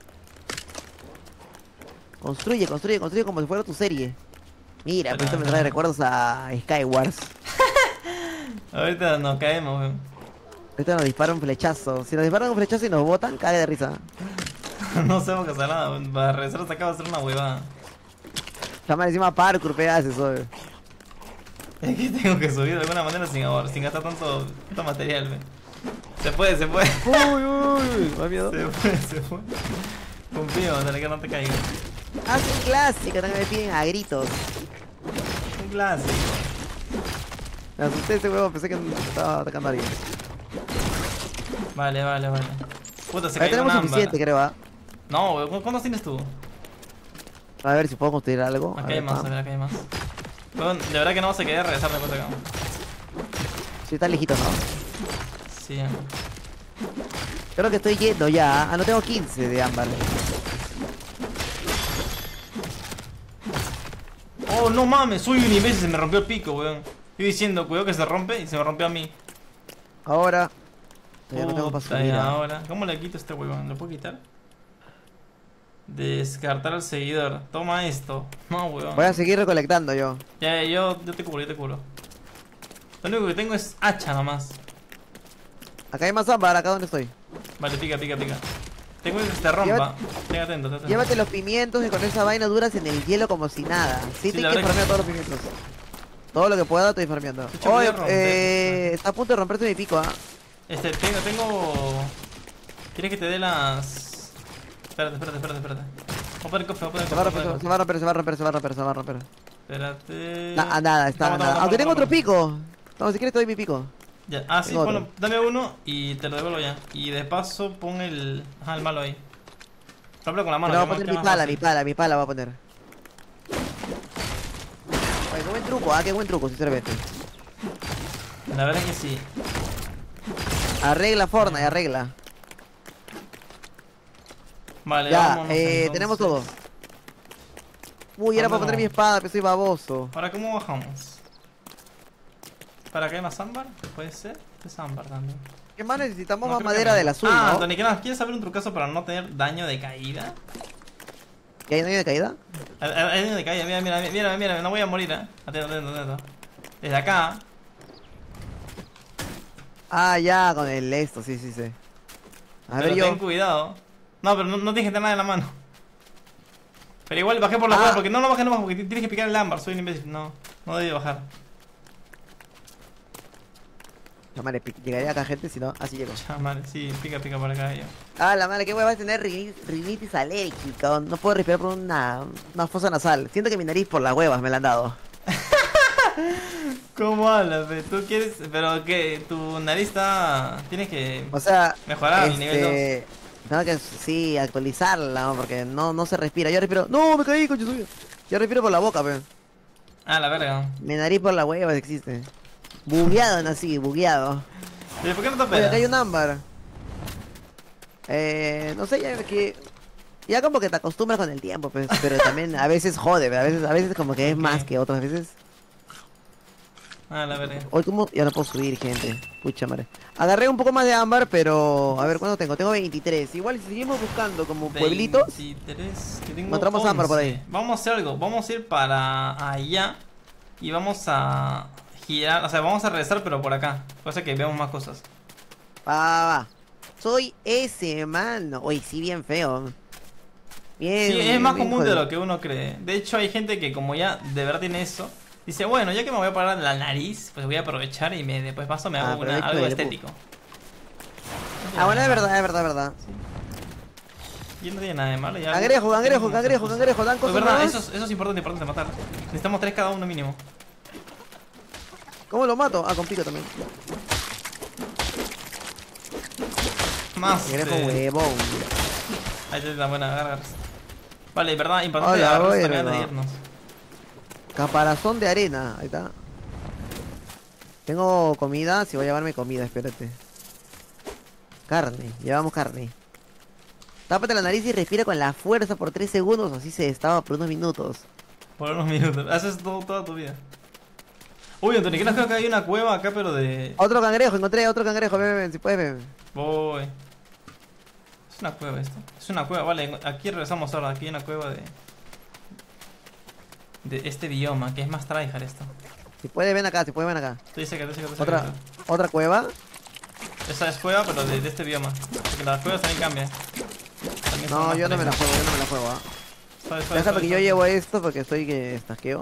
Construye, construye, construye como si fuera tu serie. Mira, pues esto me trae recuerdos a Skywars. Ahorita nos caemos, weón. Ahorita nos disparan un flechazo. Si nos disparan un flechazo y nos botan, cae de risa. No sabemos qué hacer nada, weón. Para regresar hasta acá va a ser una huevada. Llama encima parkour, pedaces, oye. Es que tengo que subir de alguna manera sin, ahor- sin gastar tanto, tanto material, weón. Se puede, se puede. Uy, uy, uy, me da miedo. Se fue, se fue. Confío, dale que no te caigas. Ah, es un clásico, también me piden a gritos. Un clásico. Me asusté ese huevo, pensé que estaba atacando a alguien. Vale, vale, vale. Puta, se Ahí cayó tenemos un suficiente, ámbar. creo, ¿ah? No, güey, ¿cu- ¿cuántos tienes tú? A ver si puedo construir algo. A Acá hay ver, más, a pam. ver, acá hay más. Weón, de verdad que no vas a querer regresar después de acá. Sí, está lejito, ¿no? Sí, eh. Creo que estoy yendo ya. Ah, no tengo quince de ámbar. Oh, no mames, soy un imbécil, se me rompió el pico, weón. Estoy diciendo, cuidado que se rompe y se me rompió a mí. Ahora. Todavía no tengo para Puta, subir. y ah. ahora. ¿Cómo le quito a este huevón? ¿Lo puedo quitar? Descartar al seguidor. Toma esto. No, huevón. Voy a seguir recolectando yo. Ya, yo, yo te cubro, yo te cubro. Lo único que tengo es hacha nomás. Acá hay más ámbar, acá donde estoy. Vale, pica, pica, pica. Tengo que se te rompa. Llévate- Ten atento, ten atento. Llévate los pimientos y con esa vaina duras en el hielo como si nada. Sí, Sí, tienes la que verdad farmear todos los pimientos. Todo lo que pueda estoy farmeando. hecho, voy Oye, a romper. eh, está a punto de romperse mi pico, ¿ah? Este, tengo, tengo... ¿Quieres que te dé las...? Espérate, espérate, espérate, espérate. Voy a poner cofre, voy a poner Se va a cofre, romper, voy se a va a romper, se va a romper, se va a romper, se va a romper. Espérate... Na- a nada, está Toma, a toma, nada. toma, Aunque tengo toma, otro toma. pico. No, si quieres te doy mi pico. Ya. Ah, sí, Tengo otro. ponlo, dame uno y te lo devuelvo ya. Y de paso pon el... Ajá, el malo ahí. Rómpelo con la mano. Pero voy a que poner más- mi que más pala, fácil. mi pala, mi pala voy a poner. Oye, qué buen truco, ah, qué buen truco, sinceramente. La verdad es que sí. Arregla Fortnite, arregla. Vale, Ya, vámonos, eh, entonces. tenemos todo. Uy, era para ¿Dónde poner mi vamos? espada, pero soy baboso. Ahora, ¿cómo bajamos? ¿Para qué hay más ámbar? ¿Puede ser? Es ámbar también. ¿Qué más necesitamos? No, Más creo que madera no. del azul, Ah, ¿no? Tony, ¿qué más? ¿Quieres saber un trucazo para no tener daño de caída? ¿Qué hay daño de caída? Hay hay daño de caída, mira, mira, mira, mira, no voy a morir, eh. Atento, atento, atento. Desde acá. Ah, ya, con el esto, sí, sí, sí. A Pero ver, yo. ten cuidado. No, pero no, no tienes que tener nada en la mano. Pero igual bajé por la Ah. cueva porque no, no bajé, no bajé, porque tienes que picar el ámbar, soy un imbécil. No, no debí bajar. La madre, pi- llegaría acá gente, si no, así llego. Ya, madre, sí, pica, pica por acá yo. Ah, la madre, qué hueva va a tener rini- rinitis alérgica. No puedo respirar por una, una fosa nasal. Siento que mi nariz por las huevas me la han dado. ¿Cómo hablas, fe? ¿Tú quieres? Pero que tu nariz está... Tienes que O sea, mejorar al nivel dos. este, tengo que, sí, actualizarla, ¿no? Porque no, no se respira. Yo respiro. No, me caí, coño suyo. Yo respiro por la boca, pero. Ah, la verga. Mi nariz por la hueva existe. Bugueado, nací, bugueado. ¿Pero por qué no te Oye, pegas? acá hay un ámbar. Eh, no sé, ya es que. Ya como que te acostumbras con el tiempo, pues, pero también a veces jode, a veces, a veces como que es Ok. más que otras veces. Ah, la verga. Hoy como ya no puedo subir, gente. Pucha madre. Agarré un poco más de ámbar, pero a ver cuánto tengo. Tengo veintitrés. Igual si seguimos buscando como pueblitos. veintitrés, que tengo Encontramos ámbar por ahí. once. Vamos a hacer algo. Vamos a ir para allá. Y vamos a girar. O sea, vamos a regresar, pero por acá. Cosa que veamos más cosas. Va, va, va. Soy ese, mano. Uy, sí, bien feo. Bien. Sí, es bien, más bien común de jodido. lo que uno cree. De hecho, hay gente que como ya de verdad tiene eso, dice, bueno, ya que me voy a parar la nariz, pues voy a aprovechar y me después paso me Ah, hago una- aprovecho algo del estético. Ah, bueno, es verdad, es verdad, es verdad. Y no tiene nada de malo. Ya Cangrejo, cangrejo, tenemos cangrejo, cosas. cangrejo, dan Pues cosas verdad, nuevas. eso, es- eso es importante, importante matar. Necesitamos tres cada uno mínimo. ¿Cómo lo mato? Ah, con pico también. Más. Cangrejo eh, huevón. Ahí te la buena, agarras. Vale, verdad, importante Hola, agarrar voy, también antes de verdad. irnos. Caparazón de arena. Ahí está. Tengo comida. Si voy a llevarme comida, espérate. Carne. Llevamos carne. Tápate la nariz y respira con la fuerza por tres segundos. Así se destapa por unos minutos. Por unos minutos. Haces todo, toda tu vida. Uy, Antonio, ¿qué creo que hay una cueva acá, pero de. Otro cangrejo. Encontré otro cangrejo. Ven, ven, ven, si puedes, ven. Voy. Es una cueva esto. Es una cueva, vale. Aquí regresamos ahora. Aquí hay una cueva de. De este bioma, que es más tryhard esto. Si puedes, ven acá. Si puedes, ven acá. Estoy cerca, estoy cerca, estoy Otra, cerca. otra cueva. Esa es cueva, pero de, de este bioma. Porque las cuevas también cambian. También son No, más yo no me la tryhard. juego. Yo no me la juego. ah. Suave, suave, Déjame suave, que yo suave. llevo esto porque estoy que estasqueo.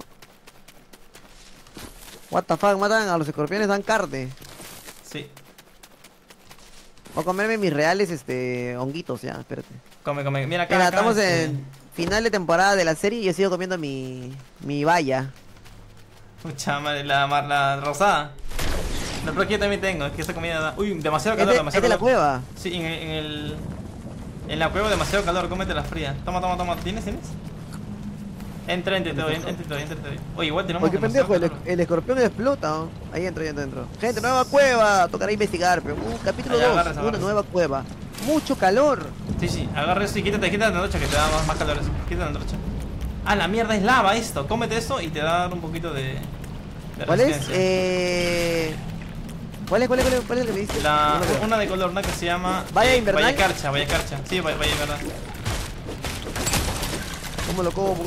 What the fuck, matan a los escorpiones, dan carne. Sí. Voy a comerme mis reales este honguitos ya, espérate. Come, come. Mira acá. Mira, acá, estamos este, en final de temporada de la serie y yo sigo comiendo mi, mi valla. Pucha madre, la, la, la rosada. La pero aquí yo también tengo, es que esta comida da... Uy, demasiado ¿Es calor, de, demasiado es de la calor. cueva? Sí, en, en el... En la cueva demasiado calor, cómete la fría. Toma, toma, toma. ¿Tienes, tienes? Entra, entra, entra, entra, entra, entra, entra. Oye, igual tenemos Oye, qué demasiado pendejo, el, calor. el escorpión explota, ¿no? Ahí entro, ahí entro, entro. Gente, nueva cueva, tocará investigar, pero uh, capítulo Allá, dos, agarras, una agarras. nueva cueva. Mucho calor. Sí, sí, agarra eso y quítate, quítate la antorcha que te da más, más calor eso. Quítate la antorcha. Ah, la mierda, es lava esto. Cómete eso y te da un poquito de... de ¿Cuál es? resistencia. Eh... ¿Cuál es, cuál es, cuál es, cuál es el que me dice? La, No lo veo. una de color, una que se llama... ¿Valla eh, invernal? Valla Carcha, Valla Carcha. Sí, Valla, Valla Invernal. ¿Cómo lo como?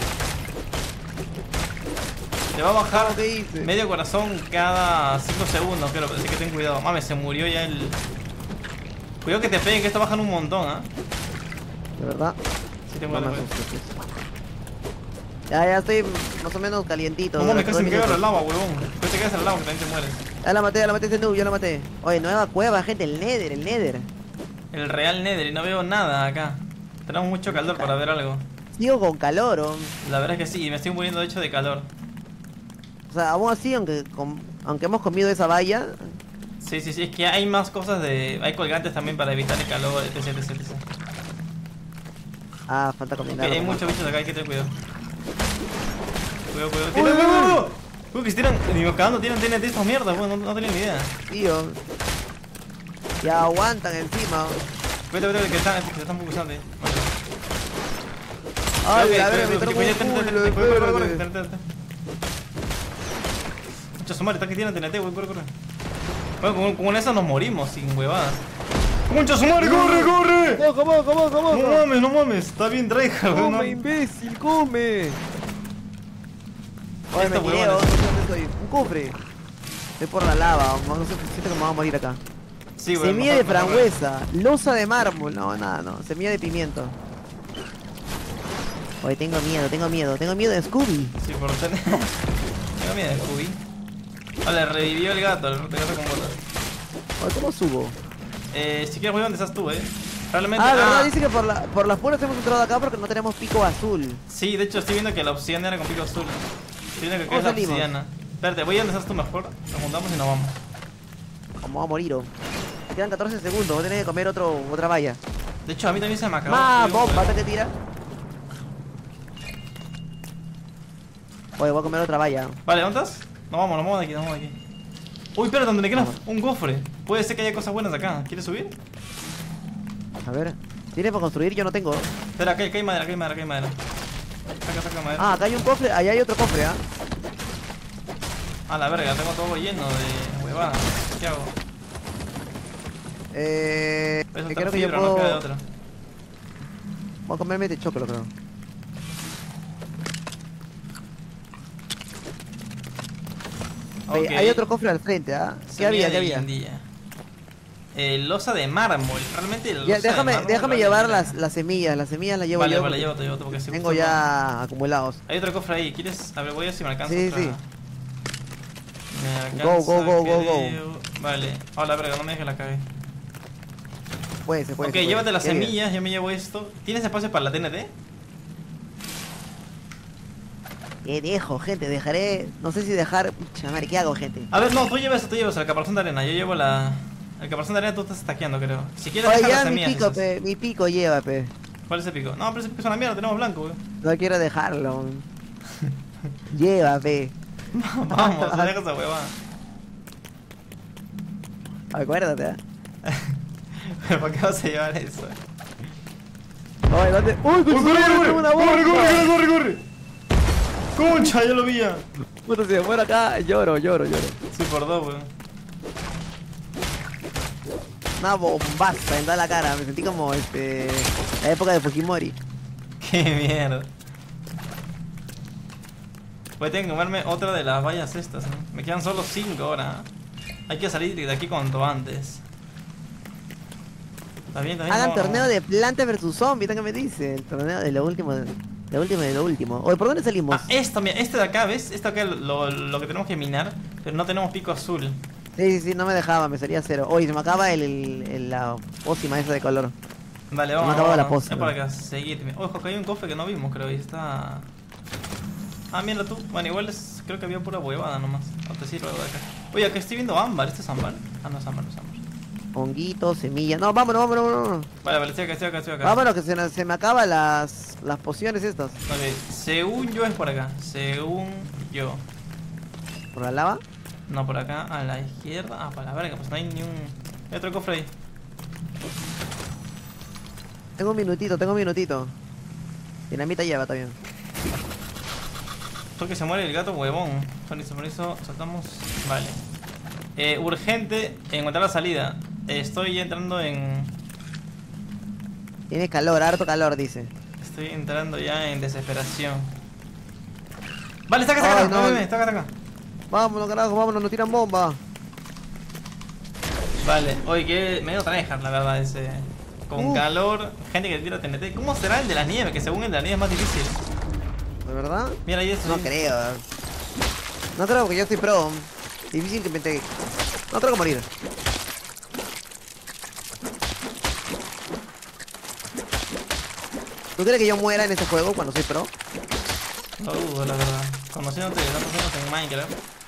Te va a bajar ¿Qué dice? medio corazón cada cinco segundos, creo, así que ten cuidado. Mames, se murió ya el... Cuidado que te peguen, que esto bajan un montón, ¿ah? De verdad. Sí, ten No me cuidado. asustes, pues. Ya, ya estoy más o menos calientito. No mames, durante casi me dos quedo en el minutos. lava, huevón. No te quedas en el lava que también te mueres. Ya la maté, ya la maté ese noob, ya la maté. Oye, nueva cueva, gente, el Nether, el Nether. El real Nether y no veo nada acá. Tenemos mucho calor para ver algo. Sigo con calor, ¿o? La verdad es que sí, me estoy muriendo de hecho de calor. O sea, aún así, aunque, com- aunque hemos comido esa valla, Sí, sí, sí, es que hay más cosas de... Hay colgantes también para evitar el calor, etc, etc, etc. ah, falta combinar. Hay nomás. muchos bichos acá, hay que tener cuidado. Cuidado, cuidado. Uy, ¡Tiran, uy, cuidado, uy. cuidado! Uy, que se tiran... Ni me cagando tiran T N T estas mierdas, weón, no, no tenía ni idea. Tío. Ya aguantan encima. Vete, vete, vete, que están, que se están focusando. Ay, a ver, me trajo un culo, espérate. Mucha su madre, está que tiene T N T, weón, corre, corre. Bueno, con, con eso nos morimos sin huevadas. ¡Concha su madre, corre, corre! ¡Moja, moja, moja, moja! No mames, no mames, está bien tryhard, weón. ¡Come, imbécil, come! Oye, Estos me tiré, huevones. no sé dónde estoy. Un cofre. Estoy por la lava, no sé, siento que me voy a morir acá. Sí, weón, Semilla de mejor- mejor- frangüesa, losa de mármol, no, nada, no, semilla de pimiento. Oye, tengo miedo, tengo miedo, tengo miedo de Scooby. Sí, por tener... Tengo miedo de Scooby. Vale, revivió el gato, el gato con botas. Oye, ¿cómo subo? Eh, si quieres voy donde estás tú, eh. Realmente... Ah, verdad, dice que por, la, por las puertas hemos entrado acá porque no tenemos pico azul. Sí, de hecho estoy viendo que la obsidiana era con pico azul. Estoy viendo que acá ¿Cómo es la salimos? obsidiana. Espérate, voy a donde estás tú mejor. Nos juntamos y nos vamos. Como va a morir, oh. Me quedan catorce segundos, voy a tener que comer otro, otra valla. De hecho, a mí también se me acabó. ¡Más Estoy bomba! como- ¿Hasta que tira? Oye, voy a comer otra valla. Vale, ¿dónde estás? Nos vamos, nos vamos de aquí, nos vamos de aquí. Uy, espérate, donde me queda un gofre. Puede ser que haya cosas buenas acá. ¿Quieres subir? A ver. ¿Tiene para construir? Yo no tengo. Espera, acá, acá hay madera, acá hay madera, acá hay madera. Saca, saca madera. Ah, acá hay un cofre, allá hay otro cofre, ¿ah? A la verga, tengo todo lleno de huevadas. ¿Qué hago? Eh... Eso que está creo que yo fibra, puedo... no queda de otra. Voy a comerme de choclo, creo. Oye, Ok. hay otro cofre al frente, ¿ah? ¿Qué Semilla había? ¿Qué de había? guindilla. Eh, losa de mármol. Realmente losa Ya, de déjame, mármol déjame vale llevar dinero. las, las semillas, las semillas las llevo Vale, yo. vale, porque llévate, llévate porque si tengo gusta- ya acumulados. Hay otro cofre ahí. ¿Quieres? A ver, voy a ver si me alcanza. Sí, otra. sí. Me Go, alcanza, go, go, go, creo. Vale. Hola, verga, no me dejes la cagué. Puede, se puede. Ok, se puede. llévate las ¿Qué había? semillas, yo me llevo esto. ¿Tienes espacio para la T N T? ¿Qué dejo, gente? Dejaré... No sé si dejar... Pucha madre, ¿qué hago, gente? A ver, no, tú llevas, tú llevas el caparazón de arena. Yo llevo la. El caparazón de arena tú estás stackeando, creo. Si quieres, Oye, deja las ya mi semillas. pico, esas. pe, mi pico lleva, pe. ¿Cuál es el pico? No, pero ese pico es una mierda, tenemos blanco, güey. No quiero dejarlo. Lleva, pe. Vamos, deja esa huevada. Acuérdate, ¿eh? ¿Pero por qué vas a llevar eso? Oye, ¿dónde? ¡Uy, ¡Corre, corre, corre! una ¡Corre, bomba! corre, corre, corre! ¡Concha, ya lo vi ya! Puta, si me muero acá, lloro, lloro, lloro. Sí, por dos, weón. Una bombaza en toda la cara, me sentí como, este... La época de Fujimori. ¡Qué mierda! Pues tengo que comerme otra de las vallas estas, ¿no? Me quedan solo cinco ahora. Hay que salir de aquí cuanto antes. ¿Está bien? ¿Está bien? Hagan No, no. torneo de planta versus zombie, ¿qué me dice? El torneo de lo último, de lo último de lo último. Oye, ¿por dónde salimos? Ah, esto, mira, este de acá, ¿ves? Esto acá es lo, lo que tenemos que minar, pero no tenemos pico azul. Sí, sí, sí, no me dejaba, me salía cero. Oye, se me acaba el, el, el- la pócima esa de color. Dale, Me vamos. ha acabado la vamos. poza, Es por ¿no? acá, seguidme. Ojo, que hay un cofre que no vimos, creo, y está... Ah, mira tú. Bueno, igual es... creo creo que había pura huevada nomás. No te sirve algo de acá. Oye, acá estoy viendo ámbar. ¿Este es ámbar? Ah, no es ámbar, no es ámbar. Honguito, semilla. No, vámonos, vámonos, vámonos. Vale, vale, estoy acá, estoy acá, estoy acá. Vámonos, que se, nos- se me acaban las, las pociones estas. Ok, según yo es por acá. Según yo. ¿Por la lava? No, por acá a la izquierda. Ah, para la verga, pues no hay ni un. Hay otro cofre ahí. Tengo un minutito, tengo un minutito. Dinamita lleva también. Porque se muere el gato huevón. Por eso, por eso saltamos. Vale. Eh, urgente encontrar la salida. Estoy entrando en. Tiene calor, harto calor, dice. Estoy entrando ya en desesperación. Vale, está acá, está Ay, acá. no. Ven, ven, está acá, está acá. Vámonos, carajo, vámonos, nos tiran bomba. Vale, oye, que medio tryhard, la verdad, ese. Con Uf. calor, gente que tira T N T. ¿Cómo será el de la nieve? Que según el de la nieve es más difícil. ¿De verdad? Mira ahí eso. No creo. No creo porque yo soy pro. Difícil que me te... No creo que morir. ¿Tú crees que yo muera en este juego cuando soy pro? No dudo, la verdad. Conociéndote de tantos años en Minecraft.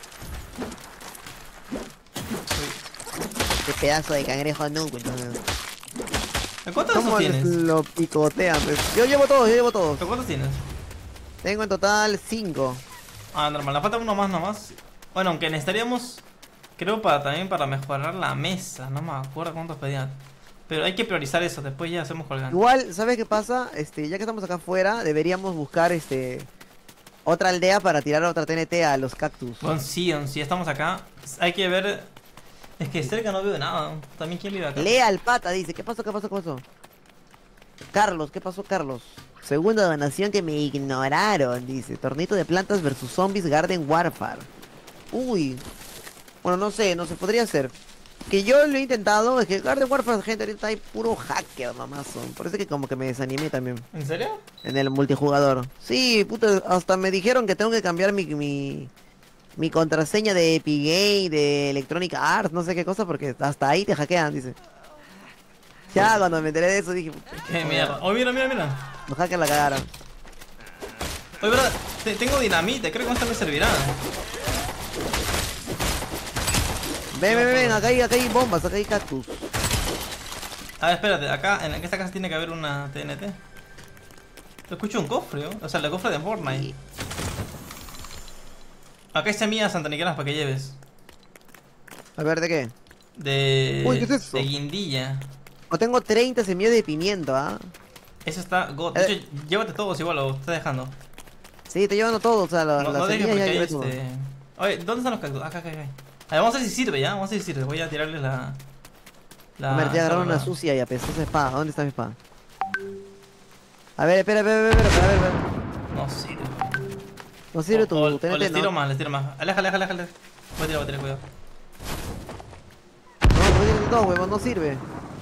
Qué pedazo de cangrejo nunca. ¿Cuántos ¿Cómo esos tienes? lo picotean? Pues? Yo llevo todos, yo llevo todos. ¿Cuántos tienes? Tengo en total cinco. Ah, normal, nos falta uno más nomás. Bueno, aunque necesitaríamos, creo, para también para mejorar la mesa. No me acuerdo cuántos pedían. Pero hay que priorizar eso, después ya hacemos colgando. Igual, ¿sabes qué pasa? Este, ya que estamos acá afuera, deberíamos buscar este otra aldea para tirar otra T N T a los cactus. Bueno, sí, bueno, sí, estamos acá. Hay que ver. Es que cerca no veo nada. También quién vive acá. Lea al pata, dice. ¿Qué pasó? ¿Qué pasó? ¿Qué pasó? Carlos, ¿qué pasó, Carlos? Segunda donación que me ignoraron, dice. Tornito de plantas versus zombies Garden Warfare. Uy. Bueno, no sé, no sé, podría ser. Que yo lo he intentado, es que Garden Warfare, gente, ahorita hay puro hacker nomás son. Por eso que como que me desanimé también. ¿En serio? En el multijugador. Sí, puta, hasta me dijeron que tengo que cambiar mi, mi, mi contraseña de Epic Game, de Electronic Arts, no sé qué cosa, porque hasta ahí te hackean, dice. Ya, cuando me enteré de eso dije, Qué mierda. Oh, mira, mira, mira. los hackers la cagaron. Oye, verdad, te- tengo dinamita, creo que con esta me servirá. Ven, ven, ven, acá hay, acá hay bombas, acá hay cactus. A ver, espérate, acá en esta casa tiene que haber una T N T. Yo escucho un cofre, ¿no? O sea, el cofre de Fortnite. Acá hay semillas santaniqueras para que lleves. A ver, ¿de qué? De. Uy, ¿qué es eso? De guindilla. O tengo treinta semillas de pimiento, ¿ah? Eso está God. De Eh. hecho, llévate todos igual, lo estás dejando. Sí, te llevando todo, o sea, la- No, las no dejes semillas porque ya hay llevé todo. este. Oye, ¿dónde están los cactus? Acá, acá, acá. A ver, vamos a ver si sirve ya. Vamos a ver si sirve. Voy a tirarle la. La. A ver, te agarraron una esa sucia y a pesar esa espada. ¿Dónde está mi espada? A ver, espera, espera, espera, espera, a ver, a ver. No sirve. No sirve tu o, o, T N o les T, tiro ¿no? más, les tiro más. Aleja, aleja, aleja, aleja. Voy a tirar, voy a tirar, cuidado. No, no sirve todo, huevón, no sirve.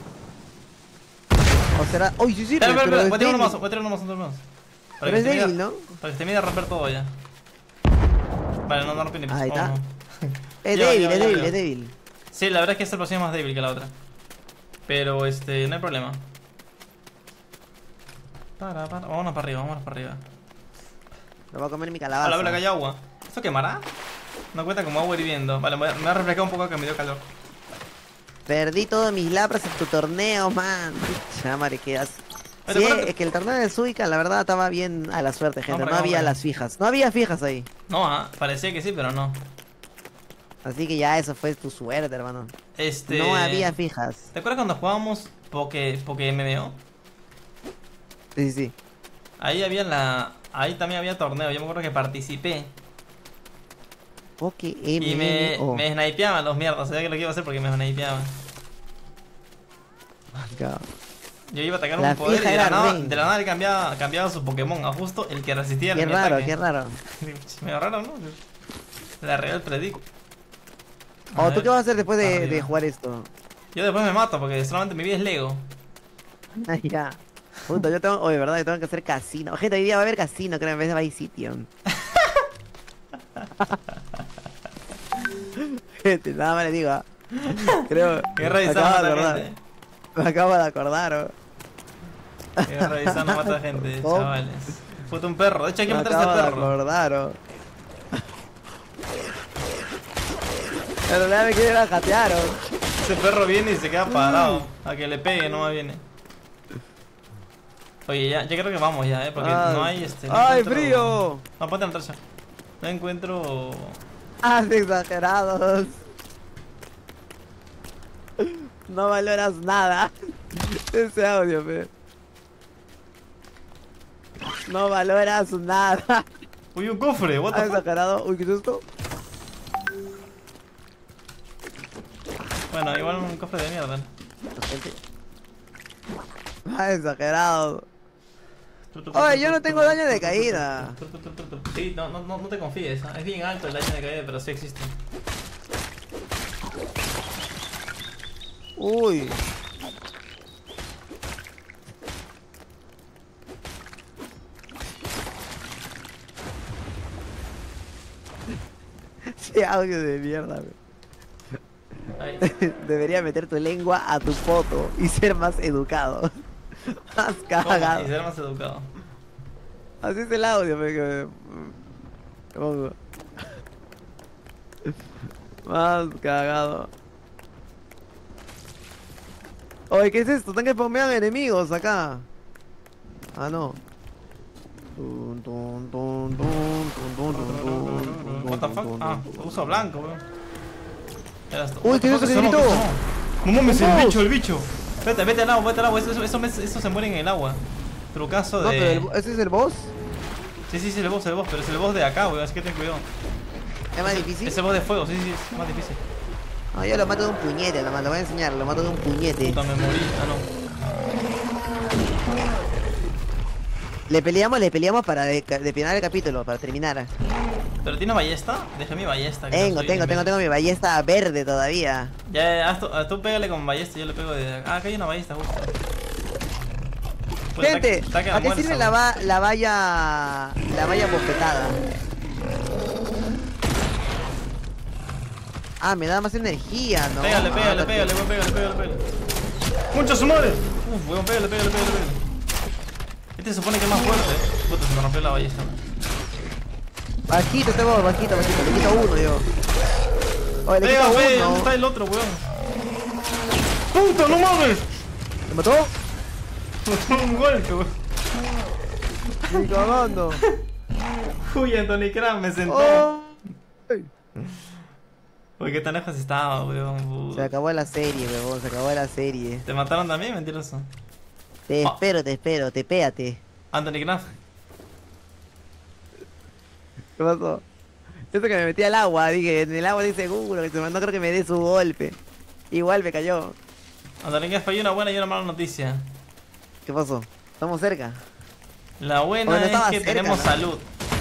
O será... ¡Uy, sí sirve! Espera, espera, pero espera. es Voy a tirar uno más, débil. voy a tirar uno más, uno más. Para Pero que es se mida- débil, ¿no? Para que se mida a romper todo ya. Vale, no, no rompe ni Ahí oh, está. no. Es Ya, débil, ya, es ya, débil, ya. es débil. Sí, la verdad es que esta posición es más débil que la otra. Pero este, no hay problema. Para, para. Vámonos para arriba, vámonos para arriba. Lo voy a comer en mi A calabaza. la verdad que hay agua. ¿Esto quemará? No cuenta como agua hirviendo. Vale, me voy a, me voy a refrescar un poco que me dio calor. Perdí todos mis labras en tu torneo, man. Pucha madre, ¿qué haces? Oye, ¿te Sí, acuerdas que- es que el torneo de Suica, la verdad, estaba bien a la suerte, gente. Hombre, No había hombre. las fijas. No había fijas ahí. No, ah, parecía que sí, pero no. Así que ya eso fue tu suerte, hermano. Este. No había fijas. ¿Te acuerdas cuando jugábamos Poke, Poke M M O? Sí, sí, sí. Ahí había la. Ahí también había torneo. Yo me acuerdo que participé. Poke Y me, M M O. me snipeaban los mierdas. Sabía que lo que iba a hacer porque me snipeaban. Acá. Yo iba a atacar La un poder y fija de la, era nada, Rain. de la nada le cambiaba, cambiaba su Pokémon a justo el que resistía Qué mi raro, ataque. qué raro. Me raro, ¿no? La real predict. A Oh, ¿tú ver, qué vas a hacer después de, arriba. de jugar esto? Yo después me mato porque solamente mi vida es Lego. Ah, ya. Puta, yo tengo. Oye, ¿verdad? Yo tengo que hacer casino. Gente, hoy día va a haber casino, creo, en vez de Vice City. ¿no? Gente, nada más le digo. ¿ah? Creo. Que me revisando acabo de mata acordar. gente. Me acabo de acordar, ¿oh? Que revisando mata gente, Oh. chavales. Puta un perro. De hecho hay que Me matar a acabo ese de perro. acordar, ¿oh? En realidad me quieren jatear. Ese perro viene y se queda parado. A que le pegue, no viene. Oye, ya, ya creo que vamos ya, eh. Porque Ay. no hay este. No ¡Ay, encuentro... frío! No, ponte en marcha. No encuentro. ¡Ah, exagerados! No valoras nada. Ese audio, pe. No valoras nada. Uy, un cofre, what the ¿Ah, fuck? exagerado? Uy, ¿qué es esto? Bueno, igual un cofre de mierda. Gente. Ah, exagerado. Oye, yo no tengo daño de caída. Sí, no, no, no no te confíes, ¿eh? Es bien alto el daño de caída, pero sí existe. Uy. Ese audio de mierda, wey. Ahí. Debería meter tu lengua a tu foto y ser más educado. Más ¿Cómo? cagado. Y ser más educado. Así es el audio, pe, que me pongo. Más cagado. Oye, ¿qué es esto? Están que spamean enemigos acá. Ah, no. Tun, tun, tun, tun, tun, tun, tun, tun, What the tun, fuck? tun, Ah, tun. uso blanco, weón. Era esto. Uy, What the ¿qué es fuck? eso que Eso no, gritó? eso no. No mames, el Vamos. bicho, el bicho. Vete, vete al agua, vete al agua. Eso, eso, eso, me- eso se muere en el agua. Trucazo No, de. pero el- ¿ese es el boss? Sí, sí, sí, el boss, el boss. Pero es el boss de acá, weón. Así que ten cuidado. ¿Es más difícil? Es el boss de fuego, sí, sí, es más difícil. No, yo lo mato de un puñete, nomás, lo voy a enseñar, lo mato de un puñete. Puta, me morí. Ah, no. Le peleamos, le peleamos para de, de final el capítulo, para terminar. ¿Pero tiene ballesta? Deja mi ballesta. que Tengo, no soy tengo, tengo, enemigo. tengo mi ballesta verde todavía. Ya, ya, haz tú, haz tú pégale con ballesta, yo le pego de. Ah, acá hay una ballesta justo. Pues, Gente, está- está que ¿a qué almuerza, sirve la, weón. va- la valla la valla bofetada? Ah, me da más energía, ¿no? Pégale, Ah, pégale, está pégale, weón, pégale, pégale, pégale. ¡Mucho su madre! Uf, weón, pégale, pégale, pégale, pégale. Este se supone que es más fuerte. Puta, se me rompió la ballesta. Bajito este vos, bajito, bajito, le quito uno, yo. Oye, le Pega, quito wey, ¿dónde uno. está el otro, weón? ¡Puta, no mames! ¿Te mató? Un golpe, weón. Estoy cagando. Uy, Anthony Cram me sentó. Oh. Ay. Uy, qué tan lejos estaba, weón. Se acabó la serie, weón, se acabó la serie. ¿Te mataron también, mentiroso? Te Ah. espero, te espero, te péate. Anthony Cram. ¿Qué pasó? Eso que me metí al agua, dije, en el agua estoy seguro, que se mandó, creo que me dé su golpe. Igual me cayó. Anthony Cram, hay una buena y una mala noticia. ¿Qué pasó? ¿Estamos cerca? La buena Bueno, es estaba que cerca, tenemos ¿no? salud.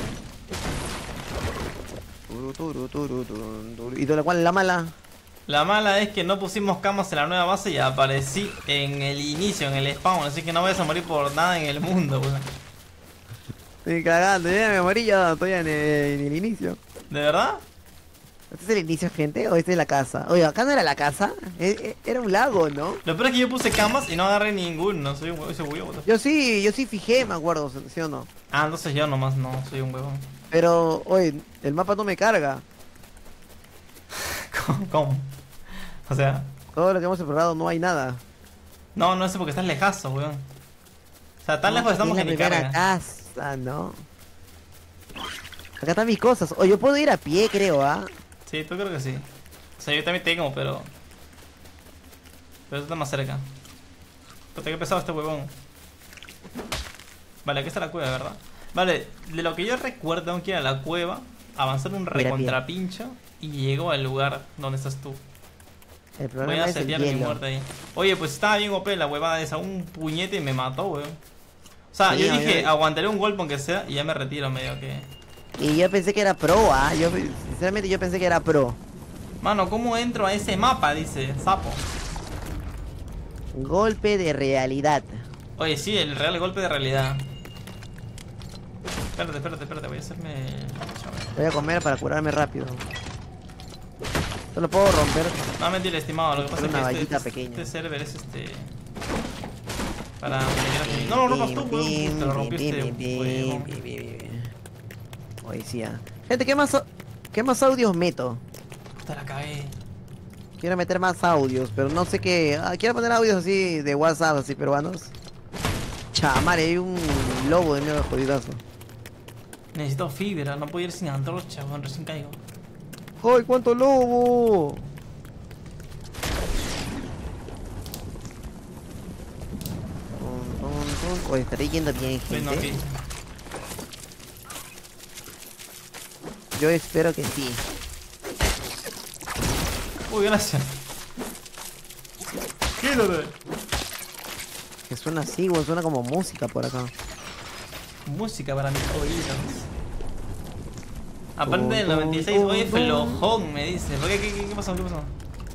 Turu, turu, turu, turu, turu. ¿Y la cual la mala? La mala es que no pusimos camas en la nueva base y aparecí en el inicio, en el spawn. Así que no vayas a morir por nada en el mundo, weón. Estoy cagando, ya me morí, ya estoy en el, en el inicio. ¿De verdad? ¿Este es el inicio, gente? ¿O este es la casa? Oye, acá no era la casa, E- e- era un lago, ¿no? Lo peor es que yo puse camas y no agarré ninguno. Soy un huevo, ese huevo. Yo sí, yo sí fijé, me acuerdo, ¿sí o no? Ah, entonces yo nomás no, soy un huevón. Pero, oye, el mapa no me carga. ¿Cómo? ¿Cómo? O sea, Todo lo que hemos explorado no hay nada. no, no es porque estás lejazo, weón. O sea, tan No, lejos estamos es que la ni primera carga. casa, ¿no? Acá están mis cosas. Oye, yo puedo ir a pie, creo, ¿ah? Sí, tú creo que sí. O sea, yo también tengo, pero. Pero eso está más cerca. Puta, qué pesado este huevón. Vale, aquí está la cueva, ¿verdad? Vale, de lo que yo recuerdo, tengo que ir a la cueva, avanzar un Mira, bien. recontrapincho y llego al lugar donde estás tú. El Voy problema a es el setear mi hielo. muerte ahí. Oye, pues estaba bien O P la huevada esa. Un puñete y me mató, weón. O sea, Sí, yo no, dije, yo- aguantaré un golpe aunque sea y ya me retiro medio que... Y yo pensé que era pro, ¿ah? Yo, sinceramente yo pensé que era pro. Mano, ¿cómo entro a ese mapa? Dice, sapo. Golpe de realidad. Oye, sí, el real golpe de realidad. Espérate, espérate, espérate, voy a hacerme... Voy a comer para curarme rápido. Solo puedo romper. No, mentira, estimado, lo que pasa Una es que vallita este, pequeña. este server es este... Para... No lo rompas tú, weón. Te lo rompiste, weón. Oye, sí, ah. Gente, ¿qué más, au- ¿qué más audios meto? Puta, la cagué. Quiero meter más audios, pero no sé qué. Ah, quiero poner audios así de WhatsApp, así peruanos. Chamare, hay un lobo de miedo jodidazo. Necesito fibra, no puedo ir sin antorcha, weón, recién caigo. ¡Ay, cuánto lobo! Oye, estaré yendo bien, Bueno, gente. aquí. Yo espero que sí. Uy, gracias. Quédate. Que suena así, güey, suena como música por acá. Música para mis oídos. Aparte del noventa y seis, oye, flojón, me dice. ¿Por qué? ¿Qué, qué, qué pasó? ¿Qué pasó?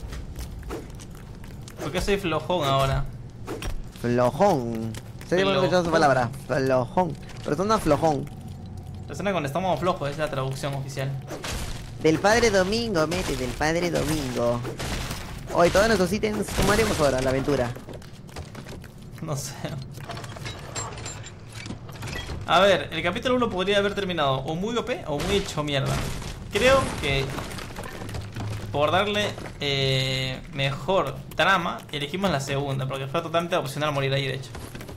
¿Por qué soy flojón ahora? Flojón. Se hemos escuchado esa palabra. Flojón. Persona flojón. Persona con estómago flojo, es la traducción oficial. Del padre Domingo, mete, del padre Domingo. Hoy todos nuestros ítems, ¿cómo haremos ahora la aventura? No sé. A ver, el capítulo uno podría haber terminado o muy O P o muy hecho mierda. Creo que por darle eh, mejor trama, elegimos la segunda, porque fue totalmente opcional morir ahí, de hecho.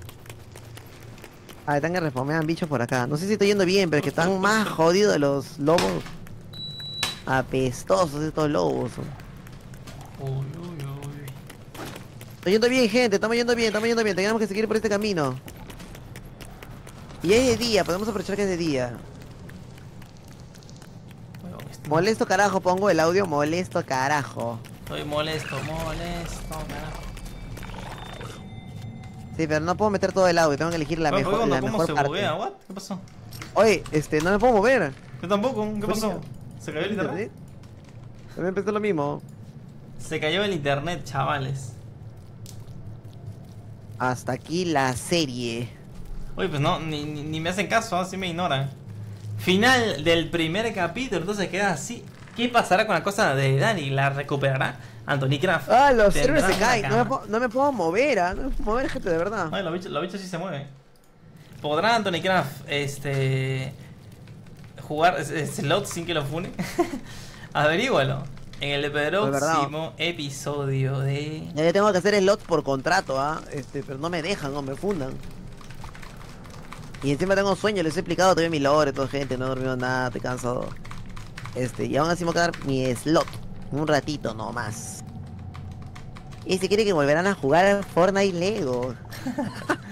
Ah, están que respomean bichos por acá. No sé si estoy yendo bien, pero es que están más jodidos de los lobos. Apestosos estos lobos. Uy, uy, uy. Estoy yendo bien, gente, estamos yendo bien, estamos yendo bien. Tenemos que seguir por este camino. Y es de día, podemos aprovechar que es de día. Molesto carajo, pongo el audio molesto carajo. Estoy molesto, molesto, carajo. Sí, pero no puedo meter todo el audio, tengo que elegir la Oye, mejor, ¿cómo la ¿Cómo mejor se parte. buguea? ¿What? ¿Qué pasó? Oye, este, no me puedo mover. Yo tampoco, ¿qué pasó? ¿Se cayó el internet? ¿Internet? También empezó lo mismo. Se cayó el internet, chavales. Hasta aquí la serie. Oye, pues no, ni, ni, ni me hacen caso, así me ignoran. Final del primer capítulo, entonces queda así. ¿Qué pasará con la cosa de Dani? ¿La recuperará Anthony Craft? Ah, los ¿Tendrá héroes se una caen. No me, cama? puedo, no me puedo mover, ¿ah? No me puedo mover, gente, de verdad. Ay, los bichos, los bichos sí se mueven. ¿Podrá Anthony Craft este jugar slot sin que lo fune? Averígualo. En el próximo episodio de... Ya yo tengo que hacer slot por contrato, ¿ah? Este, pero no me dejan, no me fundan. Y encima tengo sueño, les he explicado todavía mi lore, toda gente, no he dormido nada, estoy cansado. Este, y aún así me voy a quedar mi slot. Un ratito nomás. Y si quiere que volverán a jugar Fortnite Lego.